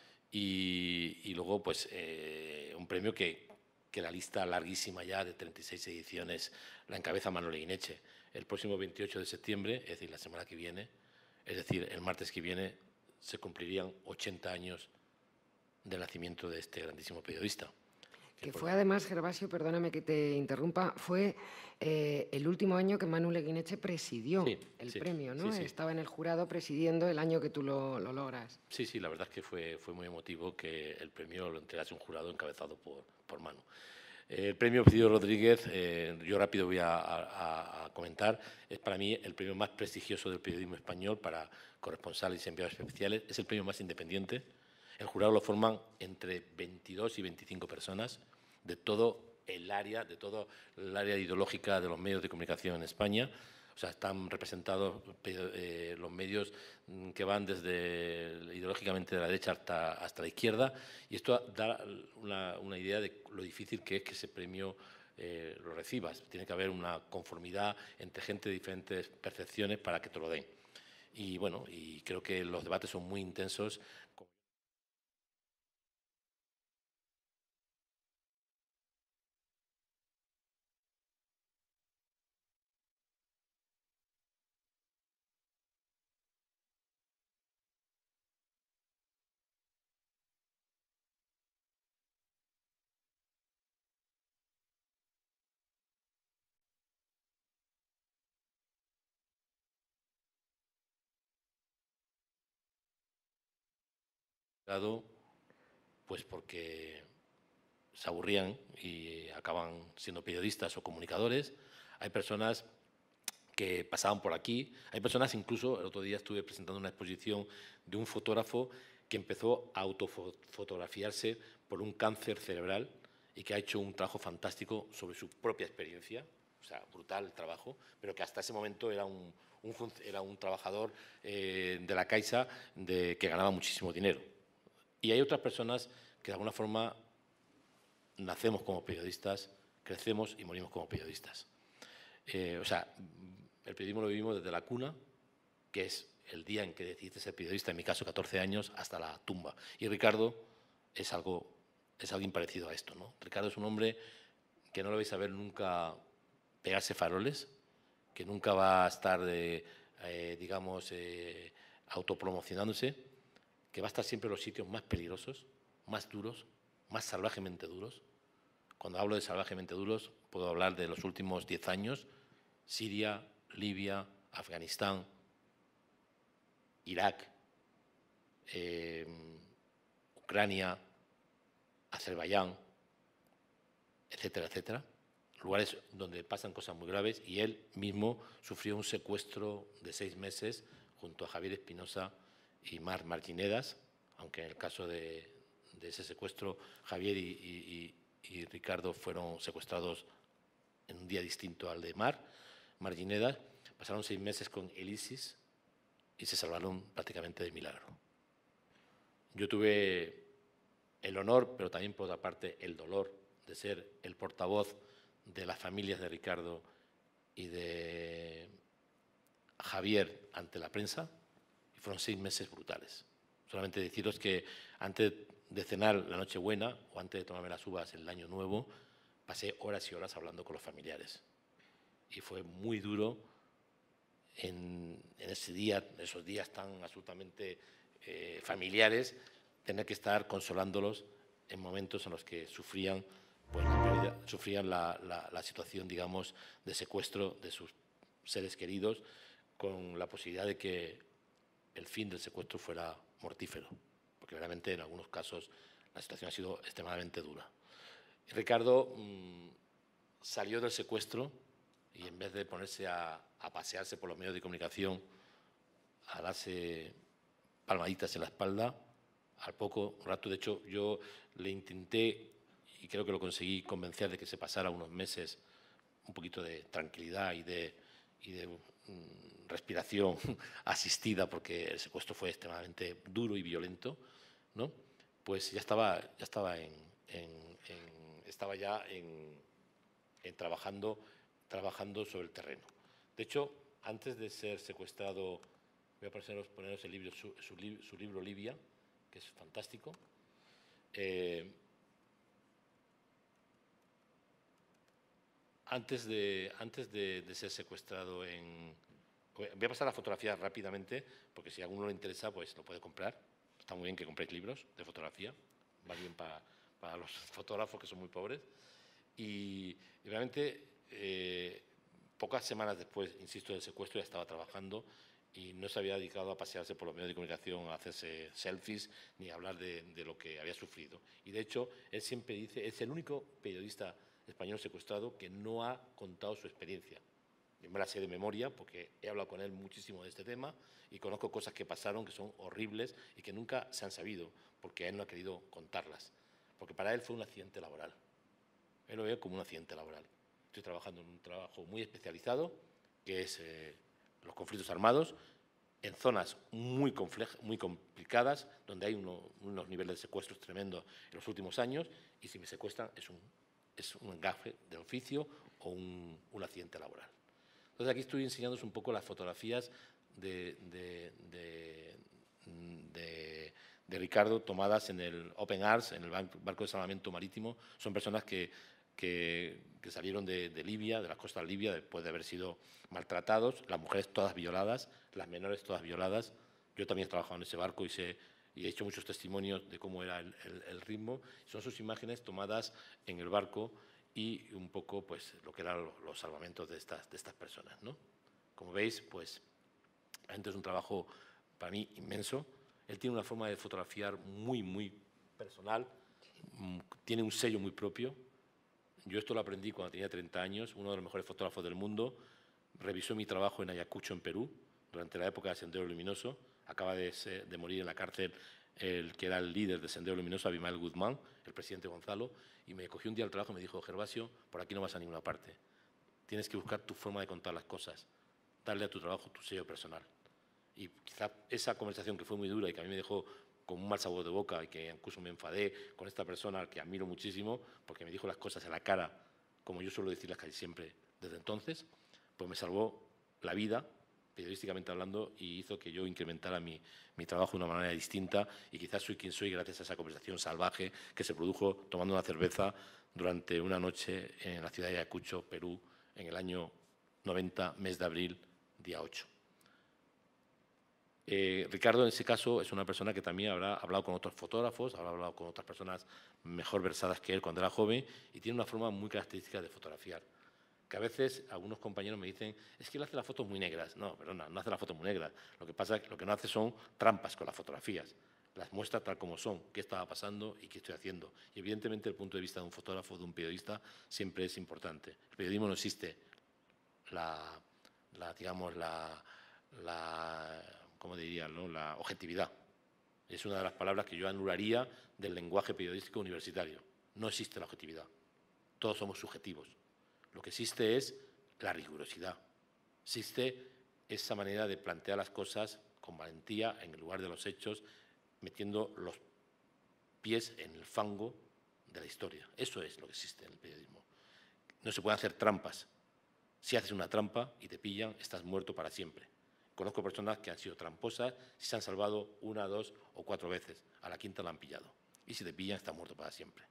y luego pues un premio que la lista larguísima ya de 36 ediciones la encabeza Manuel Eguineche. El próximo 28 de septiembre, es decir, la semana que viene, es decir, el martes que viene, se cumplirían 80 años del nacimiento de este grandísimo periodista. Que fue además, Gervasio, perdóname que te interrumpa, fue el último año que Manuel Eguineche presidió el premio, ¿no? Sí. Estaba en el jurado presidiendo el año que tú lo logras. Sí, la verdad es que fue muy emotivo que el premio lo entregase un jurado encabezado por Manu. El premio Cirilo Rodríguez, yo rápido voy a comentar, es para mí el premio más prestigioso del periodismo español para corresponsales y enviados especiales. Es el premio más independiente. El jurado lo forman entre 22 y 25 personas de todo el área ideológica de los medios de comunicación en España. O sea, están representados los medios que van desde ideológicamente de la derecha hasta la izquierda, y esto da una idea de lo difícil que es que ese premio lo recibas. Tiene que haber una conformidad entre gente de diferentes percepciones para que te lo den. Y bueno, y creo que los debates son muy intensos. Pues porque se aburrían y acaban siendo periodistas o comunicadores. Hay personas que pasaban por aquí. Hay personas, incluso, el otro día estuve presentando una exposición de un fotógrafo que empezó a autofotografiarse por un cáncer cerebral y que ha hecho un trabajo fantástico sobre su propia experiencia, o sea, brutal el trabajo, pero que hasta ese momento era un trabajador de la Caixa que ganaba muchísimo dinero. Y hay otras personas que de alguna forma nacemos como periodistas, crecemos y morimos como periodistas. O sea, el periodismo lo vivimos desde la cuna, que es el día en que decidiste ser periodista, en mi caso 14 años, hasta la tumba. Y Ricardo es alguien parecido a esto, ¿no? Ricardo es un hombre que no lo vais a ver nunca pegarse faroles, que nunca va a estar, digamos, autopromocionándose, que va a estar siempre en los sitios más peligrosos, más duros, más salvajemente duros. Cuando hablo de salvajemente duros, puedo hablar de los últimos 10 años, Siria, Libia, Afganistán, Irak, Ucrania, Azerbaiyán, etcétera, etcétera. Lugares donde pasan cosas muy graves, y él mismo sufrió un secuestro de 6 meses junto a Javier Espinosa y Mar Marginedas, aunque en el caso de ese secuestro Javier y Ricardo fueron secuestrados en un día distinto al de Marginedas. Pasaron 6 meses con el ISIS y se salvaron prácticamente de milagro. Yo tuve el honor, pero también por otra parte el dolor, de ser el portavoz de las familias de Ricardo y de Javier ante la prensa, y fueron 6 meses brutales. Solamente deciros que antes de cenar la Nochebuena o antes de tomarme las uvas el Año Nuevo, pasé horas y horas hablando con los familiares. Y fue muy duro en ese día, esos días tan absolutamente familiares, tener que estar consolándolos en momentos en los que sufrían, pues, la situación, digamos, de secuestro de sus seres queridos, con la posibilidad de que el fin del secuestro fuera mortífero, porque realmente en algunos casos la situación ha sido extremadamente dura. Ricardo salió del secuestro y, en vez de ponerse a pasearse por los medios de comunicación, a darse palmaditas en la espalda, al poco rato, de hecho, yo le intenté, y creo que lo conseguí, convencer de que se pasara unos meses un poquito de tranquilidad y de respiración asistida, porque el secuestro fue extremadamente duro y violento, ¿no? Pues ya estaba trabajando sobre el terreno. De hecho, antes de ser secuestrado, voy a poneros el libro, su libro Libia, que es fantástico. Antes de ser secuestrado voy a pasar la fotografía rápidamente, porque si a alguno le interesa, pues lo puede comprar. Está muy bien que compréis libros de fotografía, va bien para los fotógrafos, que son muy pobres. Y realmente, pocas semanas después, insisto, del secuestro, ya estaba trabajando y no se había dedicado a pasearse por los medios de comunicación, a hacerse selfies, ni a hablar de lo que había sufrido. Y, de hecho, él siempre dice, es el único periodista español secuestrado que no ha contado su experiencia. Yo me la sé de memoria porque he hablado con él muchísimo de este tema y conozco cosas que pasaron que son horribles y que nunca se han sabido, porque él no ha querido contarlas. Porque para él fue un accidente laboral. Él lo ve como un accidente laboral. Estoy trabajando en un trabajo muy especializado, que es los conflictos armados, en zonas muy complicadas, donde hay unos niveles de secuestros tremendos en los últimos años, y si me secuestran es un engafe del oficio o un accidente laboral. Entonces, aquí estoy enseñándoos un poco las fotografías de Ricardo, tomadas en el Open Arms, en el barco de salvamento marítimo. Son personas que salieron de Libia, de las costas de Libia, después de haber sido maltratados, las mujeres todas violadas, las menores todas violadas. Yo también he trabajado en ese barco y he hecho muchos testimonios de cómo era el ritmo. Son sus imágenes tomadas en el barco y un poco, pues, lo que eran los salvamentos de estas personas, ¿no? Como veis, pues, es un trabajo para mí inmenso. Él tiene una forma de fotografiar muy, muy personal, tiene un sello muy propio. Yo esto lo aprendí cuando tenía 30 años, uno de los mejores fotógrafos del mundo, revisó mi trabajo en Ayacucho, en Perú, durante la época de Sendero Luminoso. Acaba de morir en la cárcel el que era el líder de Sendero Luminoso, Abimael Guzmán, el presidente Gonzalo, y me cogió un día al trabajo y me dijo: Gervasio, por aquí no vas a ninguna parte. Tienes que buscar tu forma de contar las cosas, darle a tu trabajo tu sello personal. Y quizá esa conversación, que fue muy dura y que a mí me dejó con un mal sabor de boca y que incluso me enfadé con esta persona al que admiro muchísimo, porque me dijo las cosas a la cara, como yo suelo decirlas casi siempre desde entonces, pues me salvó la vida, periodísticamente hablando, y hizo que yo incrementara mi trabajo de una manera distinta, y quizás soy quien soy gracias a esa conversación salvaje que se produjo tomando una cerveza durante una noche en la ciudad de Ayacucho, Perú, en el año 90, mes de abril, día 8. Ricardo, en ese caso, es una persona que también habrá hablado con otros fotógrafos, habrá hablado con otras personas mejor versadas que él cuando era joven, y tiene una forma muy característica de fotografiar. Que a veces algunos compañeros me dicen: es que él hace las fotos muy negras. No, perdona, no hace las fotos muy negras. Lo que pasa es que lo que no hace son trampas con las fotografías. Las muestra tal como son, qué estaba pasando y qué estoy haciendo. Y evidentemente el punto de vista de un fotógrafo, de un periodista, siempre es importante. El periodismo no existe ¿cómo diría, no? La objetividad. Es una de las palabras que yo anularía del lenguaje periodístico universitario. No existe la objetividad. Todos somos subjetivos. Lo que existe es la rigurosidad. Existe esa manera de plantear las cosas con valentía en el lugar de los hechos, metiendo los pies en el fango de la historia. Eso es lo que existe en el periodismo. No se pueden hacer trampas. Si haces una trampa y te pillan, estás muerto para siempre. Conozco personas que han sido tramposas y se han salvado 1, 2 o 4 veces. A la quinta la han pillado. Y si te pillan, estás muerto para siempre.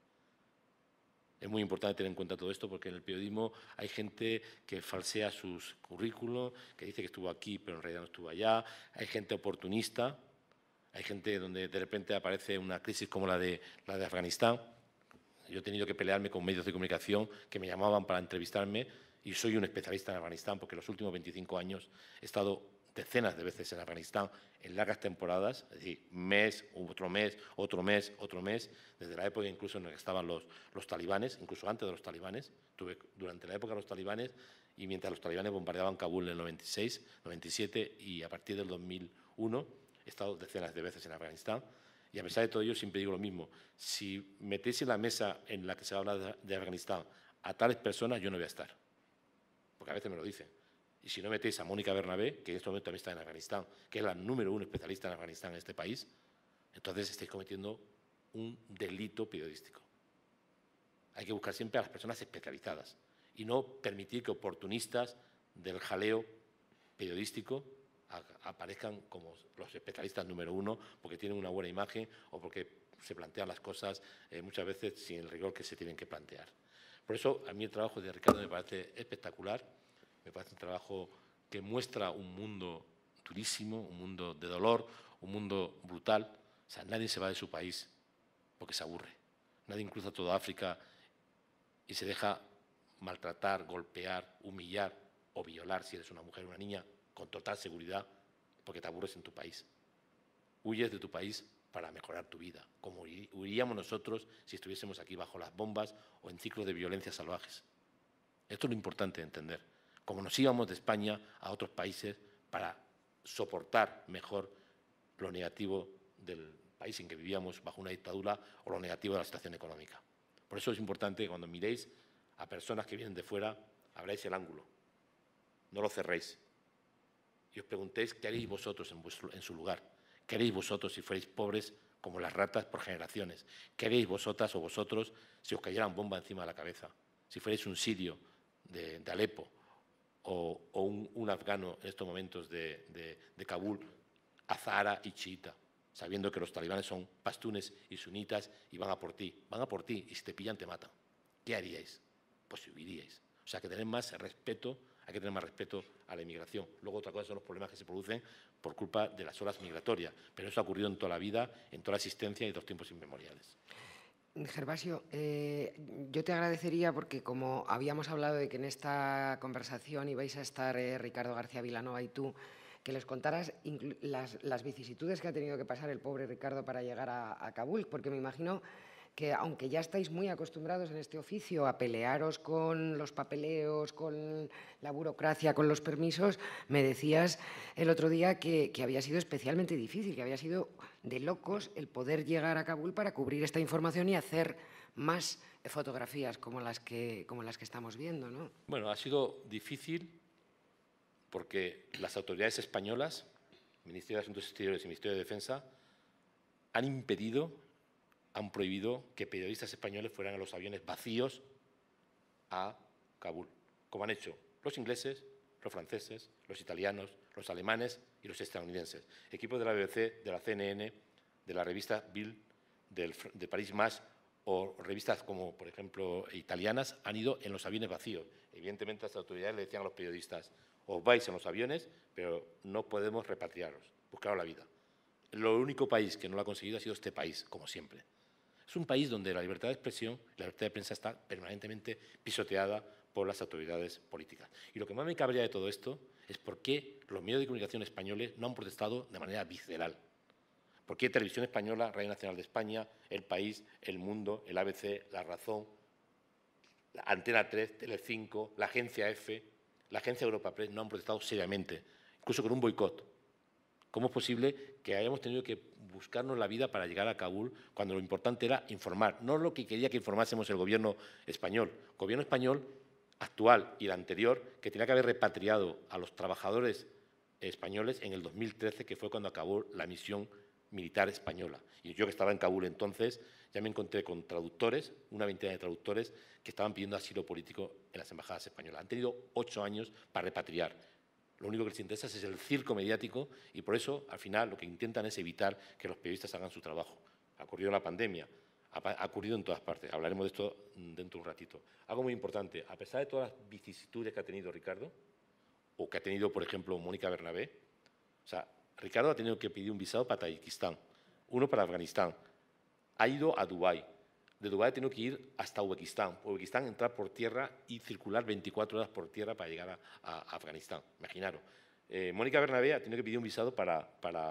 Es muy importante tener en cuenta todo esto, porque en el periodismo hay gente que falsea sus currículos, que dice que estuvo aquí pero en realidad no estuvo allá. Hay gente oportunista, hay gente donde de repente aparece una crisis como la de Afganistán. Yo he tenido que pelearme con medios de comunicación que me llamaban para entrevistarme, y soy un especialista en Afganistán porque en los últimos 25 años he estado decenas de veces en Afganistán en largas temporadas, es decir, mes, otro mes, otro mes, otro mes, desde la época incluso en la que estaban los talibanes, incluso antes de los talibanes. Estuve durante la época de los talibanes y mientras los talibanes bombardeaban Kabul en el 96, 97 y a partir del 2001 he estado decenas de veces en Afganistán. Y a pesar de todo ello siempre digo lo mismo: si metéis en la mesa en la que se habla de Afganistán a tales personas, yo no voy a estar, porque a veces me lo dicen. Y si no metéis a Mónica Bernabé, que en este momento también está en Afganistán, que es la número 1 especialista en Afganistán en este país, entonces estáis cometiendo un delito periodístico. Hay que buscar siempre a las personas especializadas y no permitir que oportunistas del jaleo periodístico aparezcan como los especialistas número 1 porque tienen una buena imagen o porque se plantean las cosas muchas veces sin el rigor que se tienen que plantear. Por eso a mí el trabajo de Ricardo me parece espectacular. Me parece un trabajo que muestra un mundo durísimo, un mundo de dolor, un mundo brutal. O sea, nadie se va de su país porque se aburre. Nadie cruza toda África y se deja maltratar, golpear, humillar o violar, si eres una mujer o una niña, con total seguridad, porque te aburres en tu país. Huyes de tu país para mejorar tu vida, como huiríamos nosotros si estuviésemos aquí bajo las bombas o en ciclos de violencia salvajes. Esto es lo importante de entender. Como nos íbamos de España a otros países para soportar mejor lo negativo del país en que vivíamos bajo una dictadura o lo negativo de la situación económica. Por eso es importante que cuando miréis a personas que vienen de fuera, abráis el ángulo, no lo cerréis y os preguntéis qué haréis vosotros en su lugar, qué haréis vosotros si fuerais pobres como las ratas por generaciones, qué haréis vosotras o vosotros si os cayeran bombas encima de la cabeza, si fuerais un sirio de Alepo o un afgano en estos momentos de Kabul, azahara y chiita, sabiendo que los talibanes son pastunes y sunitas y van a por ti, y si te pillan te matan. ¿Qué haríais? Pues huiríais. O sea, que tener más respeto, hay que tener más respeto a la inmigración. Luego otra cosa son los problemas que se producen por culpa de las olas migratorias, pero eso ha ocurrido en toda la vida, en toda la existencia y en los tiempos inmemoriales. Gervasio, yo te agradecería, porque como habíamos hablado de que en esta conversación ibais a estar Ricardo García Vilanova y tú, que les contaras las vicisitudes que ha tenido que pasar el pobre Ricardo para llegar a Kabul, porque me imagino que aunque ya estáis muy acostumbrados en este oficio a pelearos con los papeleos, con la burocracia, con los permisos, me decías el otro día que había sido especialmente difícil, que había sido de locos el poder llegar a Kabul para cubrir esta información y hacer más fotografías como las que estamos viendo, ¿no? Bueno, ha sido difícil porque las autoridades españolas, Ministerio de Asuntos Exteriores y Ministerio de Defensa, han impedido, han prohibido que periodistas españoles fueran a los aviones vacíos a Kabul, como han hecho los ingleses, los franceses, los italianos, los alemanes y los estadounidenses. Equipos de la BBC, de la CNN, de la revista Bild, de Paris Match o revistas como, por ejemplo, italianas, han ido en los aviones vacíos. Evidentemente, las autoridades le decían a los periodistas: os vais en los aviones, pero no podemos repatriaros, buscaros la vida. El único país que no lo ha conseguido ha sido este país, como siempre. Es un país donde la libertad de expresión, la libertad de prensa está permanentemente pisoteada por las autoridades políticas. Y lo que más me cabrea de todo esto es por qué los medios de comunicación españoles no han protestado de manera visceral. ¿Por qué Televisión Española, Radio Nacional de España, El País, El Mundo, el ABC, La Razón, la Antena 3, Telecinco, la Agencia EFE, la Agencia Europa Press no han protestado seriamente, incluso con un boicot? ¿Cómo es posible que hayamos tenido que buscarnos la vida para llegar a Kabul cuando lo importante era informar? No lo que quería que informásemos el Gobierno español. El Gobierno español actual y el anterior, que tenía que haber repatriado a los trabajadores españoles en el 2013, que fue cuando acabó la misión militar española. Y yo, que estaba en Kabul entonces, ya me encontré con traductores, una veintena de traductores, que estaban pidiendo asilo político en las embajadas españolas. Han tenido 8 años para repatriar. Lo único que les interesa es el circo mediático y por eso, al final, lo que intentan es evitar que los periodistas hagan su trabajo. Ha ocurrido en la pandemia, ha ocurrido en todas partes. Hablaremos de esto dentro de un ratito. Algo muy importante, a pesar de todas las vicisitudes que ha tenido Ricardo, o que ha tenido, por ejemplo, Mónica Bernabé, o sea, Ricardo ha tenido que pedir un visado para Tayikistán, uno para Afganistán, ha ido a Dubái. De Dubái ha tenido que ir hasta Uzbekistán. Uzbekistán, entrar por tierra y circular 24 horas por tierra para llegar a Afganistán. Imaginaros. Mónica Bernabé ha tenido que pedir un visado para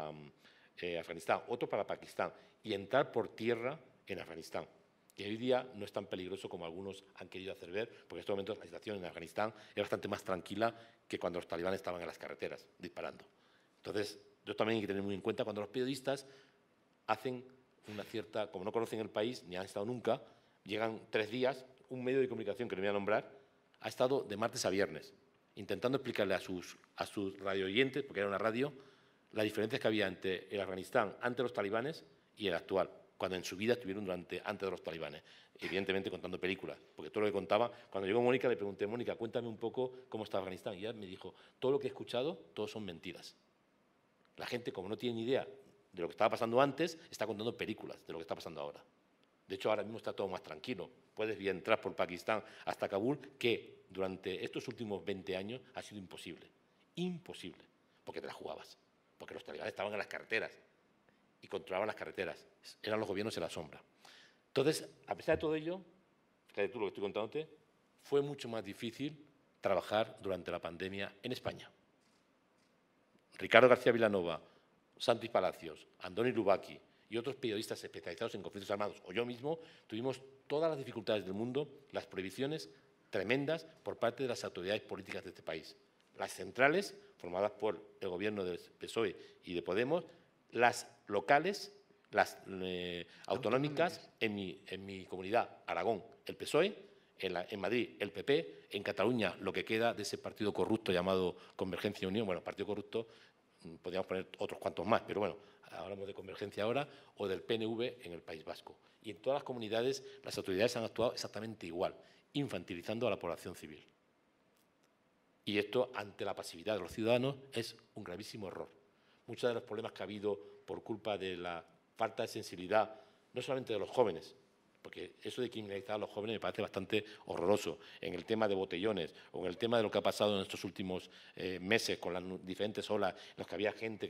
Afganistán, otro para Pakistán y entrar por tierra en Afganistán. Que hoy día no es tan peligroso como algunos han querido hacer ver, porque en estos momentos la situación en Afganistán es bastante más tranquila que cuando los talibanes estaban en las carreteras disparando. Entonces, yo también hay que tener muy en cuenta cuando los periodistas hacen una cierta, como no conocen el país, ni han estado nunca, llegan 3 días, un medio de comunicación que no voy a nombrar, ha estado de martes a viernes, intentando explicarle a sus radioyentes, porque era una radio, las diferencias que había entre el Afganistán antes de los talibanes y el actual, cuando en su vida estuvieron antes de los talibanes, evidentemente contando películas, porque todo lo que contaba, cuando llegó Mónica le pregunté: Mónica, cuéntame un poco cómo está Afganistán, y ella me dijo: todo lo que he escuchado, todo son mentiras. La gente, como no tiene ni idea de lo que estaba pasando antes, está contando películas de lo que está pasando ahora. De hecho, ahora mismo está todo más tranquilo. Puedes entrar por Pakistán hasta Kabul, que durante estos últimos 20 años ha sido imposible. Imposible, porque te la jugabas, porque los talibanes estaban en las carreteras y controlaban las carreteras. Eran los gobiernos en la sombra. Entonces, a pesar de todo ello, fíjate tú lo que estoy contándote, fue mucho más difícil trabajar durante la pandemia en España. Ricardo García Vilanova, Santi Palacios, Andoni Lubaki y otros periodistas especializados en conflictos armados, o yo mismo, tuvimos todas las dificultades del mundo, las prohibiciones tremendas por parte de las autoridades políticas de este país. Las centrales, formadas por el gobierno del PSOE y de Podemos, las locales, las autonómicas, en mi comunidad, Aragón, el PSOE, en Madrid, el PP, en Cataluña, lo que queda de ese partido corrupto llamado Convergencia y Unión, bueno, partido corrupto, podríamos poner otros cuantos más, pero bueno, hablamos de Convergencia ahora, o del PNV en el País Vasco. Y en todas las comunidades las autoridades han actuado exactamente igual, infantilizando a la población civil. Y esto, ante la pasividad de los ciudadanos, es un gravísimo error. Muchos de los problemas que ha habido por culpa de la falta de sensibilidad, no solamente de los jóvenes, porque eso de criminalizar a los jóvenes me parece bastante horroroso, en el tema de botellones o en el tema de lo que ha pasado en estos últimos meses con las diferentes olas en las que había gente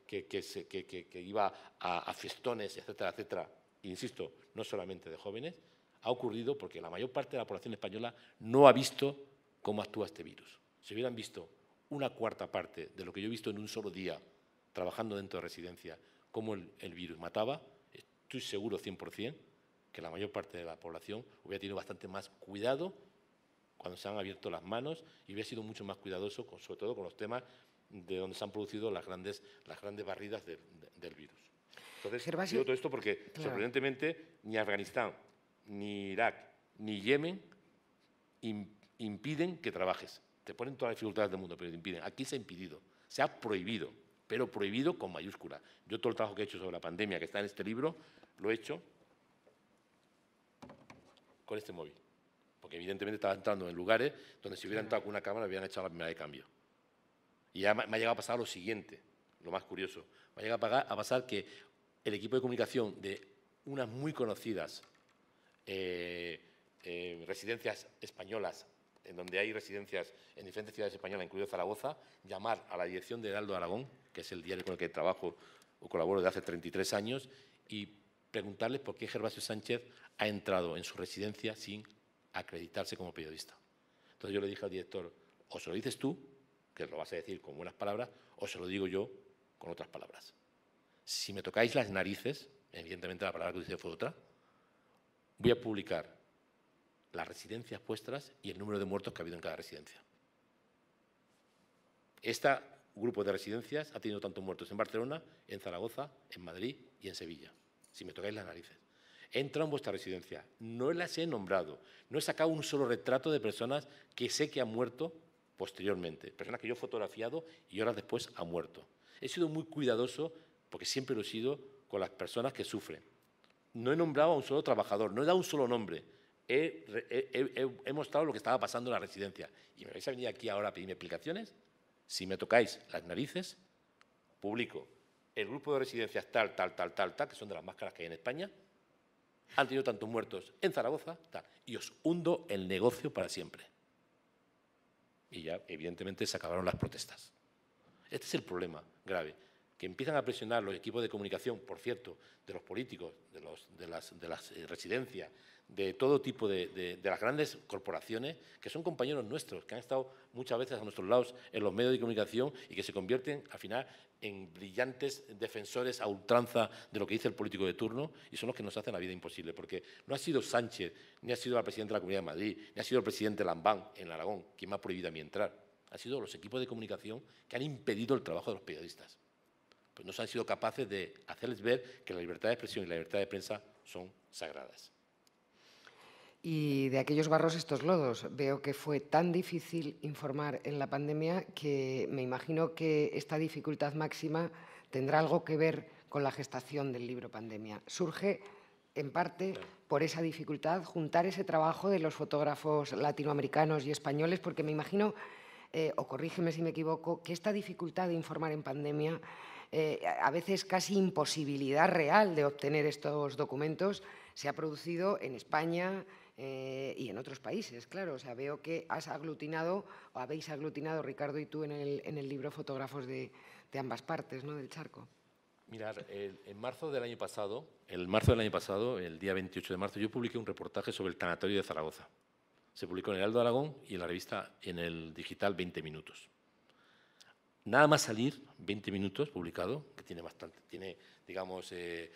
que iba a fiestones, etcétera, etcétera, insisto, no solamente de jóvenes, ha ocurrido porque la mayor parte de la población española no ha visto cómo actúa este virus. Si hubieran visto una cuarta parte de lo que yo he visto en un solo día trabajando dentro de residencia, cómo el virus mataba, estoy seguro 100% que la mayor parte de la población hubiera tenido bastante más cuidado cuando se han abierto las manos y hubiera sido mucho más cuidadoso, sobre todo con los temas de donde se han producido las grandes barridas del virus. Entonces, Gervasio, digo todo esto porque, sorprendentemente, ni Afganistán, ni Irak, ni Yemen impiden que trabajes. Te ponen todas las dificultades del mundo, pero te impiden. Aquí se ha impedido, se ha prohibido, pero prohibido con mayúscula. Yo todo el trabajo que he hecho sobre la pandemia, que está en este libro, lo he hecho con este móvil. Porque evidentemente estaba entrando en lugares donde si hubiera entrado con una cámara hubieran echado la primera de cambio. Y ya me ha llegado a pasar lo siguiente, lo más curioso. Me ha llegado a pasar que el equipo de comunicación de unas muy conocidas residencias españolas, en donde hay residencias en diferentes ciudades españolas, incluido Zaragoza, llamar a la dirección de Heraldo Aragón, que es el diario con el que trabajo o colaboro desde hace 33 años, y preguntarles por qué Gervasio Sánchez ha entrado en su residencia sin acreditarse como periodista. Entonces yo le dije al director, o se lo dices tú, que lo vas a decir con buenas palabras, o se lo digo yo con otras palabras. Si me tocáis las narices, evidentemente la palabra que utilicé fue otra, voy a publicar las residencias vuestras y el número de muertos que ha habido en cada residencia. Este grupo de residencias ha tenido tantos muertos en Barcelona, en Zaragoza, en Madrid y en Sevilla. Si me tocáis las narices. He entrado en vuestra residencia, no las he nombrado, no he sacado un solo retrato de personas que sé que han muerto posteriormente, personas que yo he fotografiado y horas después han muerto. He sido muy cuidadoso, porque siempre lo he sido, con las personas que sufren. No he nombrado a un solo trabajador, no he dado un solo nombre. He mostrado lo que estaba pasando en la residencia. ¿Y me vais a venir aquí ahora a pedirme explicaciones? Si me tocáis las narices, publico el grupo de residencias tal, que son de las más caras que hay en España, han tenido tantos muertos en Zaragoza, tal, y os hundo el negocio para siempre. Y ya, evidentemente, se acabaron las protestas. Este es el problema grave, que empiezan a presionar los equipos de comunicación, por cierto, de los políticos, de las residencias, de todo tipo de las grandes corporaciones, que son compañeros nuestros, que han estado muchas veces a nuestros lados en los medios de comunicación y que se convierten, al final, en brillantes defensores a ultranza de lo que dice el político de turno, y son los que nos hacen la vida imposible, porque no ha sido Sánchez, ni ha sido la presidenta de la Comunidad de Madrid, ni ha sido el presidente Lambán en Aragón quien me ha prohibido a mí entrar. Han sido los equipos de comunicación que han impedido el trabajo de los periodistas. Pues no se han sido capaces de hacerles ver que la libertad de expresión y la libertad de prensa son sagradas. Y de aquellos barros estos lodos. Veo que fue tan difícil informar en la pandemia que me imagino que esta dificultad máxima tendrá algo que ver con la gestación del libro Pandemia. Surge, en parte, por esa dificultad, juntar ese trabajo de los fotógrafos latinoamericanos y españoles, porque me imagino, o corrígeme si me equivoco, que esta dificultad de informar en pandemia, a veces casi imposibilidad real de obtener estos documentos, se ha producido en España y en otros países, claro. O sea, veo que has aglutinado, o habéis aglutinado, Ricardo y tú, en el libro, fotógrafos de ambas partes, ¿no?, del charco. Mirad, en marzo del año pasado, el día 28 de marzo, yo publiqué un reportaje sobre el tanatorio de Zaragoza. Se publicó en el Heraldo Aragón y en la revista, en el digital, 20 minutos. Nada más salir, 20 minutos publicado, que tiene bastante, digamos, es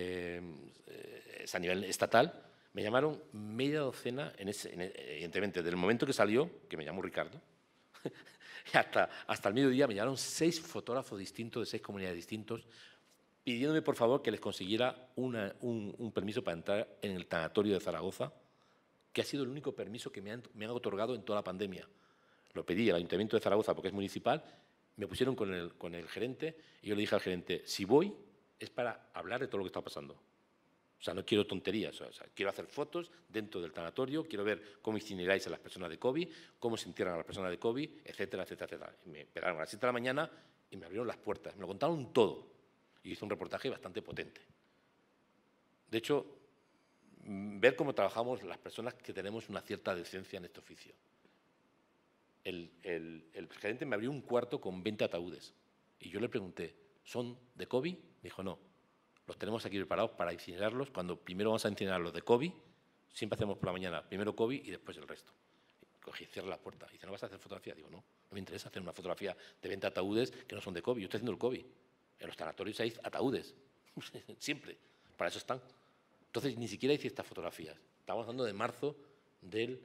a nivel estatal. Me llamaron media docena, evidentemente, del momento que salió, que me llamó Ricardo, hasta el mediodía me llamaron 6 fotógrafos distintos de 6 comunidades distintos, pidiéndome, por favor, que les consiguiera un permiso para entrar en el tanatorio de Zaragoza, que ha sido el único permiso que me han otorgado en toda la pandemia. Lo pedí al Ayuntamiento de Zaragoza porque es municipal, me pusieron con el gerente y yo le dije al gerente, si voy es para hablar de todo lo que está pasando. O sea, no quiero tonterías, o sea, quiero hacer fotos dentro del tanatorio, quiero ver cómo incineráis a las personas de COVID, cómo se entierran a las personas de COVID, etcétera, etcétera, etcétera. Y me esperaron a las 7 de la mañana y me abrieron las puertas, me lo contaron todo. Y hice un reportaje bastante potente. De hecho, ver cómo trabajamos las personas que tenemos una cierta decencia en este oficio. El gerente me abrió un cuarto con 20 ataúdes y yo le pregunté, ¿son de COVID? Me dijo, no, los tenemos aquí preparados para incinerarlos. Cuando primero vamos a incinerar los de COVID, siempre hacemos por la mañana, primero COVID y después el resto. Cogí, cierra la puerta. Y dice, ¿no vas a hacer fotografía? Digo, no me interesa hacer una fotografía de 20 ataúdes que no son de COVID. Yo estoy haciendo el COVID. En los tanatorios hay ataúdes, siempre, para eso están. Entonces, ni siquiera hice estas fotografías. Estamos hablando de marzo del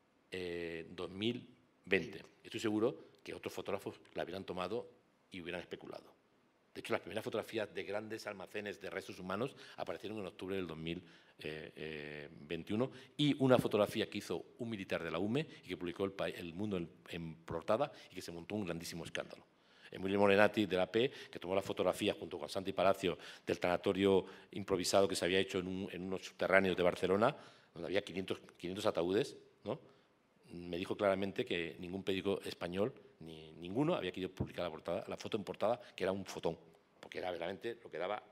2020. Estoy seguro que otros fotógrafos la hubieran tomado y hubieran especulado. De hecho, las primeras fotografías de grandes almacenes de restos humanos aparecieron en octubre del 2021 y una fotografía que hizo un militar de la UME y que publicó El Mundo en portada y que se montó un grandísimo escándalo. Emilio Morenati, de la AP, que tomó la fotografía junto con Santi Palacio del tanatorio improvisado que se había hecho en unos subterráneos de Barcelona, donde había 500 ataúdes, ¿no? Me dijo claramente que ningún periódico español, ninguno, había querido publicar la foto en portada, que era un fotón, porque era verdaderamente lo que daba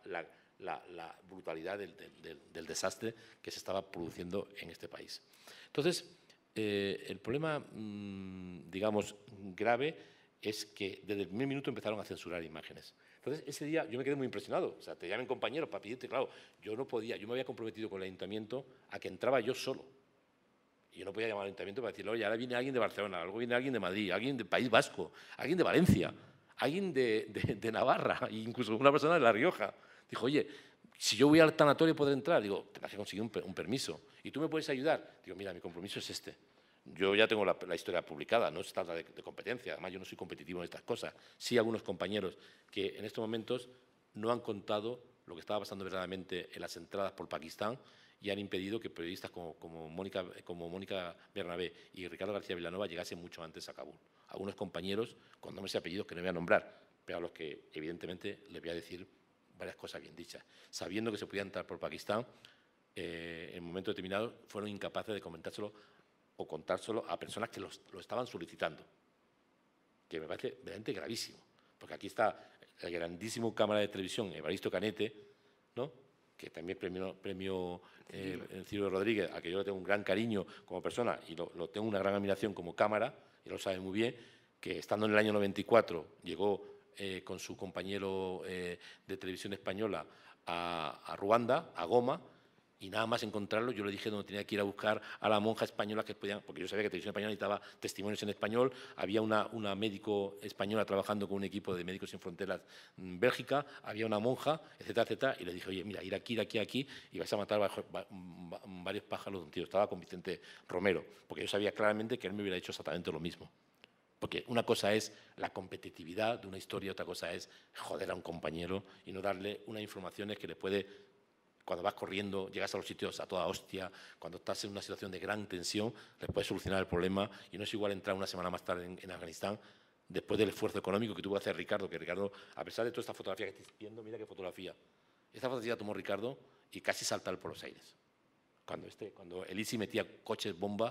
la brutalidad del desastre que se estaba produciendo en este país. Entonces, el problema, digamos, grave es que desde el primer minuto empezaron a censurar imágenes. Entonces, ese día yo me quedé muy impresionado. O sea, te llaman compañeros para pedirte, claro, yo no podía, yo me había comprometido con el ayuntamiento a que entraba yo solo. Y yo no podía llamar al ayuntamiento para decirle, oye, ahora viene alguien de Barcelona, luego viene alguien de Madrid, alguien del País Vasco, alguien de Valencia, alguien de Navarra, incluso una persona de La Rioja. Dijo, oye, si yo voy al tanatorio, ¿podré entrar? Digo, tendrás que conseguir un permiso. ¿Y tú me puedes ayudar? Digo, mira, mi compromiso es este. Yo ya tengo la historia publicada, no se trata de competencia, además yo no soy competitivo en estas cosas. Sí, algunos compañeros que en estos momentos no han contado lo que estaba pasando verdaderamente en las entradas por Pakistán y han impedido que periodistas como Mónica Bernabé y Ricardo García Vilanova llegasen mucho antes a Kabul. Algunos compañeros con nombres y apellidos que no voy a nombrar, pero a los que evidentemente les voy a decir varias cosas bien dichas. Sabiendo que se podía entrar por Pakistán, en un momento determinado fueron incapaces de comentárselo o contárselo a personas que lo estaban solicitando, que me parece verdaderamente gravísimo, porque aquí está el grandísimo cámara de televisión Evaristo Canete, ¿no?, que también premio Ciro Rodríguez, a que yo le tengo un gran cariño como persona y lo tengo una gran admiración como cámara, y lo sabe muy bien, que estando en el año 94 llegó con su compañero de televisión española a Ruanda, a Goma, y nada más encontrarlo, yo le dije dónde tenía que ir a buscar a la monja española que podían, porque yo sabía que Televisión Española necesitaba testimonios en español, había una médico española trabajando con un equipo de Médicos Sin Fronteras en Bélgica, había una monja, etcétera, etcétera, y le dije, oye, mira, ir aquí, y vais a matar varios pájaros de un tiro. Estaba con Vicente Romero, porque yo sabía claramente que él me hubiera hecho exactamente lo mismo. Porque una cosa es la competitividad de una historia, otra cosa es joder a un compañero y no darle unas informaciones que le puede... Cuando vas corriendo, llegas a los sitios a toda hostia, cuando estás en una situación de gran tensión, les puedes solucionar el problema y no es igual entrar una semana más tarde en Afganistán después del esfuerzo económico que tuvo que hacer Ricardo, que Ricardo, a pesar de toda esta fotografía que estáis viendo, mira qué fotografía. Esta fotografía tomó Ricardo y casi salta por los aires. Cuando el ISI metía coches bomba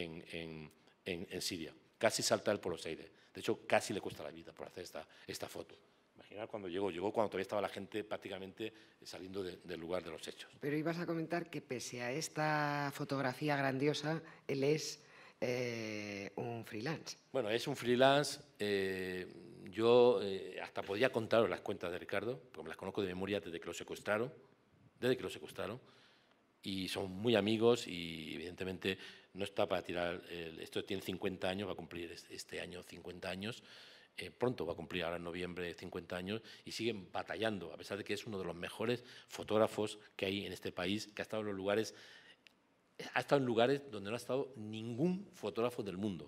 en Siria, casi salta por los aires. De hecho, casi le cuesta la vida por hacer esta foto. Imaginar cuando llegó cuando todavía estaba la gente prácticamente saliendo del lugar de los hechos. Pero ibas a comentar que pese a esta fotografía grandiosa, él es un freelance. Bueno, es un freelance. Yo hasta podía contaros las cuentas de Ricardo, porque me las conozco de memoria desde que lo secuestraron, y son muy amigos y evidentemente no está para tirar. Esto tiene 50 años, va a cumplir este año 50 años. Pronto va a cumplir ahora en noviembre 50 años y siguen batallando, a pesar de que es uno de los mejores fotógrafos que hay en este país, que ha estado en lugares donde no ha estado ningún fotógrafo del mundo.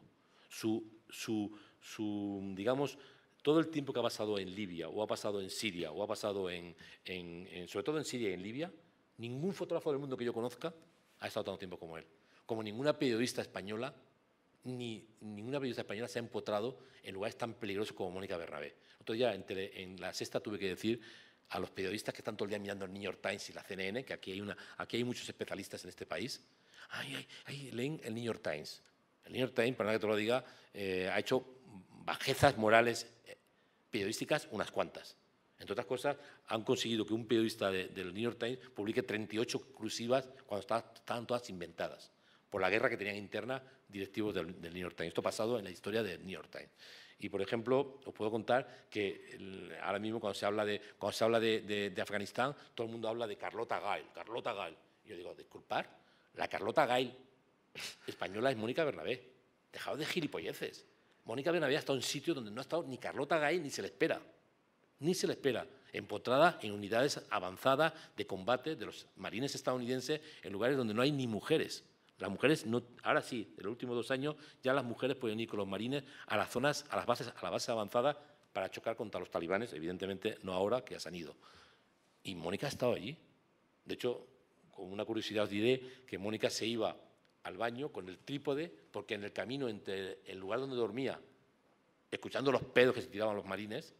Digamos, todo el tiempo que ha pasado en Libia, o ha pasado en Siria, o ha pasado sobre todo en Siria y en Libia, ningún fotógrafo del mundo que yo conozca ha estado tanto tiempo como él. Como ninguna periodista española, ninguna periodista española se ha empotrado en lugares tan peligrosos como Mónica Bernabé. Otro día en La Sexta tuve que decir a los periodistas que están todo el día mirando el New York Times y la CNN, que aquí hay muchos especialistas en este país, leen el New York Times. El New York Times, para que te lo diga, ha hecho bajezas morales periodísticas unas cuantas. Entre otras cosas, han conseguido que un periodista del New York Times publique 38 exclusivas cuando estaban todas inventadas por la guerra que tenían interna directivos del New York Times. Esto ha pasado en la historia del New York Times. Y, por ejemplo, os puedo contar que ahora mismo cuando se habla de Afganistán, todo el mundo habla de Carlota Gál. Y yo digo, disculpad, la Carlota Gál española es Mónica Bernabé. Dejaos de gilipolleces. Mónica Bernabé ha estado en sitios donde no ha estado ni Carlota Gál ni se le espera. Ni se le espera. Empotrada en unidades avanzadas de combate de los marines estadounidenses en lugares donde no hay ni mujeres. Las mujeres, no, ahora sí, en los últimos 2 años, ya las mujeres pueden ir con los marines a las zonas, a la base avanzada para chocar contra los talibanes, evidentemente no ahora, que ya se han ido. Y Mónica ha estado allí. De hecho, con una curiosidad os diré que Mónica se iba al baño con el trípode, porque en el camino entre el lugar donde dormía, escuchando los pedos que se tiraban los marines,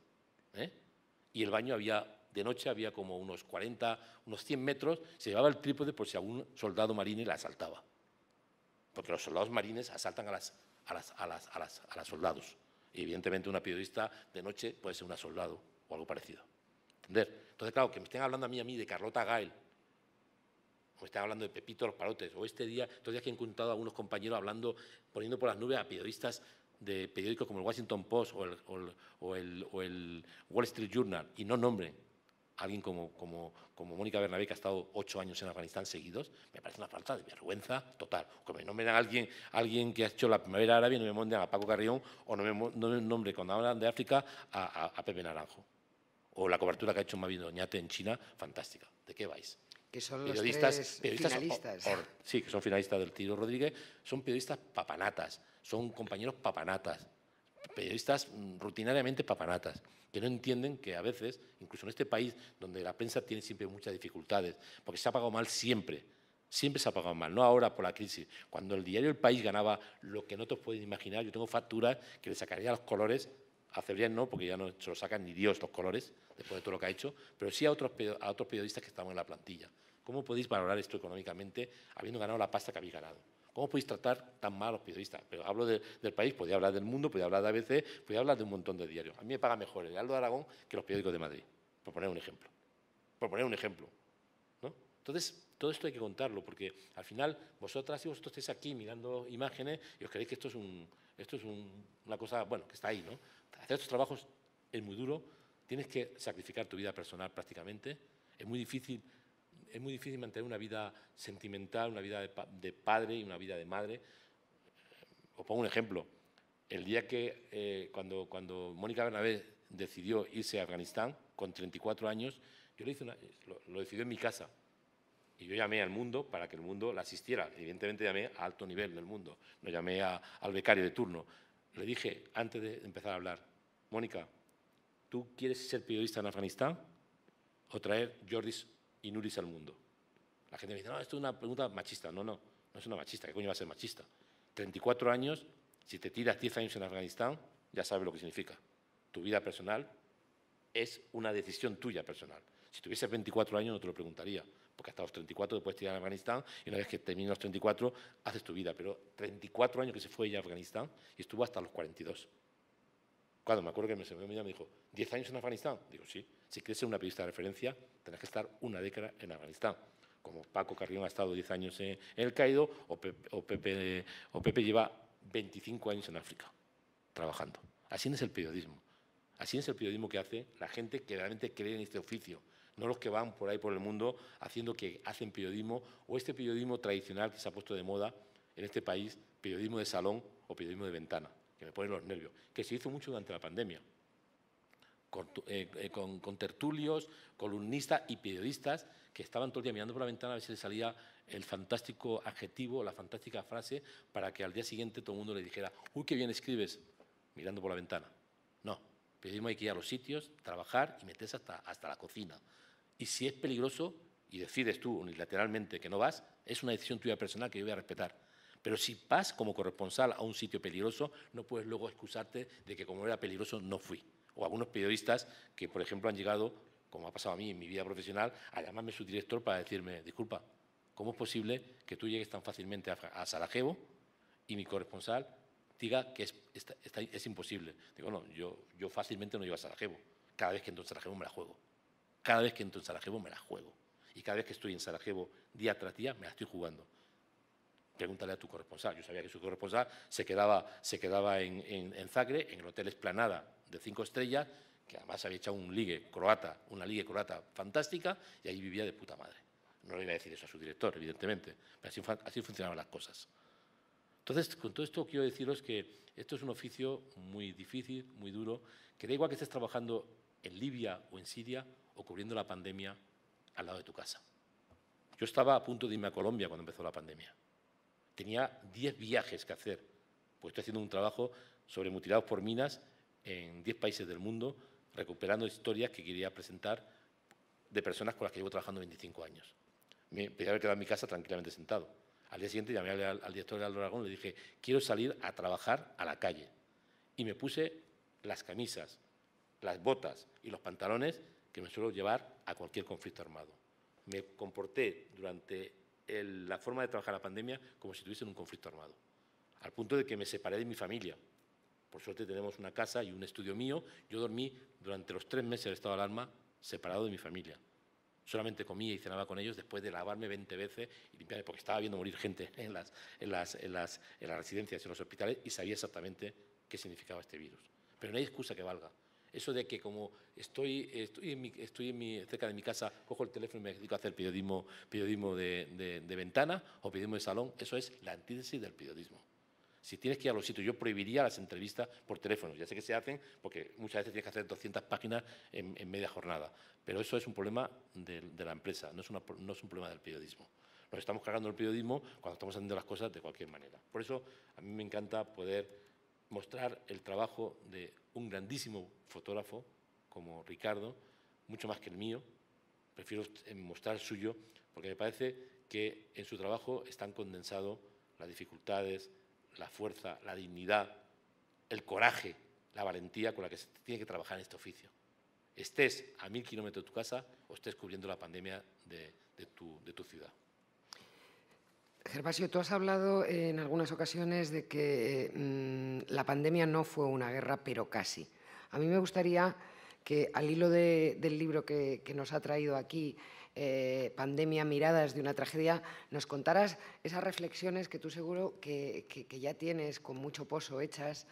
y el baño de noche había como unos 40, unos 100 metros, se llevaba el trípode por si algún soldado marine la asaltaba. Porque los soldados marines asaltan a las soldados. Y evidentemente una periodista de noche puede ser una soldado o algo parecido. ¿Entender? Entonces, claro, que me estén hablando a mí de Carlota Gael, o me estén hablando de Pepito Los Palotes, o estos días que he encontrado a algunos compañeros poniendo por las nubes a periodistas de periódicos como el Washington Post o el Wall Street Journal, y no nombren a alguien como Mónica Bernabé, que ha estado 8 años en Afganistán seguidos, me parece una falta de vergüenza total. Que me nombren a alguien que ha hecho la primavera árabe, no me nombren a Paco Carrión, o no me nombren, cuando hablan de África, a Pepe Naranjo. O la cobertura que ha hecho Mavi Doñate en China, fantástica. ¿De qué vais? Que son los periodistas finalistas. Sí, que son finalistas del Tiro Rodríguez, son periodistas papanatas, son compañeros papanatas, periodistas rutinariamente papanatas, que no entienden que a veces, incluso en este país, donde la prensa tiene siempre muchas dificultades, porque se ha pagado mal siempre se ha pagado mal, no ahora por la crisis. Cuando el diario El País ganaba lo que no te puedes imaginar, yo tengo facturas que le sacaría los colores, a Cebrián no, porque ya no se lo sacan ni Dios los colores, después de todo lo que ha hecho, pero sí a otros periodistas que estaban en la plantilla. ¿Cómo podéis valorar esto económicamente habiendo ganado la pasta que habéis ganado? ¿Cómo podéis tratar tan mal a los periodistas? Pero hablo del país, podía hablar del Mundo, podía hablar de ABC, podía hablar de un montón de diarios. A mí me paga mejor el Heraldo de Aragón que los periódicos de Madrid, por poner un ejemplo. ¿No? Entonces, todo esto hay que contarlo, porque al final vosotras y vosotros estáis aquí mirando imágenes y os creéis que esto es una cosa, bueno, que está ahí, ¿no? Hacer estos trabajos es muy duro, tienes que sacrificar tu vida personal prácticamente, es muy difícil mantener una vida sentimental, una vida de padre y una vida de madre. Os pongo un ejemplo. El día que, cuando Mónica Bernabé decidió irse a Afganistán, con 34 años, yo lo decidió en mi casa. Y yo llamé al Mundo para que el Mundo la asistiera. Evidentemente llamé a alto nivel del Mundo, no llamé al becario de turno. Le dije, antes de empezar a hablar, Mónica, ¿tú quieres ser periodista en Afganistán o traer Jordis y Nuris al Mundo? La gente me dice, no, esto es una pregunta machista. No es una machista. ¿Qué coño va a ser machista? 34 años, si te tiras 10 años en Afganistán, ya sabes lo que significa. Tu vida personal es una decisión tuya personal. Si tuvieses 24 años no te lo preguntaría, porque hasta los 34 te puedes tirar a Afganistán y una vez que termines los 34 haces tu vida. Pero 34 años que se fue ella a Afganistán y estuvo hasta los 42. Cuando me acuerdo que me dijo, ¿10 años en Afganistán? Digo, sí. Si quieres ser una periodista de referencia, tendrás que estar una década en Afganistán. Como Paco Carrión ha estado 10 años en el Caído, o Pepe lleva 25 años en África, trabajando. Así es el periodismo. Así es el periodismo que hace la gente que realmente cree en este oficio, no los que van por ahí por el mundo haciendo que hacen periodismo, o este periodismo tradicional que se ha puesto de moda en este país, periodismo de salón o periodismo de ventana, que me pone los nervios, que se hizo mucho durante la pandemia, con tertulios, columnistas y periodistas que estaban todo el día mirando por la ventana a ver si les salía el fantástico adjetivo, la fantástica frase, para que al día siguiente todo el mundo le dijera, uy, qué bien escribes, mirando por la ventana. No, periodismo hay que ir a los sitios, trabajar y meterse hasta la cocina. Y si es peligroso y decides tú unilateralmente que no vas, es una decisión tuya personal que yo voy a respetar. Pero si vas como corresponsal a un sitio peligroso, no puedes luego excusarte de que como era peligroso no fui. O algunos periodistas que, por ejemplo, han llegado, como ha pasado a mí en mi vida profesional, a llamarme su director para decirme, disculpa, ¿cómo es posible que tú llegues tan fácilmente a Sarajevo y mi corresponsal diga que es imposible? Digo, no, yo fácilmente no llego a Sarajevo. Cada vez que entro en Sarajevo me la juego. Cada vez que entro en Sarajevo me la juego. Y cada vez que estoy en Sarajevo día tras día me la estoy jugando. Pregúntale a tu corresponsal. Yo sabía que su corresponsal se quedaba en Zagreb, en el Hotel Esplanada de 5 estrellas, que además había echado una ligue croata fantástica, y ahí vivía de puta madre. No le iba a decir eso a su director, evidentemente, pero así funcionaban las cosas. Entonces, con todo esto quiero deciros que esto es un oficio muy difícil, muy duro, que da igual que estés trabajando en Libia o en Siria o cubriendo la pandemia al lado de tu casa. Yo estaba a punto de irme a Colombia cuando empezó la pandemia. Tenía 10 viajes que hacer, pues estoy haciendo un trabajo sobre mutilados por minas en 10 países del mundo, recuperando historias que quería presentar de personas con las que llevo trabajando 25 años. Me podía haber quedado en mi casa tranquilamente sentado. Al día siguiente llamé al director de Aldo Aragón y le dije, quiero salir a trabajar a la calle. Y me puse las camisas, las botas y los pantalones que me suelo llevar a cualquier conflicto armado. Me comporté durante la forma de trabajar la pandemia como si estuviese en un conflicto armado, al punto de que me separé de mi familia. Por suerte tenemos una casa y un estudio mío. Yo dormí durante los 3 meses del estado de alarma separado de mi familia. Solamente comía y cenaba con ellos después de lavarme 20 veces y limpiarme, porque estaba viendo morir gente en las residencias y en los hospitales y sabía exactamente qué significaba este virus. Pero no hay excusa que valga. Eso de que como estoy cerca de mi casa, cojo el teléfono y me dedico a hacer periodismo de ventana o periodismo de salón, eso es la antítesis del periodismo. Si tienes que ir a los sitios, yo prohibiría las entrevistas por teléfono. Ya sé que se hacen porque muchas veces tienes que hacer 200 páginas en media jornada. Pero eso es un problema de la empresa, no es un problema del periodismo. Nos estamos cargando el periodismo cuando estamos haciendo las cosas de cualquier manera. Por eso a mí me encanta poder mostrar el trabajo de un grandísimo fotógrafo como Ricardo, mucho más que el mío. Prefiero mostrar el suyo porque me parece que en su trabajo están condensados las dificultades, la fuerza, la dignidad, el coraje, la valentía con la que se tiene que trabajar en este oficio. Estés a 1000 kilómetros de tu casa o estés cubriendo la pandemia de tu ciudad. Gervasio, tú has hablado en algunas ocasiones de que la pandemia no fue una guerra, pero casi. A mí me gustaría que, al hilo del libro que nos ha traído aquí, Pandemia, miradas de una tragedia, nos contaras esas reflexiones que tú seguro que ya tienes con mucho poso hechas.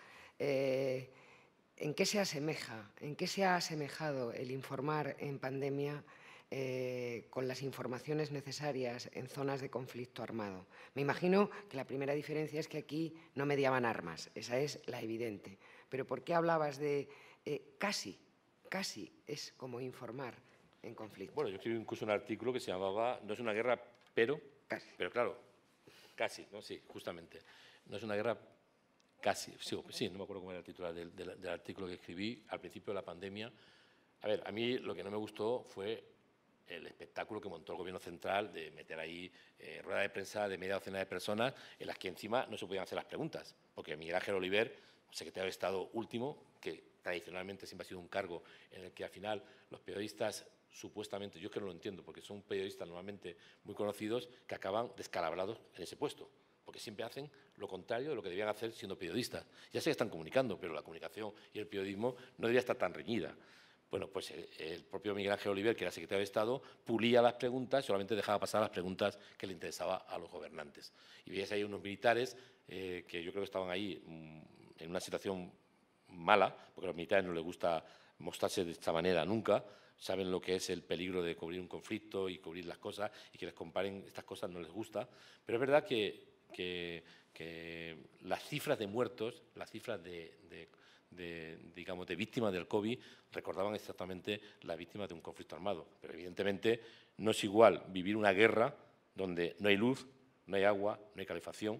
¿En qué se asemeja, en qué se ha asemejado el informar en pandemia con las informaciones necesarias en zonas de conflicto armado? Me imagino que la primera diferencia es que aquí no mediaban armas, esa es la evidente. Pero ¿por qué hablabas de casi es como informar en conflicto? Bueno, yo escribí incluso un artículo que se llamaba No es una guerra, pero claro, casi, ¿no? Sí, justamente. No es una guerra casi, sí, no me acuerdo cómo era el titular del artículo que escribí al principio de la pandemia. A ver, a mí lo que no me gustó fue el espectáculo que montó el Gobierno central de meter ahí rueda de prensa de media docena de personas en las que encima no se podían hacer las preguntas, porque Miguel Ángel Oliver, secretario de Estado último, que tradicionalmente siempre ha sido un cargo en el que al final los periodistas supuestamente, yo es que no lo entiendo, porque son periodistas normalmente muy conocidos que acaban descalabrados en ese puesto, porque siempre hacen lo contrario de lo que debían hacer siendo periodistas. Ya sé que están comunicando, pero la comunicación y el periodismo no debería estar tan reñida. Bueno, pues el propio Miguel Ángel Oliver, que era secretario de Estado, pulía las preguntas y solamente dejaba pasar las preguntas que le interesaban a los gobernantes. Y veías ahí unos militares que yo creo que estaban ahí en una situación mala, porque a los militares no les gusta mostrarse de esta manera nunca, saben lo que es el peligro de cubrir un conflicto y cubrir las cosas, y que les comparen estas cosas no les gusta. Pero es verdad que las cifras de muertos, las cifras digamos, de víctimas del COVID recordaban exactamente las víctimas de un conflicto armado. Pero evidentemente no es igual vivir una guerra donde no hay luz, no hay agua, no hay calefacción,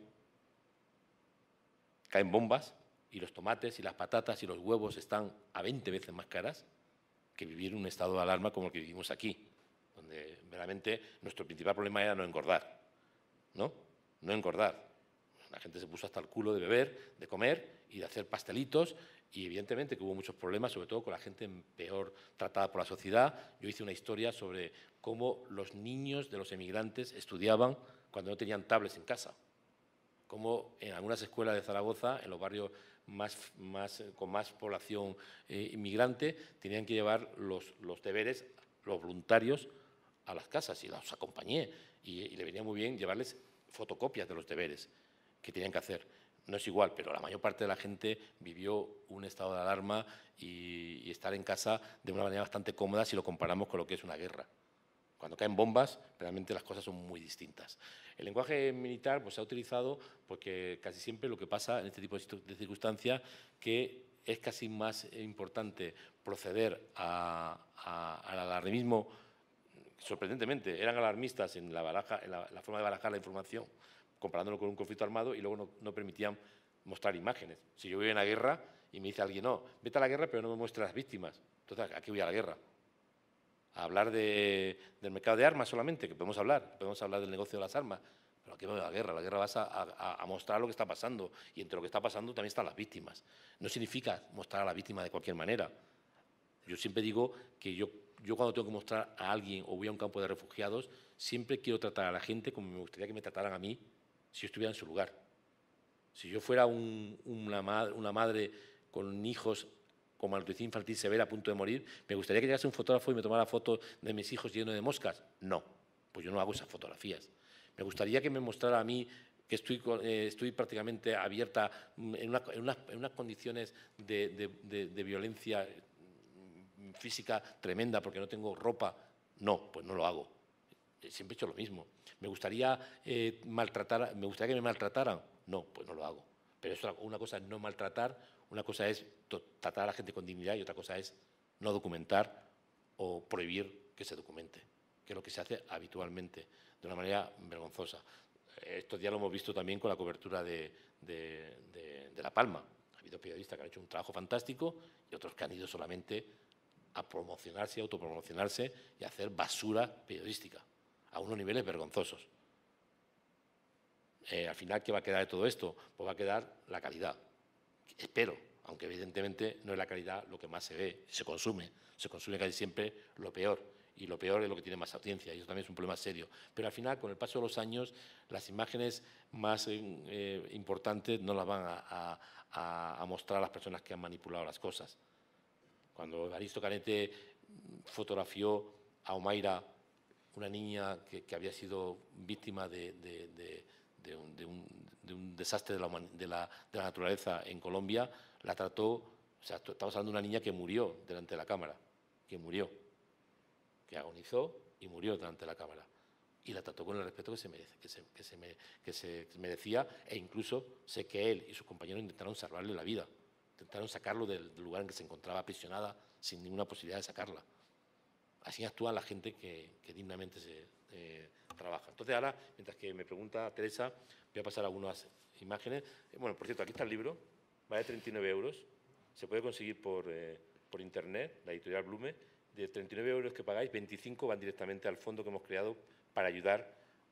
caen bombas y los tomates y las patatas y los huevos están a 20 veces más caras, que vivir un estado de alarma como el que vivimos aquí, donde verdaderamente nuestro principal problema era no engordar, ¿no? No engordar. La gente se puso hasta el culo de beber, de comer y de hacer pastelitos, y evidentemente que hubo muchos problemas, sobre todo con la gente peor tratada por la sociedad. Yo hice una historia sobre cómo los niños de los emigrantes estudiaban cuando no tenían tablets en casa, cómo en algunas escuelas de Zaragoza, en los barrios con más población inmigrante, tenían que llevar los deberes, los voluntarios, a las casas, y los acompañé, y le venía muy bien llevarles fotocopias de los deberes que tenían que hacer. No es igual, pero la mayor parte de la gente vivió un estado de alarma y estar en casa de una manera bastante cómoda si lo comparamos con lo que es una guerra. Cuando caen bombas, realmente las cosas son muy distintas. El lenguaje militar pues, se ha utilizado porque casi siempre lo que pasa en este tipo de circunstancias que es casi más importante proceder al alarmismo. Sorprendentemente, eran alarmistas en la forma de barajar la información, comparándolo con un conflicto armado, y luego no permitían mostrar imágenes. Si yo voy a una guerra y me dice alguien, no, vete a la guerra pero no me muestres las víctimas, entonces, ¿a qué voy a la guerra? ¿A hablar del mercado de armas solamente? Que podemos hablar del negocio de las armas, pero ¿a qué voy a la guerra? La guerra vas a mostrar lo que está pasando, y entre lo que está pasando también están las víctimas. No significa mostrar a la víctima de cualquier manera. Yo siempre digo que yo cuando tengo que mostrar a alguien o voy a un campo de refugiados, siempre quiero tratar a la gente como me gustaría que me trataran a mí si yo estuviera en su lugar. Si yo fuera una madre con hijos con malnutrición infantil severa a punto de morir, ¿me gustaría que llegase un fotógrafo y me tomara fotos de mis hijos llenos de moscas? No, pues yo no hago esas fotografías. Me gustaría que me mostrara a mí que estoy prácticamente abierta en unas condiciones de violencia física tremenda porque no tengo ropa. No, pues no lo hago. Siempre he hecho lo mismo. ¿Me gustaría que me maltrataran? No, pues no lo hago. Pero una cosa es no maltratar, una cosa es tratar a la gente con dignidad y otra cosa es no documentar o prohibir que se documente, que es lo que se hace habitualmente, de una manera vergonzosa. Estos días lo hemos visto también con la cobertura de La Palma. Ha habido periodistas que han hecho un trabajo fantástico y otros que han ido solamente a promocionarse, a autopromocionarse y a hacer basura periodística a unos niveles vergonzosos. Al final, ¿qué va a quedar de todo esto? Pues va a quedar la calidad. Espero, aunque evidentemente no es la calidad lo que más se ve, se consume casi siempre lo peor, y lo peor es lo que tiene más audiencia, y eso también es un problema serio. Pero al final, con el paso de los años, las imágenes más importantes no las van a mostrar a las personas que han manipulado las cosas. Cuando Evaristo Canete fotografió a Omaira, una niña que había sido víctima de un desastre de la naturaleza en Colombia, la trató, o sea, estamos hablando de una niña que murió delante de la cámara, que agonizó y murió delante de la cámara. Y la trató con el respeto que se merecía, e incluso sé que él y sus compañeros intentaron salvarle la vida, intentaron sacarlo del lugar en que se encontraba aprisionada sin ninguna posibilidad de sacarla. Así actúa la gente que dignamente trabaja. Entonces ahora, mientras que me pregunta Teresa, voy a pasar algunas imágenes. Bueno, por cierto, aquí está el libro, vale 39 €, se puede conseguir por internet, la editorial Blume. De 39 € que pagáis, 25 van directamente al fondo que hemos creado para ayudar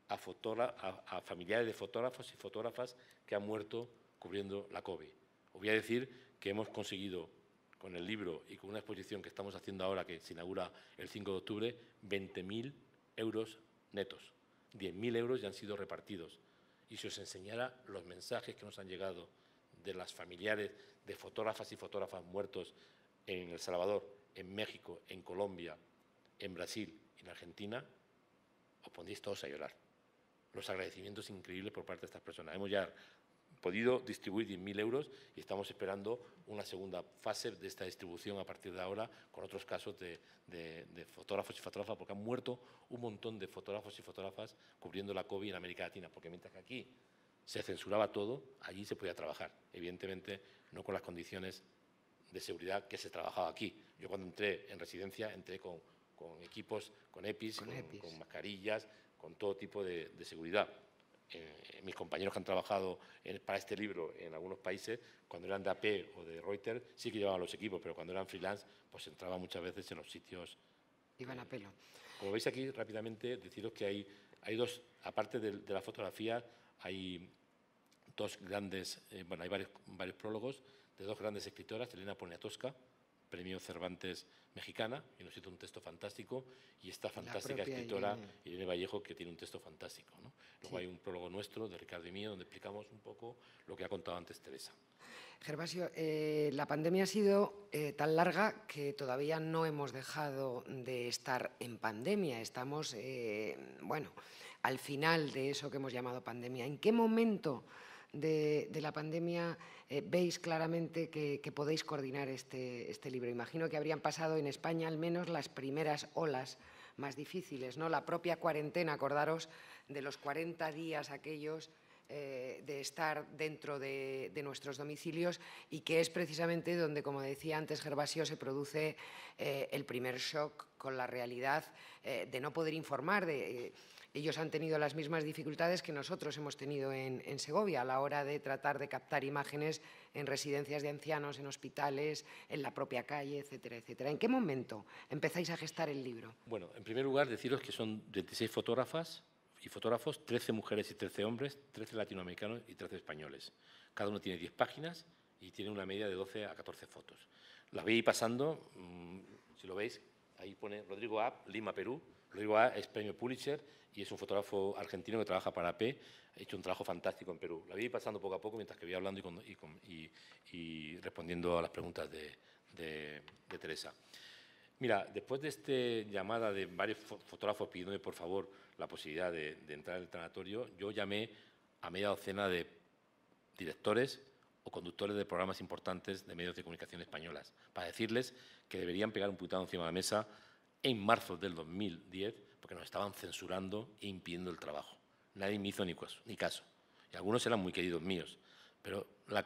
a familiares de fotógrafos y fotógrafas que han muerto cubriendo la COVID. Os voy a decir que hemos conseguido, con el libro y con una exposición que estamos haciendo ahora, que se inaugura el 5 de octubre, 20.000 € netos. 10.000 € ya han sido repartidos. Y si os enseñara los mensajes que nos han llegado de las familiares de fotógrafas y fotógrafos muertos en El Salvador, en México, en Colombia, en Brasil y en Argentina, os pondréis todos a llorar. Los agradecimientos increíbles por parte de estas personas. Hemos ya podido distribuir 10.000 € y estamos esperando una segunda fase de esta distribución a partir de ahora, con otros casos de fotógrafos y fotógrafas, porque han muerto un montón de fotógrafos y fotógrafas cubriendo la COVID en América Latina, porque mientras que aquí se censuraba todo, allí se podía trabajar. Evidentemente, no con las condiciones de seguridad que se trabajaba aquí. Yo cuando entré en residencia, entré con equipos, con EPIs, con mascarillas, con todo tipo de seguridad. Mis compañeros que han trabajado para este libro en algunos países, cuando eran de AP o de Reuters, sí que llevaban los equipos, pero cuando eran freelance, pues entraban muchas veces en los sitios. Iban a pelo. Como veis aquí, rápidamente, deciros que hay dos, aparte de la fotografía, hay dos grandes, hay varios prólogos de dos grandes escritoras, Elena Poniatowska, Premio Cervantes mexicana, y nos hizo un texto fantástico, y esta fantástica escritora Irene Vallejo, que tiene un texto fantástico, ¿no? Luego hay un prólogo nuestro, de Ricardo y mío, donde explicamos un poco lo que ha contado antes Teresa. Gervasio, la pandemia ha sido tan larga que todavía no hemos dejado de estar en pandemia. Estamos, al final de eso que hemos llamado pandemia. ¿En qué momento de la pandemia veis claramente que podéis coordinar este libro? Imagino que habrían pasado en España al menos las primeras olas más difíciles, ¿no? La propia cuarentena, acordaros de los 40 días aquellos de estar dentro de nuestros domicilios y que es precisamente donde, como decía antes Gervasio, se produce el primer shock con la realidad de no poder informar. Ellos han tenido las mismas dificultades que nosotros hemos tenido en Segovia a la hora de tratar de captar imágenes en residencias de ancianos, en hospitales, en la propia calle, etcétera, etcétera. ¿En qué momento empezáis a gestar el libro? Bueno, en primer lugar, deciros que son 26 fotógrafas y fotógrafos, 13 mujeres y 13 hombres, 13 latinoamericanos y 13 españoles. Cada uno tiene 10 páginas y tiene una media de 12 a 14 fotos. Las voy a ir pasando, si lo veis, ahí pone Rodrigo A., Lima, Perú. Rodrigo A. es premio Pulitzer y es un fotógrafo argentino que trabaja para AP. Ha hecho un trabajo fantástico en Perú. La voy a ir pasando poco a poco mientras que voy hablando y respondiendo a las preguntas de Teresa. Mira, después de esta llamada de varios fotógrafos pidiéndome, por favor, la posibilidad de entrar en el tanatorio, yo llamé a media docena de directores o conductores de programas importantes de medios de comunicación españolas para decirles que deberían pegar un puñetazo encima de la mesa en marzo del 2010 porque nos estaban censurando e impidiendo el trabajo. Nadie me hizo ni caso. Y algunos eran muy queridos míos. Pero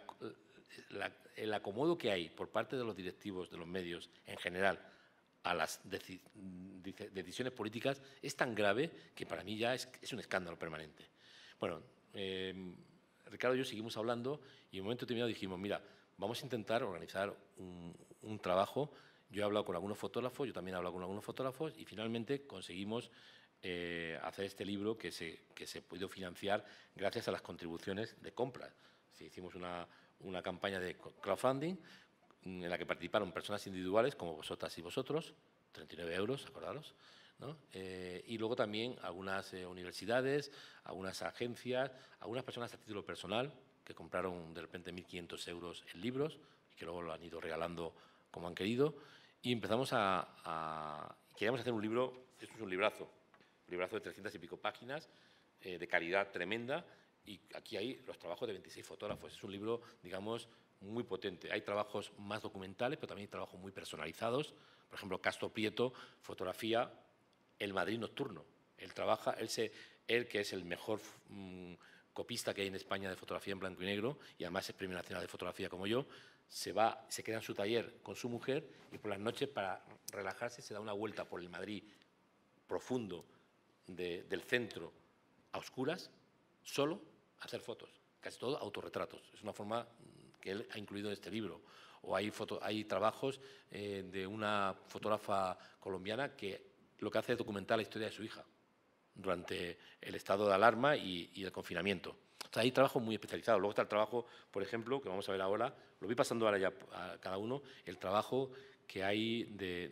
el acomodo que hay por parte de los directivos de los medios en general a las decisiones políticas es tan grave que para mí ya es un escándalo permanente. Bueno, Ricardo y yo seguimos hablando y en un momento determinado dijimos, mira, vamos a intentar organizar un trabajo. Yo he hablado con algunos fotógrafos, yo también he hablado con algunos fotógrafos y finalmente conseguimos hacer este libro que se pudo financiar gracias a las contribuciones de compra. Hicimos una campaña de crowdfunding en la que participaron personas individuales como vosotras y vosotros, 39 euros, acordaros, ¿no? Y luego también algunas universidades, algunas agencias, algunas personas a título personal que compraron de repente 1.500 euros en libros y que luego lo han ido regalando como han querido. Y empezamos queríamos hacer un libro, esto es un librazo de 300 y pico páginas, de calidad tremenda, y aquí hay los trabajos de 26 fotógrafos. Es un libro, digamos, muy potente. Hay trabajos más documentales, pero también hay trabajos muy personalizados. Por ejemplo, Castro Prieto fotografía el Madrid nocturno. Él que es el mejor copista que hay en España de fotografía en blanco y negro, y además es Premio Nacional de Fotografía como yo, se queda en su taller con su mujer y por las noches, para relajarse, se da una vuelta por el Madrid profundo del centro a oscuras, solo a hacer fotos, casi todo autorretratos. Es una forma que él ha incluido en este libro. O hay trabajos de una fotógrafa colombiana que lo que hace es documentar la historia de su hija durante el estado de alarma y el confinamiento. O sea, hay trabajos muy especializados. Luego está el trabajo, por ejemplo, que vamos a ver ahora, lo voy pasando ahora ya a cada uno, el trabajo que hay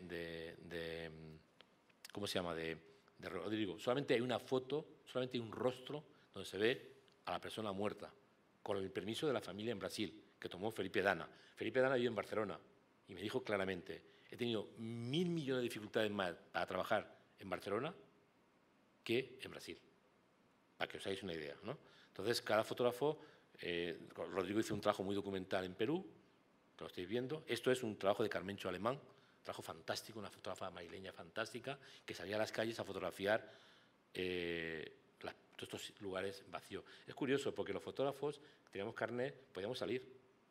¿cómo se llama?, de Rodrigo. Solamente hay una foto, solamente hay un rostro donde se ve a la persona muerta, con el permiso de la familia en Brasil, que tomó Felipe Dana. Felipe Dana vive en Barcelona y me dijo claramente, he tenido 1.000 millones de dificultades más para trabajar en Barcelona que en Brasil, para que os hagáis una idea, ¿no? Entonces, cada fotógrafo, Rodrigo hizo un trabajo muy documental en Perú, que lo estáis viendo. Esto es un trabajo de Carmencho Alemán, un trabajo fantástico, una fotógrafa madrileña fantástica, que salía a las calles a fotografiar todos estos lugares vacíos. Es curioso, porque los fotógrafos que teníamos carnet podíamos salir.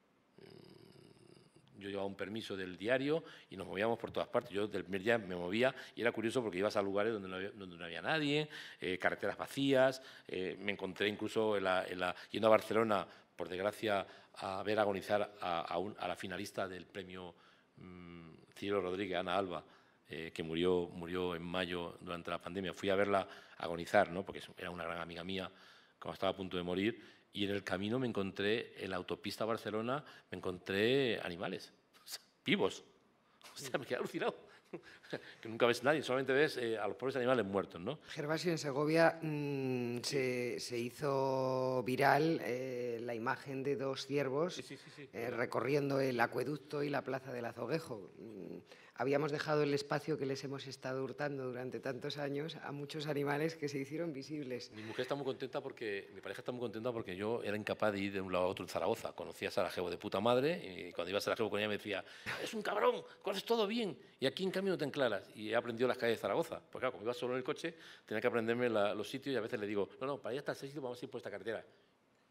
Yo llevaba un permiso del diario y nos movíamos por todas partes. Yo del primer día me movía y era curioso porque ibas a lugares donde no había nadie, carreteras vacías. Me encontré incluso yendo a Barcelona, por desgracia, a ver agonizar a la finalista del premio Ciro Rodríguez, Ana Alba, que murió en mayo durante la pandemia. Fui a verla agonizar, ¿no?, porque era una gran amiga mía cuando estaba a punto de morir. Y en el camino me encontré, en la autopista a Barcelona, me encontré animales vivos. O sea, me quedé alucinado. Que nunca ves nadie, solamente ves a los pobres animales muertos, ¿no? Gervasio, en Segovia se hizo viral la imagen de dos ciervos recorriendo el acueducto y la plaza del Azoguejo. Habíamos dejado el espacio que les hemos estado hurtando durante tantos años a muchos animales que se hicieron visibles. Mi mujer está muy contenta mi pareja está muy contenta porque yo era incapaz de ir de un lado a otro en Zaragoza. Conocía a Sarajevo de puta madre y cuando iba a Sarajevo con ella me decía, es un cabrón, conoces todo bien y aquí en cambio no te enclaras. Y he aprendido las calles de Zaragoza. Porque claro, como iba solo en el coche, tenía que aprenderme los sitios y a veces le digo, no, para ir hasta el sitio vamos a ir por esta carretera.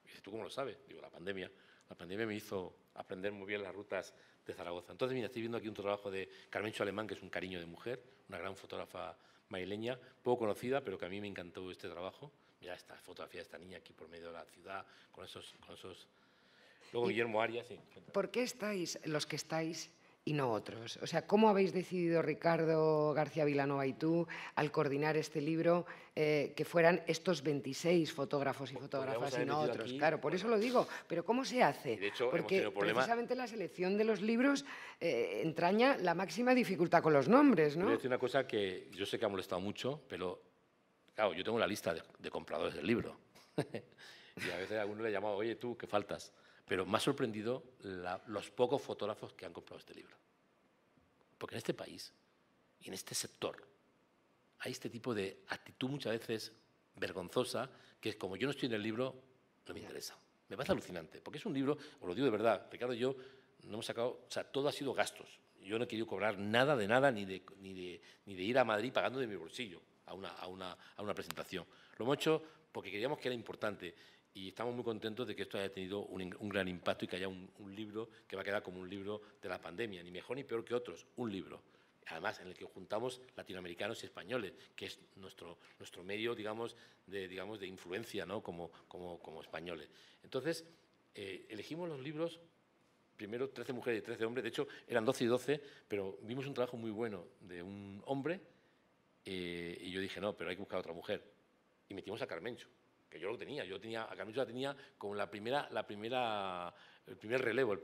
Dice, ¿tú cómo lo sabes? Digo, la pandemia. La pandemia me hizo aprender muy bien las rutas de Zaragoza. Entonces, mira, estoy viendo aquí un trabajo de Carmencho Alemán, que es un cariño de mujer, una gran fotógrafa madrileña, poco conocida, pero que a mí me encantó este trabajo. Mira esta fotografía de esta niña aquí por medio de la ciudad, con esos... Luego Guillermo Arias, sí. ¿Por qué estáis los que estáis y no otros? O sea, ¿cómo habéis decidido, Ricardo García Vilanova y tú, al coordinar este libro, que fueran estos 26 fotógrafos y fotógrafas y no otros? Aquí, claro, por eso lo digo. Pero ¿cómo se hace? De hecho, porque precisamente la selección de los libros entraña la máxima dificultad con los nombres, ¿no? Voy a decir una cosa que yo sé que ha molestado mucho, pero claro, yo tengo la lista de compradores del libro. Y a veces a alguno le he llamado, oye, tú, ¿qué faltas? Pero me ha sorprendido los pocos fotógrafos que han comprado este libro. Porque en este país y en este sector hay este tipo de actitud muchas veces vergonzosa, que como yo no estoy en el libro, no me interesa. Me parece alucinante, porque es un libro, os lo digo de verdad, Ricardo y yo no hemos sacado, o sea, todo ha sido gastos. Yo no he querido cobrar nada de nada, ni de ir a Madrid pagando de mi bolsillo a una presentación. Lo hemos hecho porque queríamos que era importante. Y estamos muy contentos de que esto haya tenido un gran impacto y que haya un libro que va a quedar como un libro de la pandemia, ni mejor ni peor que otros, un libro. Además, en el que juntamos latinoamericanos y españoles, que es nuestro medio, digamos, de influencia, ¿no? como españoles. Entonces, elegimos los libros, primero 13 mujeres y 13 hombres, de hecho eran 12 y 12, pero vimos un trabajo muy bueno de un hombre y yo dije, no, pero hay que buscar otra mujer. Y metimos a Carmencho, que yo lo tenía, a Carmencho la tenía como el primer relevo,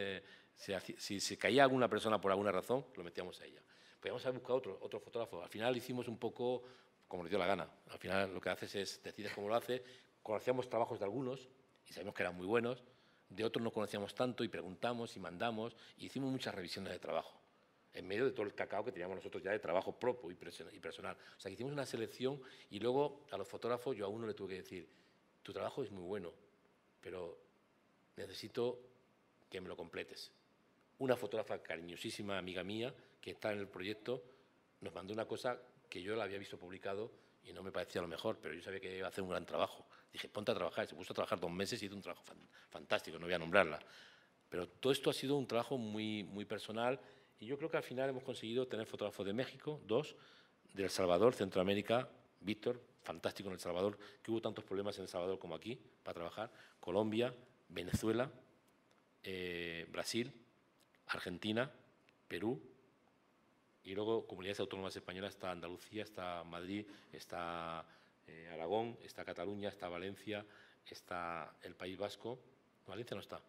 si se caía alguna persona por alguna razón, lo metíamos a ella. Podíamos haber buscado otro fotógrafo. Al final hicimos un poco como nos dio la gana. Al final lo que haces es, decides cómo lo haces, conocíamos trabajos de algunos y sabíamos que eran muy buenos, de otros no conocíamos tanto y preguntamos y mandamos y hicimos muchas revisiones de trabajo, en medio de todo el cacao que teníamos nosotros ya de trabajo propio y personal. O sea, que hicimos una selección y luego a los fotógrafos yo a uno le tuve que decir, tu trabajo es muy bueno, pero necesito que me lo completes. Una fotógrafa cariñosísima, amiga mía, que está en el proyecto, nos mandó una cosa que yo la había visto publicado y no me parecía lo mejor, pero yo sabía que iba a hacer un gran trabajo. Dije, ponte a trabajar. Se puso a trabajar 2 meses y hizo un trabajo fantástico, no voy a nombrarla. Pero todo esto ha sido un trabajo muy, muy personal. Y yo creo que al final hemos conseguido tener fotógrafos de México, 2, de El Salvador, Centroamérica, Víctor, fantástico en El Salvador, que hubo tantos problemas en El Salvador como aquí para trabajar, Colombia, Venezuela, Brasil, Argentina, Perú, y luego comunidades autónomas españolas, está Andalucía, está Madrid, está Aragón, está Cataluña, está Valencia, está el País Vasco. Valencia no está,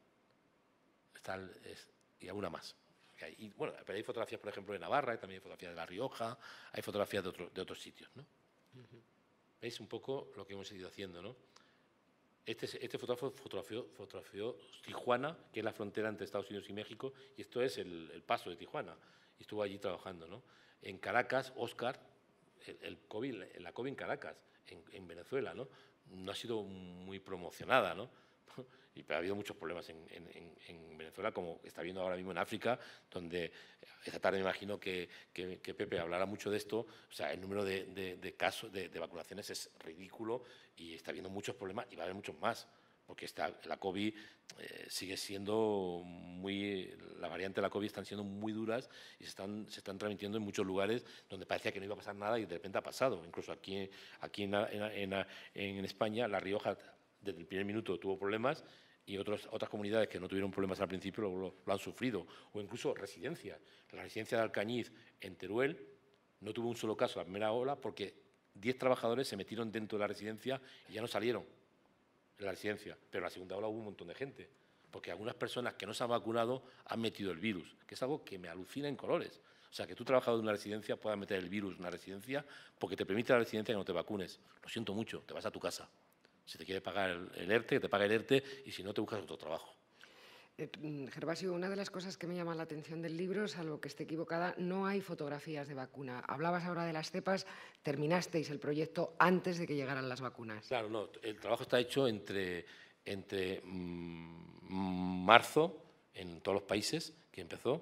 y alguna más. Y bueno, pero hay fotografías, por ejemplo, de Navarra, hay también fotografías de La Rioja, hay fotografías de otros sitios, ¿no? ¿Veis un poco lo que hemos ido haciendo, no? Este fotógrafo fotografió Tijuana, que es la frontera entre Estados Unidos y México, y esto es el paso de Tijuana, y estuvo allí trabajando, ¿no? En Caracas, Óscar, la COVID en Caracas, en Venezuela, ¿no? No ha sido muy promocionada, ¿no? Pero ha habido muchos problemas en Venezuela, como está habiendo ahora mismo en África, donde esta tarde me imagino que Pepe hablará mucho de esto. O sea, el número de casos de vacunaciones es ridículo y está habiendo muchos problemas y va a haber muchos más, porque la COVID sigue siendo la variante de la COVID están siendo muy duras y se están transmitiendo en muchos lugares donde parecía que no iba a pasar nada y de repente ha pasado. Incluso aquí en España, La Rioja, desde el primer minuto tuvo problemas y otras comunidades que no tuvieron problemas al principio lo han sufrido. O incluso residencias. La residencia de Alcañiz en Teruel no tuvo un solo caso la primera ola porque 10 trabajadores se metieron dentro de la residencia y ya no salieron de la residencia. Pero en la segunda ola hubo un montón de gente, porque algunas personas que no se han vacunado han metido el virus, que es algo que me alucina en colores. O sea, que tú trabajador de una residencia puedas meter el virus en una residencia porque te permite la residencia que no te vacunes. Lo siento mucho, te vas a tu casa. Si te quiere pagar el ERTE, que te pague el ERTE, y si no, te buscas otro trabajo. Gervasio, una de las cosas que me llama la atención del libro, salvo que esté equivocada, no hay fotografías de vacuna. Hablabas ahora de las cepas, terminasteis el proyecto antes de que llegaran las vacunas. Claro, no, el trabajo está hecho entre marzo, en todos los países, que empezó,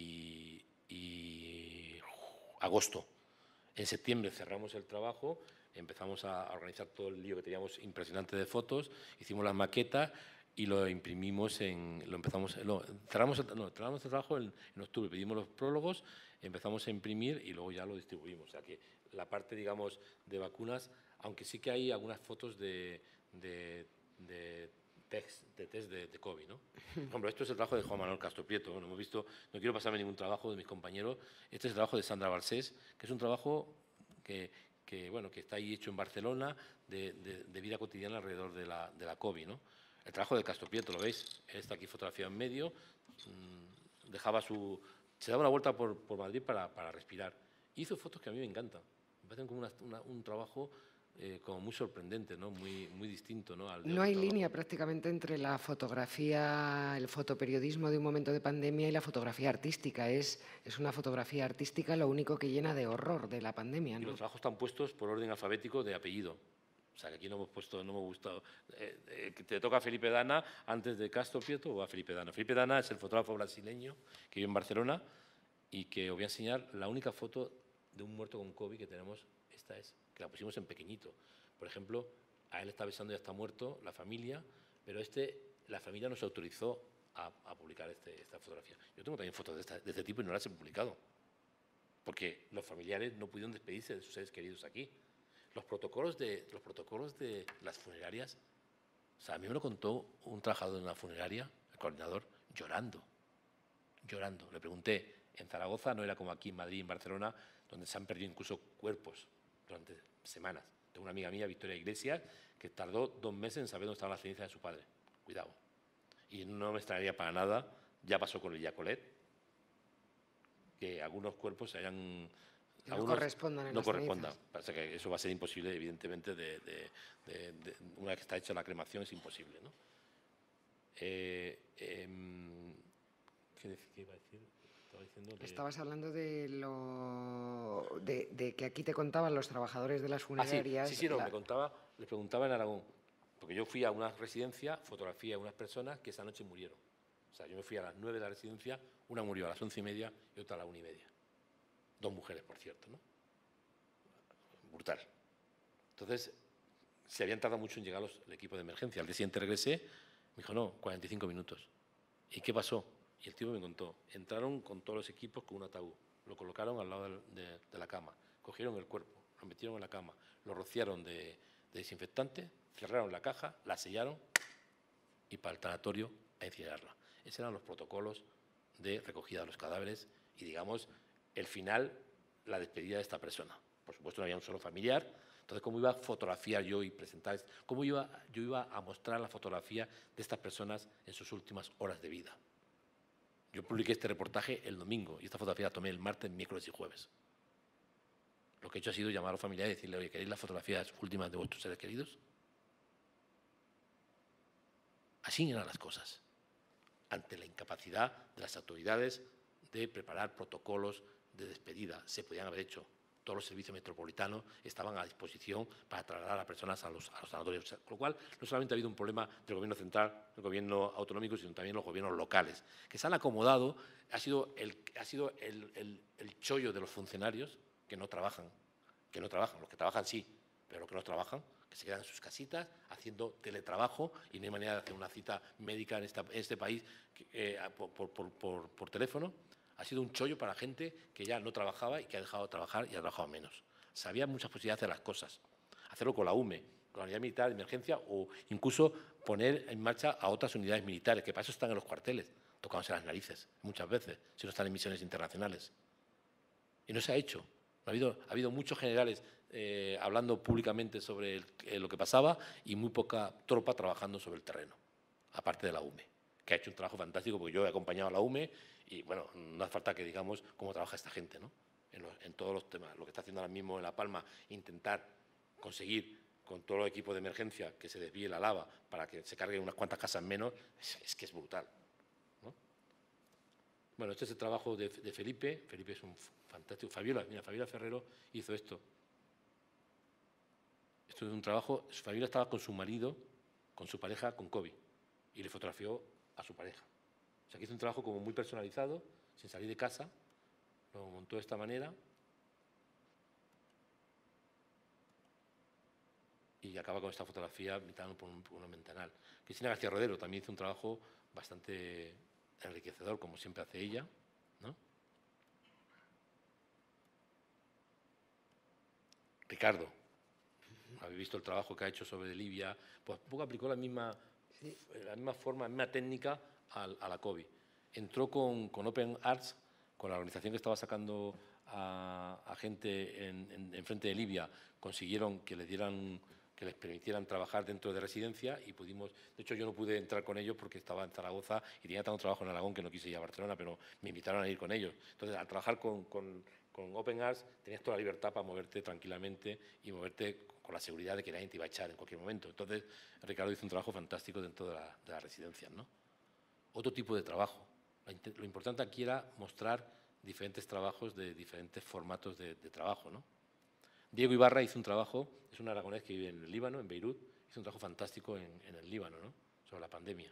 y agosto. En septiembre cerramos el trabajo. empezamos a organizar todo el lío que teníamos impresionante de fotos, hicimos las maquetas y lo imprimimos cerramos el trabajo en octubre, pedimos los prólogos, empezamos a imprimir y luego ya lo distribuimos. O sea que la parte, digamos, de vacunas, aunque sí que hay algunas fotos de test de COVID, ¿no? Por ejemplo, esto es el trabajo de Juan Manuel Castro Prieto. Bueno, hemos visto, no quiero pasarme ningún trabajo de mis compañeros. Este es el trabajo de Sandra Balsés, que es un trabajo que está ahí hecho en Barcelona de vida cotidiana alrededor de la COVID, ¿no? El trabajo de Castro Prieto, ¿lo veis? Él está aquí fotografiado en medio, se daba una vuelta por Madrid para respirar. Hizo fotos que a mí me encantan. Me parecen como un trabajo como muy sorprendente, ¿no? Muy distinto, ¿no? No hay línea prácticamente entre la fotografía, el fotoperiodismo de un momento de pandemia y la fotografía artística. Es una fotografía artística lo único que llena de horror de la pandemia, ¿no? Y los trabajos están puestos por orden alfabético de apellido. O sea, que aquí no hemos gustado. ¿Te toca a Felipe Dana antes de Castro Prieto o a Felipe Dana? Felipe Dana es el fotógrafo brasileño que vive en Barcelona y que os voy a enseñar la única foto de un muerto con COVID que tenemos. Esta es, que la pusimos en pequeñito. Por ejemplo, a él está besando, ya está muerto, la familia, pero la familia nos autorizó a publicar esta fotografía. Yo tengo también fotos de este tipo y no las he publicado, porque los familiares no pudieron despedirse de sus seres queridos aquí. Los protocolos de las funerarias, o sea, a mí me lo contó un trabajador de una funeraria, el coordinador, llorando. Le pregunté, en Zaragoza no era como aquí en Madrid, en Barcelona, donde se han perdido incluso cuerpos durante semanas. Tengo una amiga mía, Victoria Iglesias, que tardó 2 meses en saber dónde estaban las cenizas de su padre. Cuidado. Y no me extrañaría para nada, ya pasó con el Yacolet, que algunos cuerpos se hayan... No correspondan. No correspondan. Parece que eso va a ser imposible, evidentemente, una vez que está hecha la cremación es imposible, ¿no? ¿Qué iba a decir? Estabas hablando de que aquí te contaban los trabajadores de las funerarias. Sí, les preguntaba en Aragón, porque yo fui a una residencia, fotografié a unas personas que esa noche murieron. O sea, yo me fui a las 9 de la residencia, una murió a las 11:30 y otra a las 1:30. 2 mujeres, por cierto, ¿no? Brutal. Entonces, se habían tardado mucho en llegar el equipo de emergencia. Al día siguiente regresé, me dijo, no, 45 minutos. ¿Y qué pasó? Y el tío me contó, entraron con todos los equipos con un ataúd, lo colocaron al lado de la cama, cogieron el cuerpo, lo metieron en la cama, lo rociaron de desinfectante, cerraron la caja, la sellaron y para el tanatorio a incinerarla. Esos eran los protocolos de recogida de los cadáveres y, digamos, el final, la despedida de esta persona. Por supuesto, no había un solo familiar. Entonces, ¿cómo iba a fotografiar yo y presentar? ¿Cómo yo iba a mostrar la fotografía de estas personas en sus últimas horas de vida? Yo publiqué este reportaje el domingo y esta fotografía la tomé el martes, miércoles y jueves. Lo que he hecho ha sido llamar a los familiares y decirle, oye, ¿queréis las fotografías últimas de vuestros seres queridos? Así eran las cosas. Ante la incapacidad de las autoridades de preparar protocolos de despedida, se podían haber hecho. Todos los servicios metropolitanos estaban a disposición para trasladar a personas a los sanatorios. Con lo cual, no solamente ha habido un problema del gobierno central, del gobierno autonómico, sino también los gobiernos locales, que se han acomodado. Ha sido el chollo de los funcionarios que no trabajan. Los que trabajan sí, pero los que no trabajan, que se quedan en sus casitas haciendo teletrabajo y no hay manera de hacer una cita médica en este país por teléfono. Ha sido un chollo para gente que ya no trabajaba y que ha dejado de trabajar y ha trabajado menos. Había muchas posibilidades de hacer las cosas. Hacerlo con la UME, con la unidad militar de emergencia o incluso poner en marcha a otras unidades militares, que para eso están en los cuarteles, tocándose las narices muchas veces, si no están en misiones internacionales. Y no se ha hecho. Ha habido muchos generales hablando públicamente sobre lo que pasaba y muy poca tropa trabajando sobre el terreno, aparte de la UME, que ha hecho un trabajo fantástico, porque yo he acompañado a la UME y, bueno, no hace falta que digamos cómo trabaja esta gente, ¿no? En todos los temas. Lo que está haciendo ahora mismo en La Palma, intentar conseguir con todos los equipos de emergencia que se desvíe la lava para que se carguen unas cuantas casas menos, es que es brutal, ¿no? Bueno, este es el trabajo de Felipe. Felipe es un fantástico. Fabiola Ferrero hizo esto. Esto es un trabajo. Fabiola estaba con su marido, con su pareja, con COVID, y le fotografió a su pareja. O sea, que hizo un trabajo como muy personalizado, sin salir de casa, lo montó de esta manera. y acaba con esta fotografía mitad por un ventanal. Cristina García Rodero también hizo un trabajo bastante enriquecedor, como siempre hace ella, ¿no? Ricardo, habéis visto el trabajo que ha hecho sobre Libia, pues un poco aplicó la misma forma, la misma técnica a la COVID. Entró con Open Arts, con la organización que estaba sacando a gente en frente de Libia, consiguieron que les permitieran trabajar dentro de residencia y pudimos, de hecho yo no pude entrar con ellos porque estaba en Zaragoza y tenía tanto trabajo en Aragón que no quise ir a Barcelona, pero me invitaron a ir con ellos. Entonces, al trabajar con Open Arts tenías toda la libertad para moverte tranquilamente y moverte con la seguridad de que nadie te iba a echar en cualquier momento. Entonces, Ricardo hizo un trabajo fantástico dentro de las residencias, ¿no? Otro tipo de trabajo. Lo importante aquí era mostrar diferentes trabajos de diferentes formatos de trabajo, ¿no? Diego Ibarra hizo un trabajo, es un aragonés que vive en el Líbano, en Beirut, hizo un trabajo fantástico en el Líbano, ¿no? Sobre la pandemia.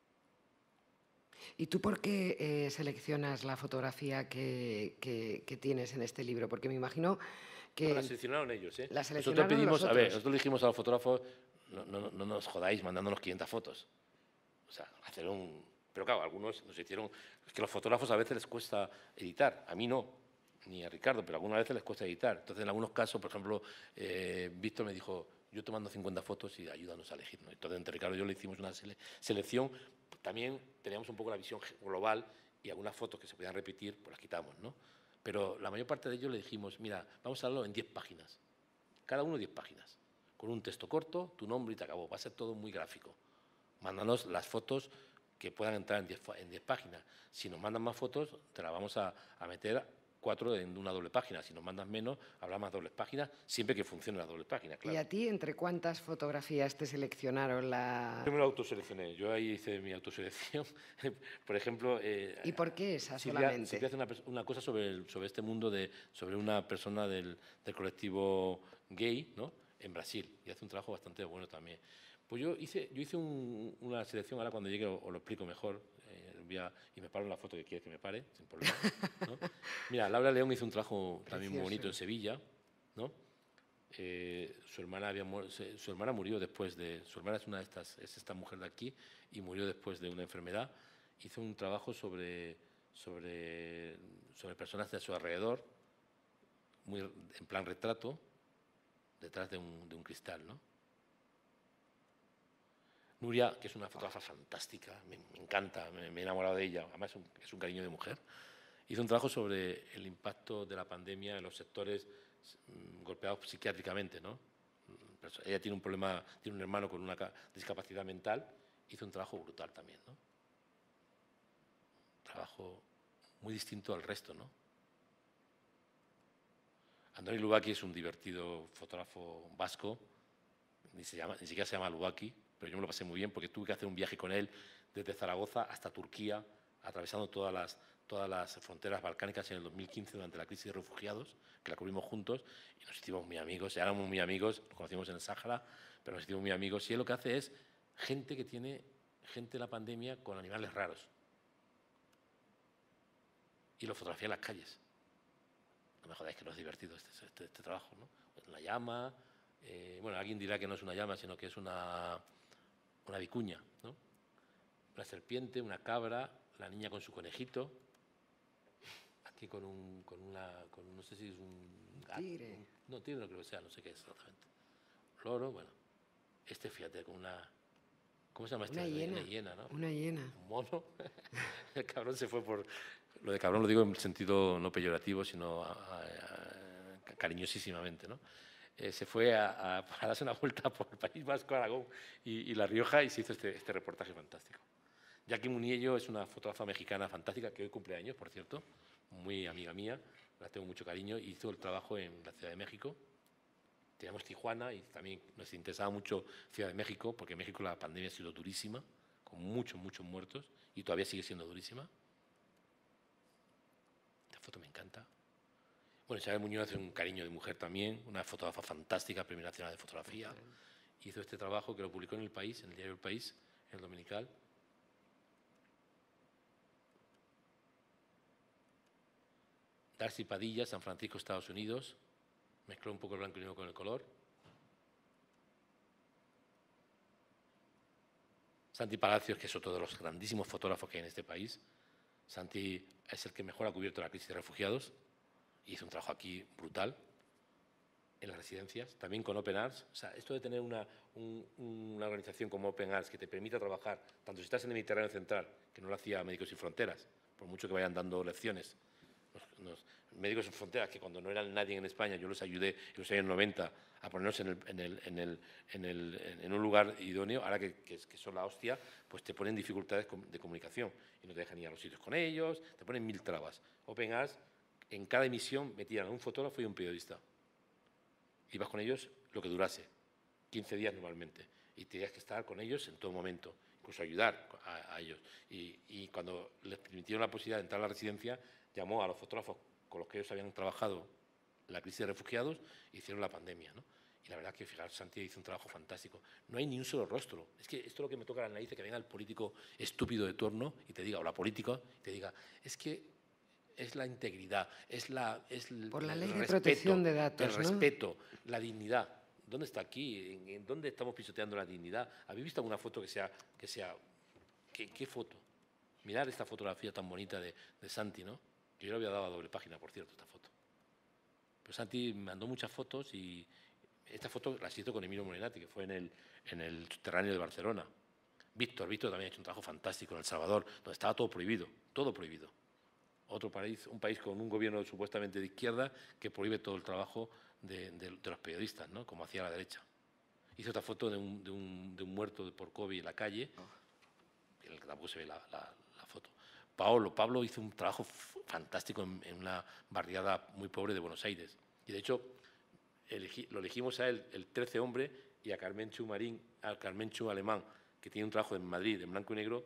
¿Y tú por qué seleccionas la fotografía que tienes en este libro? Porque me imagino que... No, la seleccionaron ellos, ¿eh? La seleccionaron nosotros le dijimos a los fotógrafos, no nos jodáis mandándonos 500 fotos. O sea, hacer un... Pero claro, algunos nos hicieron... Es que a los fotógrafos a veces les cuesta editar, a mí no, ni a Ricardo, pero algunas veces les cuesta editar. Entonces, en algunos casos, por ejemplo, Víctor me dijo, yo te mando 50 fotos y ayúdanos a elegir, ¿no? Entonces, entre Ricardo y yo le hicimos una selección. También teníamos un poco la visión global y algunas fotos que se podían repetir, pues las quitamos, ¿no? Pero la mayor parte de ellos le dijimos, mira, vamos a hacerlo en 10 páginas. Cada uno 10 páginas. Con un texto corto, tu nombre y te acabó. Va a ser todo muy gráfico. Mándanos las fotos que puedan entrar en 10 páginas. Si nos mandan más fotos, te las vamos a meter 4 en una doble página. Si nos mandas menos, habrá más dobles páginas, siempre que funcione la doble página, claro. ¿Y a ti, entre cuántas fotografías te seleccionaron la...? Yo me lo autoseleccioné. Yo ahí hice mi autoselección. Por ejemplo... ¿Y por qué esa solamente? Silvia hace una cosa sobre este mundo, sobre una persona del colectivo gay, ¿no? En Brasil. Y hace un trabajo bastante bueno también. Pues yo hice una selección, ahora cuando llegue os lo explico mejor, y me paro en la foto que quieres que me pare, sin problema, ¿no? Mira, Laura León hizo un trabajo también muy bonito en Sevilla, ¿no? Su hermana murió después de... Su hermana es esta mujer de aquí, y murió después de una enfermedad. Hizo un trabajo sobre personas de su alrededor, en plan retrato, detrás de un cristal, ¿no? Nuria, que es una fotógrafa fantástica, me encanta, me he enamorado de ella, además es un cariño de mujer, hizo un trabajo sobre el impacto de la pandemia en los sectores golpeados psiquiátricamente, ¿no? Ella tiene un problema, tiene un hermano con una discapacidad mental, hizo un trabajo brutal también, ¿no? Un trabajo muy distinto al resto, ¿no? Andoni Lubaki es un divertido fotógrafo vasco, ni siquiera se llama Lubaki, pero yo me lo pasé muy bien porque tuve que hacer un viaje con él desde Zaragoza hasta Turquía, atravesando todas las fronteras balcánicas en el 2015 durante la crisis de refugiados, que la cubrimos juntos, y nos hicimos muy amigos. Ya éramos muy amigos, nos conocimos en el Sáhara, pero nos hicimos muy amigos. Y él lo que hace es gente de la pandemia con animales raros. Y lo fotografía en las calles. No me jodáis que no es divertido este trabajo, ¿no? Una llama, bueno, alguien dirá que no es una llama, sino que es una vicuña, ¿no? Una serpiente, una cabra, la niña con su conejito, aquí con no sé si es un gato. Tigre. No, tigre no creo que sea, no sé qué es exactamente. Loro, bueno. Fíjate, con una... ¿Cómo se llama Una hiena. Una hiena, ¿no? Una hiena. Un mono. El cabrón se fue por... Lo de cabrón lo digo en sentido no peyorativo, sino cariñosísimamente, ¿no? Se fue a darse una vuelta por el País Vasco, Aragón y La Rioja y se hizo este reportaje fantástico. Jackie Muniello es una fotógrafa mexicana fantástica que hoy cumple años, por cierto, muy amiga mía, la tengo mucho cariño, hizo el trabajo en la Ciudad de México. Teníamos Tijuana y también nos interesaba mucho Ciudad de México, porque en México la pandemia ha sido durísima, con muchos muertos, y todavía sigue siendo durísima. Esta foto me encanta. Bueno, Isabel Muñoz hace un cariño de mujer también, una fotógrafa fantástica, Premio Nacional de Fotografía. Hizo este trabajo que lo publicó en El País, en el diario El País, en el dominical. Darcy Padilla, San Francisco, Estados Unidos. Mezcló un poco el blanco y negro con el color. Santi Palacios, que es otro de los grandísimos fotógrafos que hay en este país. Santi es el que mejor ha cubierto la crisis de refugiados. Hizo un trabajo aquí brutal en las residencias, también con Open Arts. O sea, esto de tener una organización como Open Arts que te permita trabajar, tanto si estás en el Mediterráneo Central, que no lo hacía Médicos Sin Fronteras, por mucho que vayan dando lecciones. Médicos Sin Fronteras, que cuando no eran nadie en España, yo los ayudé en los años 90 a ponernos en un lugar idóneo, ahora que son la hostia, pues te ponen dificultades de comunicación y no te dejan ir a los sitios con ellos, te ponen 1000 trabas. Open Arts, en cada emisión metían a un fotógrafo y un periodista. Ibas con ellos lo que durase, 15 días normalmente, y tenías que estar con ellos en todo momento, incluso ayudar a ellos. Y cuando les permitieron la posibilidad de entrar a la residencia, llamó a los fotógrafos con los que ellos habían trabajado la crisis de refugiados e hicieron la pandemia, ¿no? Y la verdad que, fijaros, Santi hizo un trabajo fantástico. No hay ni un solo rostro. Es que esto es lo que me toca la nariz, que venga el político estúpido de turno y te diga, o la política, y te diga, es que es la integridad, por la ley de respeto, protección de datos, el respeto, la dignidad. ¿Dónde está aquí? ¿En dónde estamos pisoteando la dignidad? ¿Habéis visto alguna foto que sea ¿Qué foto? Mirad esta fotografía tan bonita de Santi, ¿no? Que yo le había dado a doble página, por cierto, esta foto. Pero Santi me mandó muchas fotos y esta foto la hizo con Emilio Molinati, que fue en el subterráneo de Barcelona. Víctor también ha hecho un trabajo fantástico en El Salvador, donde estaba todo prohibido, todo prohibido. Otro país, un país con un gobierno supuestamente de izquierda que prohíbe todo el trabajo de los periodistas, ¿no? Como hacía la derecha. Hizo otra foto de un muerto por COVID en la calle, en el que tampoco se ve la foto. Pablo hizo un trabajo fantástico en una barriada muy pobre de Buenos Aires. Y de hecho, lo elegimos a él, el 13 hombre, y a Carmenchu Marín, al Carmenchu Alemán, que tiene un trabajo en Madrid, en blanco y negro,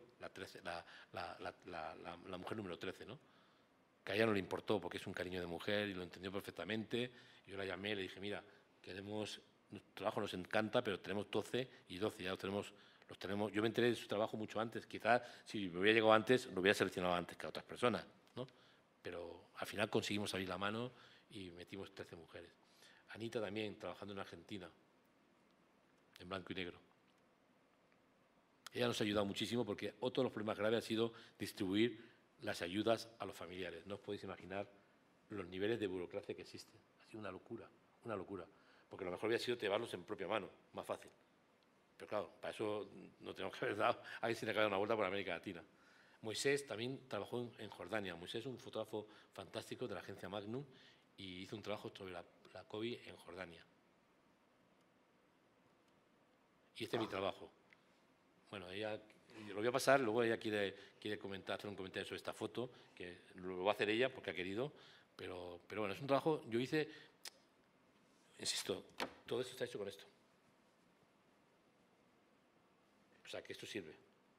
la mujer número 13, ¿no? Que a ella no le importó porque es un cariño de mujer y lo entendió perfectamente. Yo la llamé y le dije, mira, nuestro trabajo nos encanta, pero tenemos 12 y 12, ya los tenemos. Yo me enteré de su trabajo mucho antes. Quizás si me hubiera llegado antes, lo hubiera seleccionado antes que a otras personas, ¿no? Pero al final conseguimos abrir la mano y metimos 13 mujeres. Anita también, trabajando en Argentina, en blanco y negro. Ella nos ha ayudado muchísimo porque otro de los problemas graves ha sido distribuir las ayudas a los familiares. No os podéis imaginar los niveles de burocracia que existen. Ha sido una locura, porque lo mejor hubiera sido llevarlos en propia mano, más fácil. Pero claro, para eso no tenemos que haber dado, a ver si le ha dado una vuelta por América Latina. Moisés también trabajó en Jordania. Moisés es un fotógrafo fantástico de la agencia Magnum y hizo un trabajo sobre la COVID en Jordania. Y este es mi trabajo. Bueno, ella lo voy a pasar, luego ella quiere hacer un comentario sobre esta foto, que lo va a hacer ella porque ha querido, pero bueno, es un trabajo, yo hice, insisto, todo esto está hecho con esto. O sea, que esto sirve.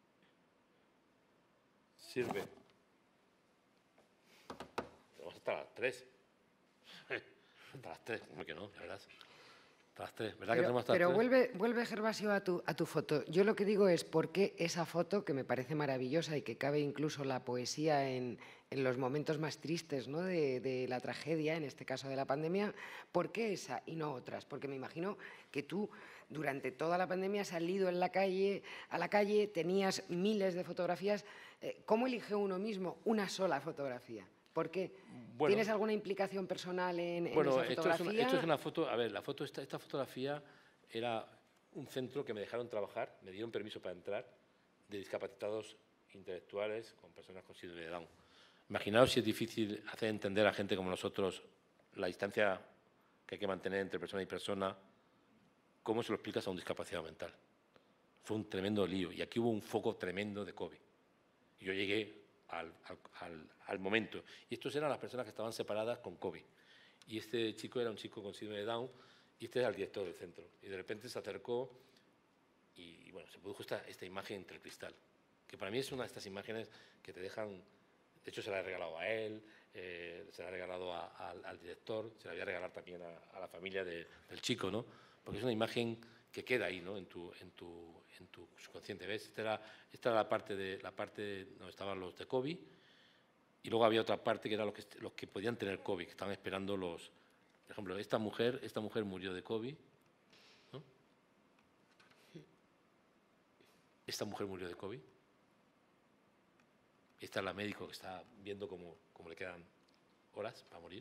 Vamos hasta las 3. Hasta las 3, ¿cómo que no? La verdad. Hasta las 3, ¿verdad que tenemos hasta las 3? Pero vuelve, Gervasio, a tu foto. Yo lo que digo es por qué esa foto, que me parece maravillosa y que cabe incluso la poesía en los momentos más tristes, ¿no? de la tragedia, en este caso de la pandemia, ¿por qué esa y no otras? Porque me imagino que tú durante toda la pandemia has salido a la calle, tenías miles de fotografías. ¿Cómo elige uno mismo una sola fotografía? ¿Por qué? Bueno, ¿tienes alguna implicación personal en esa fotografía? Esto es una foto, a ver, esta fotografía era un centro que me dejaron trabajar, me dieron permiso para entrar, de discapacitados intelectuales con personas con síndrome de Down. Imaginaos si es difícil hacer entender a gente como nosotros la distancia que hay que mantener entre persona y persona, cómo se lo explicas a un discapacitado mental. Fue un tremendo lío y aquí hubo un foco tremendo de COVID. Y yo llegué al momento. Y estos eran las personas que estaban separadas con COVID. Y este chico era un chico con síndrome de Down y este era el director del centro. Y de repente se acercó y bueno, se produjo esta imagen entre el cristal, que para mí es una de estas imágenes que te dejan. De hecho, se la he regalado a él, se la he regalado al director, se la voy a regalar también a la familia del chico, ¿no? Porque es una imagen que queda ahí, ¿no? en tu subconsciente. ¿Ves? Esta era la parte donde estaban los de COVID y luego había otra parte que eran los que podían tener COVID, que estaban esperando por ejemplo, esta mujer murió de COVID, ¿no? Esta mujer murió de COVID. Esta es la médico que está viendo cómo le quedan horas para morir.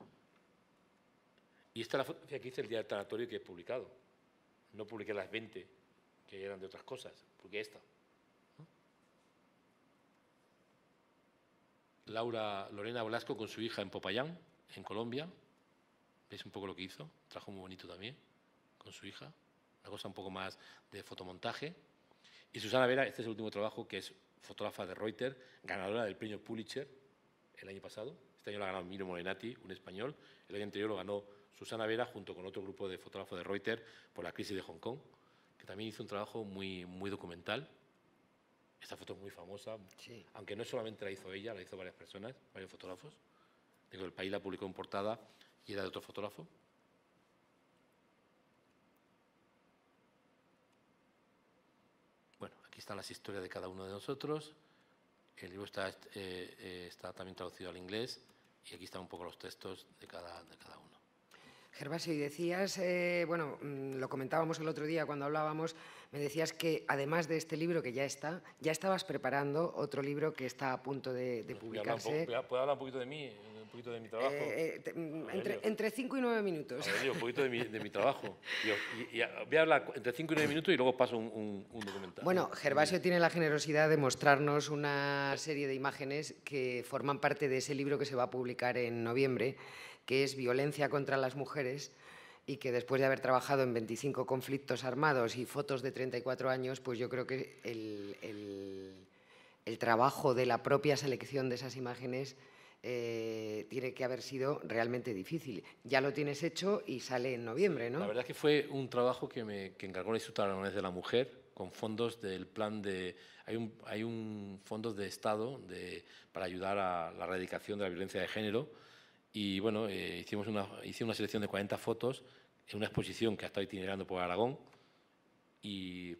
Y esta es la fotografía que hice el día del tanatorio que he publicado. No publiqué las 20 que eran de otras cosas, publiqué esta. Lorena Blasco con su hija en Popayán, en Colombia. ¿Veis un poco lo que hizo? Un trabajo muy bonito también, con su hija. Una cosa un poco más de fotomontaje. Y Susana Vera, este es el último trabajo, que es fotógrafa de Reuters, ganadora del premio Pulitzer el año pasado. Este año lo ha ganado Miro Molinati, un español. El año anterior lo ganó Susana Vera junto con otro grupo de fotógrafos de Reuters por la crisis de Hong Kong, que también hizo un trabajo muy documental. Esta foto es muy famosa, sí. Aunque no solamente la hizo ella, la hizo varias personas, varios fotógrafos. Digo, El País la publicó en portada y era de otro fotógrafo. Bueno, aquí están las historias de cada uno de nosotros. El libro está también traducido al inglés y aquí están un poco los textos de cada uno. Gervasio, y decías, bueno, lo comentábamos el otro día cuando hablábamos, me decías que además de este libro que ya está, ya estabas preparando otro libro que está a punto de publicarse. ¿Puedo hablar un poquito de mí, un poquito de mi trabajo? Entre 5 y 9 minutos. Aurelio, un poquito de mi trabajo. Y voy a hablar entre 5 y 9 minutos y luego paso un documental. Bueno, Gervasio tiene la generosidad de mostrarnos una serie de imágenes que forman parte de ese libro que se va a publicar en noviembre, que es Violencia contra las mujeres, y que después de haber trabajado en 25 conflictos armados y fotos de 34 años, pues yo creo que el trabajo de la propia selección de esas imágenes tiene que haber sido realmente difícil. Ya lo tienes hecho y sale en noviembre, ¿no? La verdad es que fue un trabajo que encargó el Instituto Aragonés de la Mujer, con fondos del plan de... Hay un fondos de Estado para ayudar a la erradicación de la violencia de género. Y bueno, hice una selección de 40 fotos en una exposición que ha estado itinerando por Aragón, y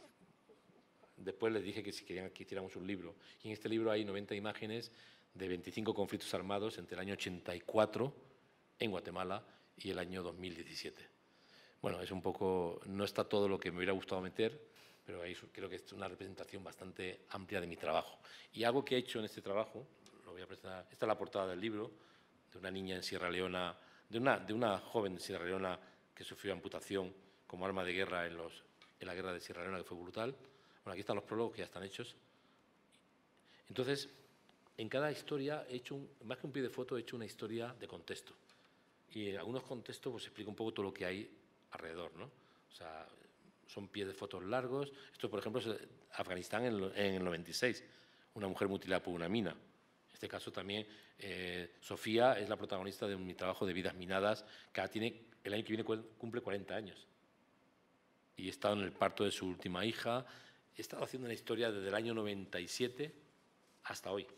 después les dije que si querían que hiciéramos un libro. Y en este libro hay 90 imágenes de 25 conflictos armados entre el año 84 en Guatemala y el año 2017. Bueno, es un poco, no está todo lo que me hubiera gustado meter, pero ahí creo que es una representación bastante amplia de mi trabajo. Y algo que he hecho en este trabajo, lo voy a presentar, esta es la portada del libro, de una niña en Sierra Leona, de una joven de Sierra Leona que sufrió amputación como arma de guerra en la guerra de Sierra Leona, que fue brutal. Bueno, aquí están los prólogos que ya están hechos. Entonces, en cada historia he hecho, más que un pie de foto, he hecho una historia de contexto. Y en algunos contextos pues explico un poco todo lo que hay alrededor, ¿no? O sea, son pies de fotos largos. Esto, por ejemplo, es Afganistán en el 96, una mujer mutilada por una mina. En este caso también, Sofía es la protagonista de mi trabajo de Vidas Minadas, que el año que viene cumple 40 años. Y he estado en el parto de su última hija. He estado haciendo una historia desde el año 97 hasta hoy.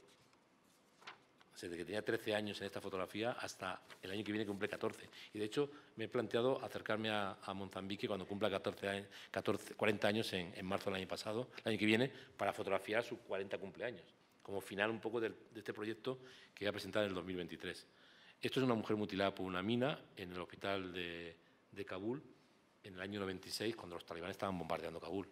O sea, desde que tenía 13 años en esta fotografía hasta el año que viene cumple 14. Y de hecho me he planteado acercarme a Mozambique cuando cumpla 40 años en marzo del año pasado, el año que viene, para fotografiar sus 40 cumpleaños, como final un poco de este proyecto que voy a presentar en el 2023. Esto es una mujer mutilada por una mina en el hospital de Kabul en el año 96, cuando los talibanes estaban bombardeando Kabul.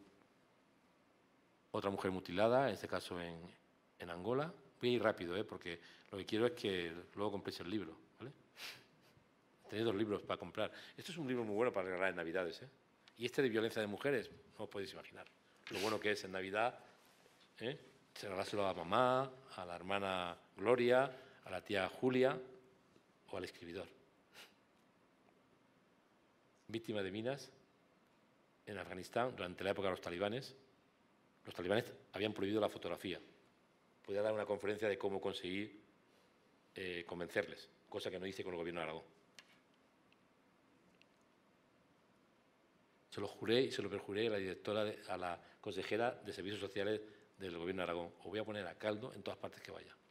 Otra mujer mutilada, en este caso en Angola. Voy a ir rápido, porque lo que quiero es que luego compréis el libro, ¿vale? Tenéis 2 libros para comprar. Esto es un libro muy bueno para regalar en Navidades, Y este de violencia de mujeres, no os podéis imaginar lo bueno que es en Navidad, regalárselo a mamá, a la hermana Gloria, a la tía Julia o al escribidor. Víctima de minas en Afganistán durante la época de los talibanes. Los talibanes habían prohibido la fotografía. Podía dar una conferencia de cómo conseguir convencerles, cosa que no hice con el gobierno de Aragón. Se lo juré y se lo perjuré a la consejera de Servicios Sociales del gobierno de Aragón. Os voy a poner a caldo en todas partes que vaya.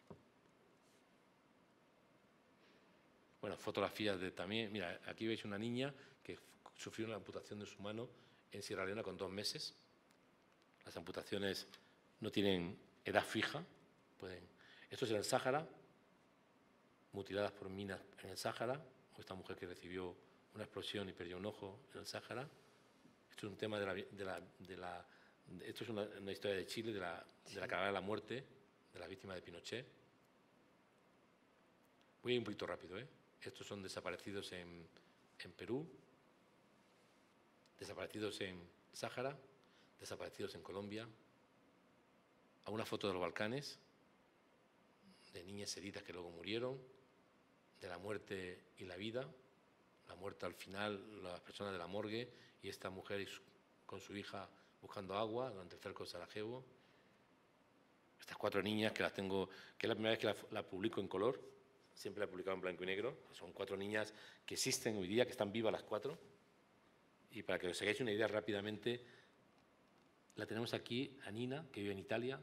Bueno, fotografías también. Mira, aquí veis una niña que sufrió una amputación de su mano en Sierra Leona con 2 meses. Las amputaciones no tienen edad fija. Esto es en el Sáhara, mutiladas por minas en el Sáhara, o esta mujer que recibió una explosión y perdió un ojo en el Sáhara. Esto es un tema de Esto es una historia de Chile, de la caravana de la muerte, de las víctimas de Pinochet. Voy a ir un poquito rápido, ¿eh? Estos son desaparecidos en Perú, desaparecidos en Sáhara, desaparecidos en Colombia. A una foto de los Balcanes, de niñas heridas que luego murieron, de la muerte y la vida, la muerte al final, las personas de la morgue y esta mujer con su hija buscando agua durante el cerco de Sarajevo. Estas 4 niñas que las tengo, que es la primera vez que la publico en color, siempre la he publicado en blanco y negro. Son 4 niñas que existen hoy día, que están vivas las 4. Y para que os hagáis una idea rápidamente, la tenemos aquí a Nina, que vive en Italia,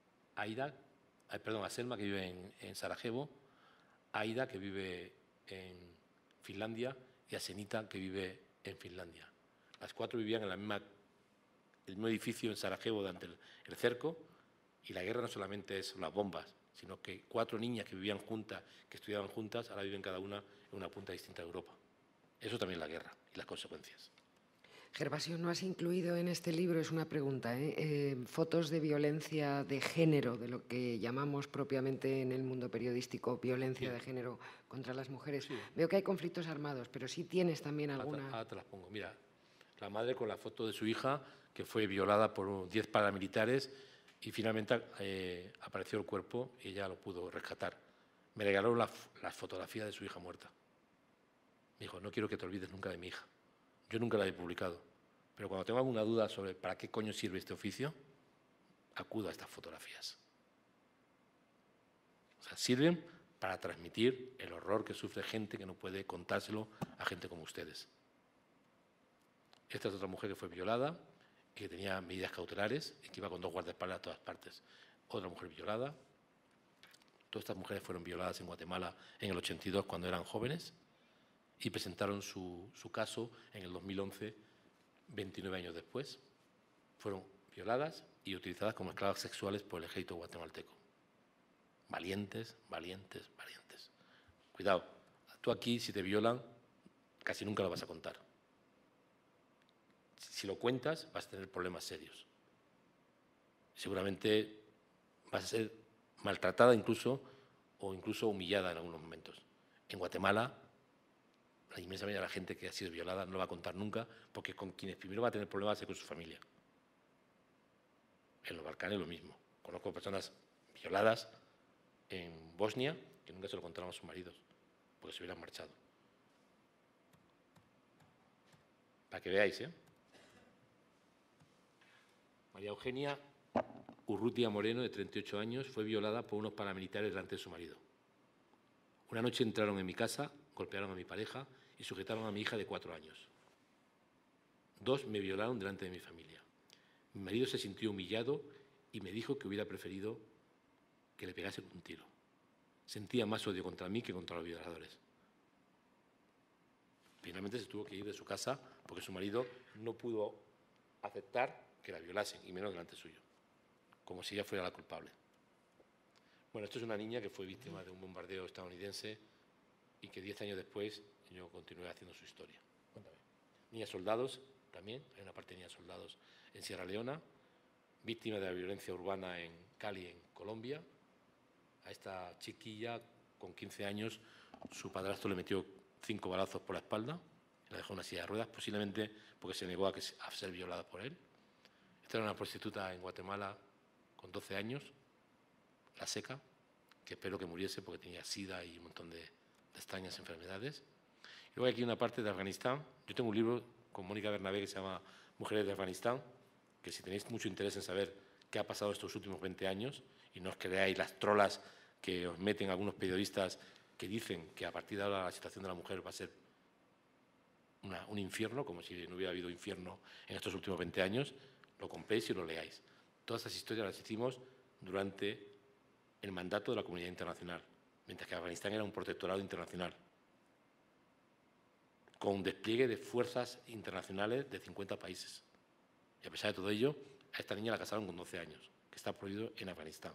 a Selma, que vive en Sarajevo, a Aida, que vive en Finlandia, y a Senita, que vive en Finlandia. Las 4 vivían en el mismo edificio en Sarajevo durante el cerco, y la guerra no solamente es las bombas, sino que 4 niñas que vivían juntas, que estudiaban juntas, ahora viven cada una en una punta distinta de Europa. Eso también es la guerra y las consecuencias. Gervasio, no has incluido en este libro, es una pregunta, fotos de violencia de género, de lo que llamamos propiamente en el mundo periodístico violencia de género contra las mujeres. Sí. Veo que hay conflictos armados, pero sí tienes también alguna... Ahora te las pongo. Mira, la madre con la foto de su hija, que fue violada por 10 paramilitares y finalmente apareció el cuerpo y ella lo pudo rescatar. Me regaló las fotografías de su hija muerta. Me dijo, no quiero que te olvides nunca de mi hija. Yo nunca la he publicado, pero cuando tengo alguna duda sobre para qué coño sirve este oficio, acudo a estas fotografías. O sea, sirven para transmitir el horror que sufre gente que no puede contárselo a gente como ustedes. Esta es otra mujer que fue violada, que tenía medidas cautelares y que iba con 2 guardaespaldas a todas partes. Otra mujer violada. Todas estas mujeres fueron violadas en Guatemala en el 82 cuando eran jóvenes y presentaron su caso en el 2011, 29 años después. Fueron violadas y utilizadas como esclavas sexuales por el ejército guatemalteco. Valientes, valientes, valientes. Cuidado, tú aquí si te violan casi nunca lo vas a contar. Si lo cuentas vas a tener problemas serios. Seguramente vas a ser maltratada incluso o incluso humillada en algunos momentos. En Guatemala, la inmensa mayoría de la gente que ha sido violada no lo va a contar nunca, porque con quienes primero va a tener problemas es con su familia. En los Balcanes lo mismo. Conozco personas violadas en Bosnia que nunca se lo contaron a sus maridos, porque se hubieran marchado. Para que veáis, ¿eh? María Eugenia Urrutia Moreno, de 38 años, fue violada por unos paramilitares delante de su marido. Una noche entraron en mi casa, golpearon a mi pareja y sujetaron a mi hija de 4 años. 2 me violaron delante de mi familia. Mi marido se sintió humillado y me dijo que hubiera preferido que le pegase un tiro. Sentía más odio contra mí que contra los violadores. Finalmente se tuvo que ir de su casa porque su marido no pudo aceptar que la violasen, y menos delante suyo, como si ella fuera la culpable. Bueno, esto es una niña que fue víctima de un bombardeo estadounidense y que 10 años después yo continué haciendo su historia. Cuéntame. Niñas soldados, también, hay una parte de niñas soldados en Sierra Leona, víctima de la violencia urbana en Cali, en Colombia. A esta chiquilla, con 15 años, su padrastro le metió 5 balazos por la espalda, y la dejó en una silla de ruedas, posiblemente porque se negó a ser violada por él. Esta era una prostituta en Guatemala con 12 años, la Seca, que espero que muriese porque tenía sida y un montón de extrañas enfermedades. Y luego hay aquí una parte de Afganistán. Yo tengo un libro con Mónica Bernabé que se llama Mujeres de Afganistán, que si tenéis mucho interés en saber qué ha pasado estos últimos 20 años y no os creáis las trolas que os meten algunos periodistas que dicen que a partir de ahora la situación de la mujer va a ser un infierno, como si no hubiera habido infierno en estos últimos 20 años, lo compréis y lo leáis. Todas estas historias las hicimos durante el mandato de la comunidad internacional, mientras que Afganistán era un protectorado internacional, con un despliegue de fuerzas internacionales de 50 países. Y a pesar de todo ello, a esta niña la casaron con 12 años, que está prohibido en Afganistán.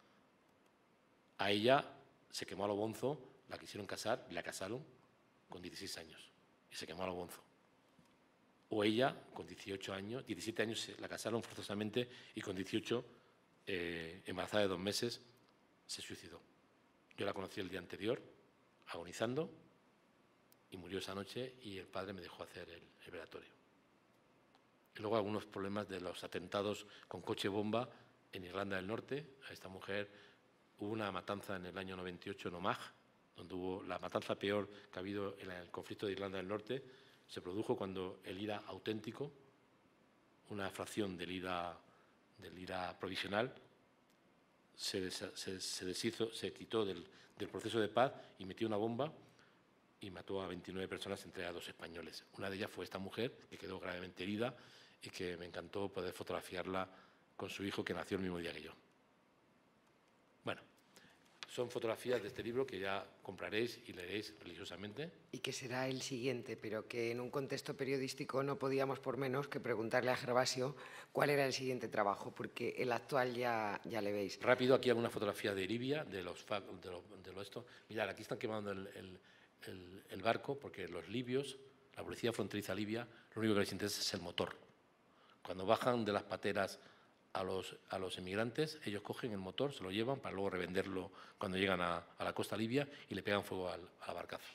A ella se quemó a lo bonzo, la quisieron casar y la casaron con 16 años. Y se quemó a lo bonzo. o ella, con 18 años, 17 años la casaron forzosamente y con 18, embarazada de 2 meses, se suicidó. Yo la conocí el día anterior, agonizando, y murió esa noche y el padre me dejó hacer el velatorio. Y luego algunos problemas de los atentados con coche bomba en Irlanda del Norte. A esta mujer hubo una matanza en el año 98 en Omagh, donde hubo la matanza peor que ha habido en el conflicto de Irlanda del Norte. Se produjo cuando el IRA auténtico, una fracción del IRA provisional, se deshizo, se quitó del proceso de paz y metió una bomba y mató a 29 personas, entre ellas 2 españoles. Una de ellas fue esta mujer, que quedó gravemente herida y que me encantó poder fotografiarla con su hijo, que nació el mismo día que yo. Bueno, son fotografías de este libro que ya compraréis y leeréis religiosamente. Y que será el siguiente, pero que en un contexto periodístico no podíamos por menos que preguntarle a Gervasio cuál era el siguiente trabajo, porque el actual ya le veis. Rápido, aquí alguna fotografía de Libia, de esto. Mirad, aquí están quemando el barco, porque los libios, la policía fronteriza libia, lo único que les interesa es el motor. Cuando bajan de las pateras a los emigrantes, ellos cogen el motor, se lo llevan para luego revenderlo cuando llegan a la costa libia y le pegan fuego al barcazo.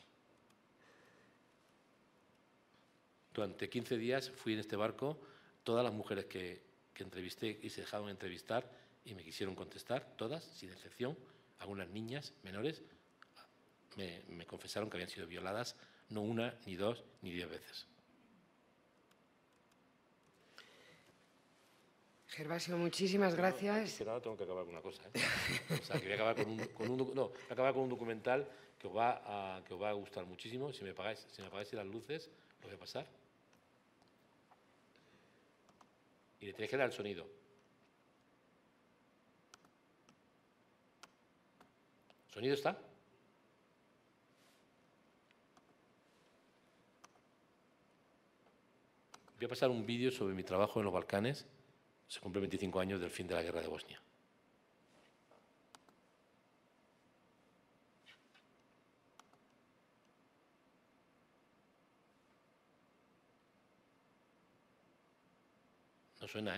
Durante 15 días fui en este barco, todas las mujeres que entrevisté y se dejaron entrevistar y me quisieron contestar, todas, sin excepción, algunas niñas menores, me confesaron que habían sido violadas no 1, ni 2, ni 10 veces. Gervasio, muchísimas gracias. Ahora tengo que acabar con una cosa, ¿eh? O sea, que voy a acabar con un documental que os va a gustar muchísimo. Si me apagáis las luces, lo voy a pasar. Y le tenéis que dar el sonido. ¿Sonido está? Voy a pasar un vídeo sobre mi trabajo en los Balcanes. Se cumplen 25 años del fin de la guerra de Bosnia. No suena, ¿eh?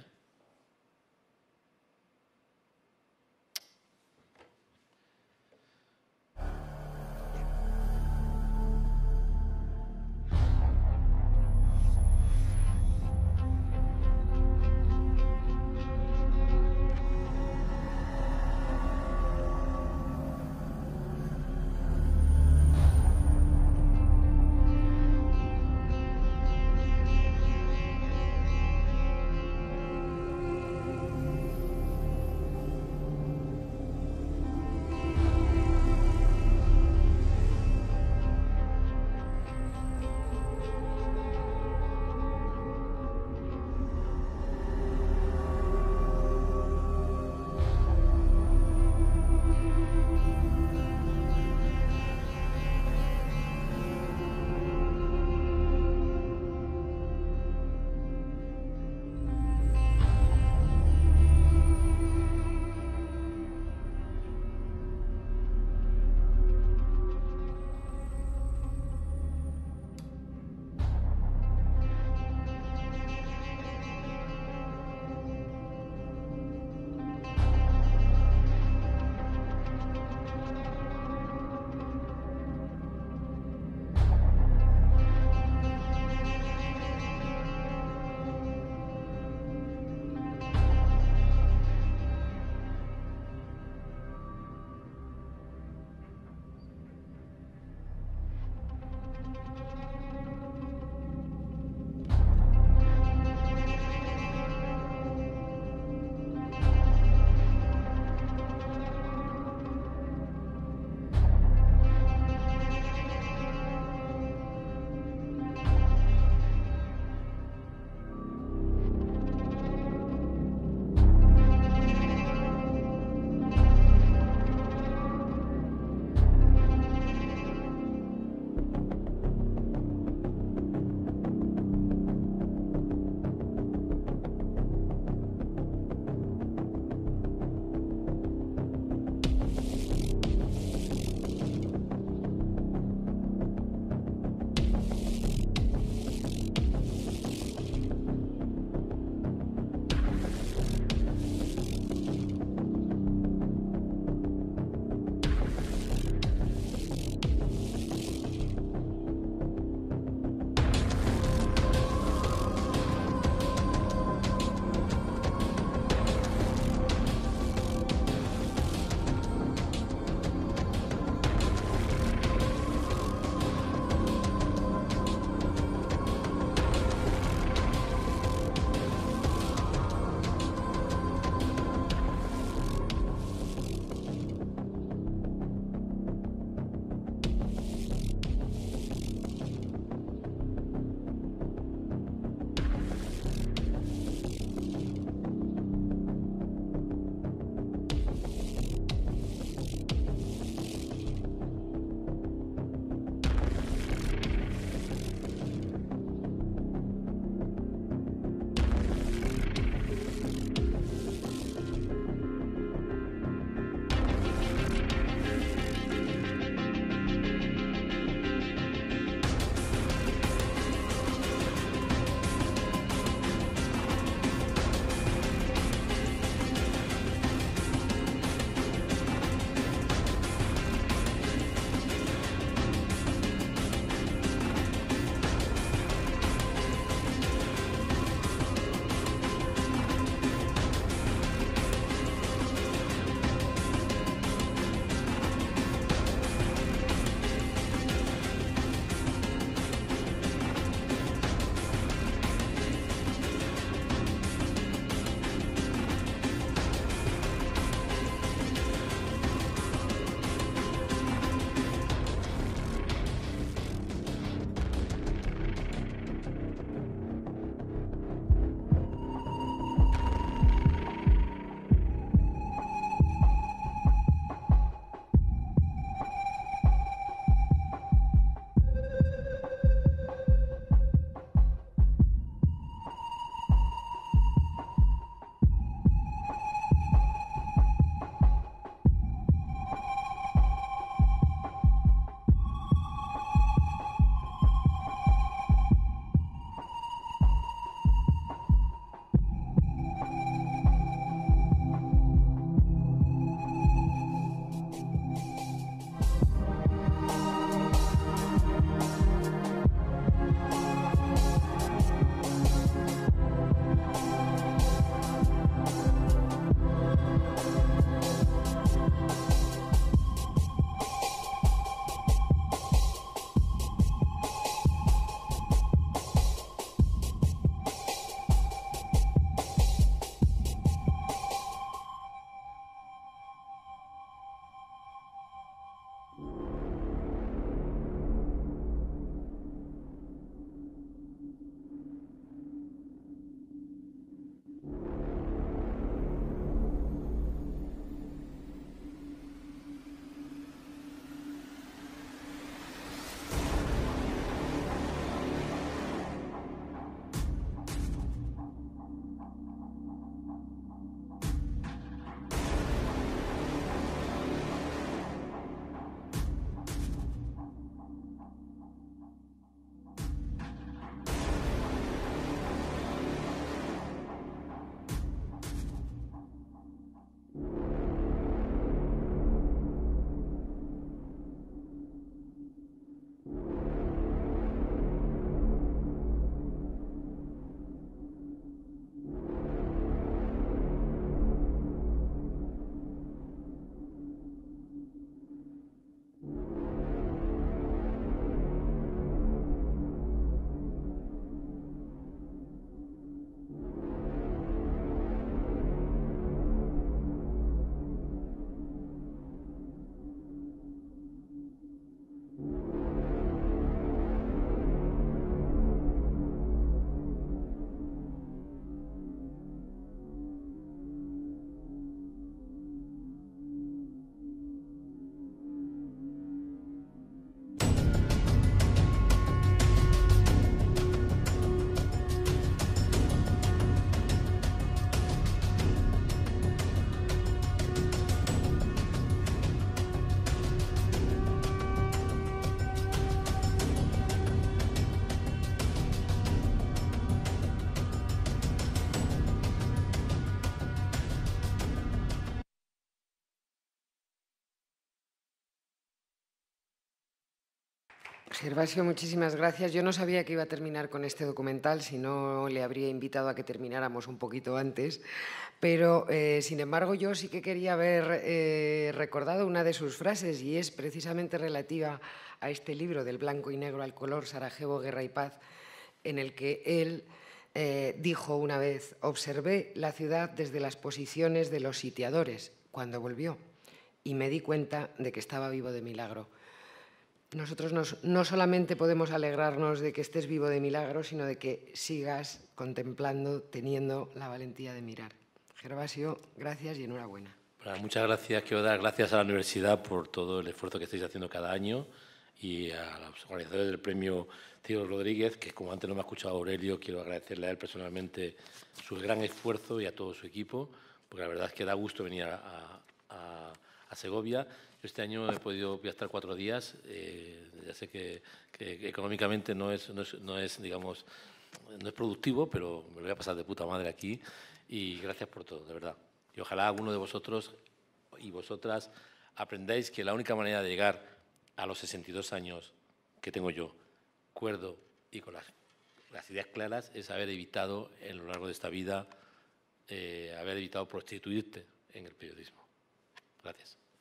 Gervasio, muchísimas gracias. Yo no sabía que iba a terminar con este documental, si no le habría invitado a que termináramos un poquito antes, pero sin embargo yo sí que quería haber recordado una de sus frases y es precisamente relativa a este libro del blanco y negro al color, Sarajevo, Guerra y Paz, en el que él dijo una vez: observé la ciudad desde las posiciones de los sitiadores cuando volvió y me di cuenta de que estaba vivo de milagro. Nosotros no solamente podemos alegrarnos de que estés vivo de milagro, sino de que sigas contemplando, teniendo la valentía de mirar. Gervasio, gracias y enhorabuena. Bueno, muchas gracias. Quiero dar gracias a la universidad por todo el esfuerzo que estáis haciendo cada año y a los organizadores del premio Tío Rodríguez, que como antes no me ha escuchado Aurelio, quiero agradecerle a él personalmente su gran esfuerzo y a todo su equipo, porque la verdad es que da gusto venir a Segovia. Yo este año voy a estar 4 días. Ya sé que económicamente no es, digamos, no es productivo, pero me lo voy a pasar de puta madre aquí. Y gracias por todo, de verdad. Y ojalá alguno de vosotros y vosotras aprendáis que la única manera de llegar a los 62 años que tengo yo, cuerdo y con las ideas claras, es haber evitado en lo largo de esta vida, haber evitado prostituirte en el periodismo. Gracias.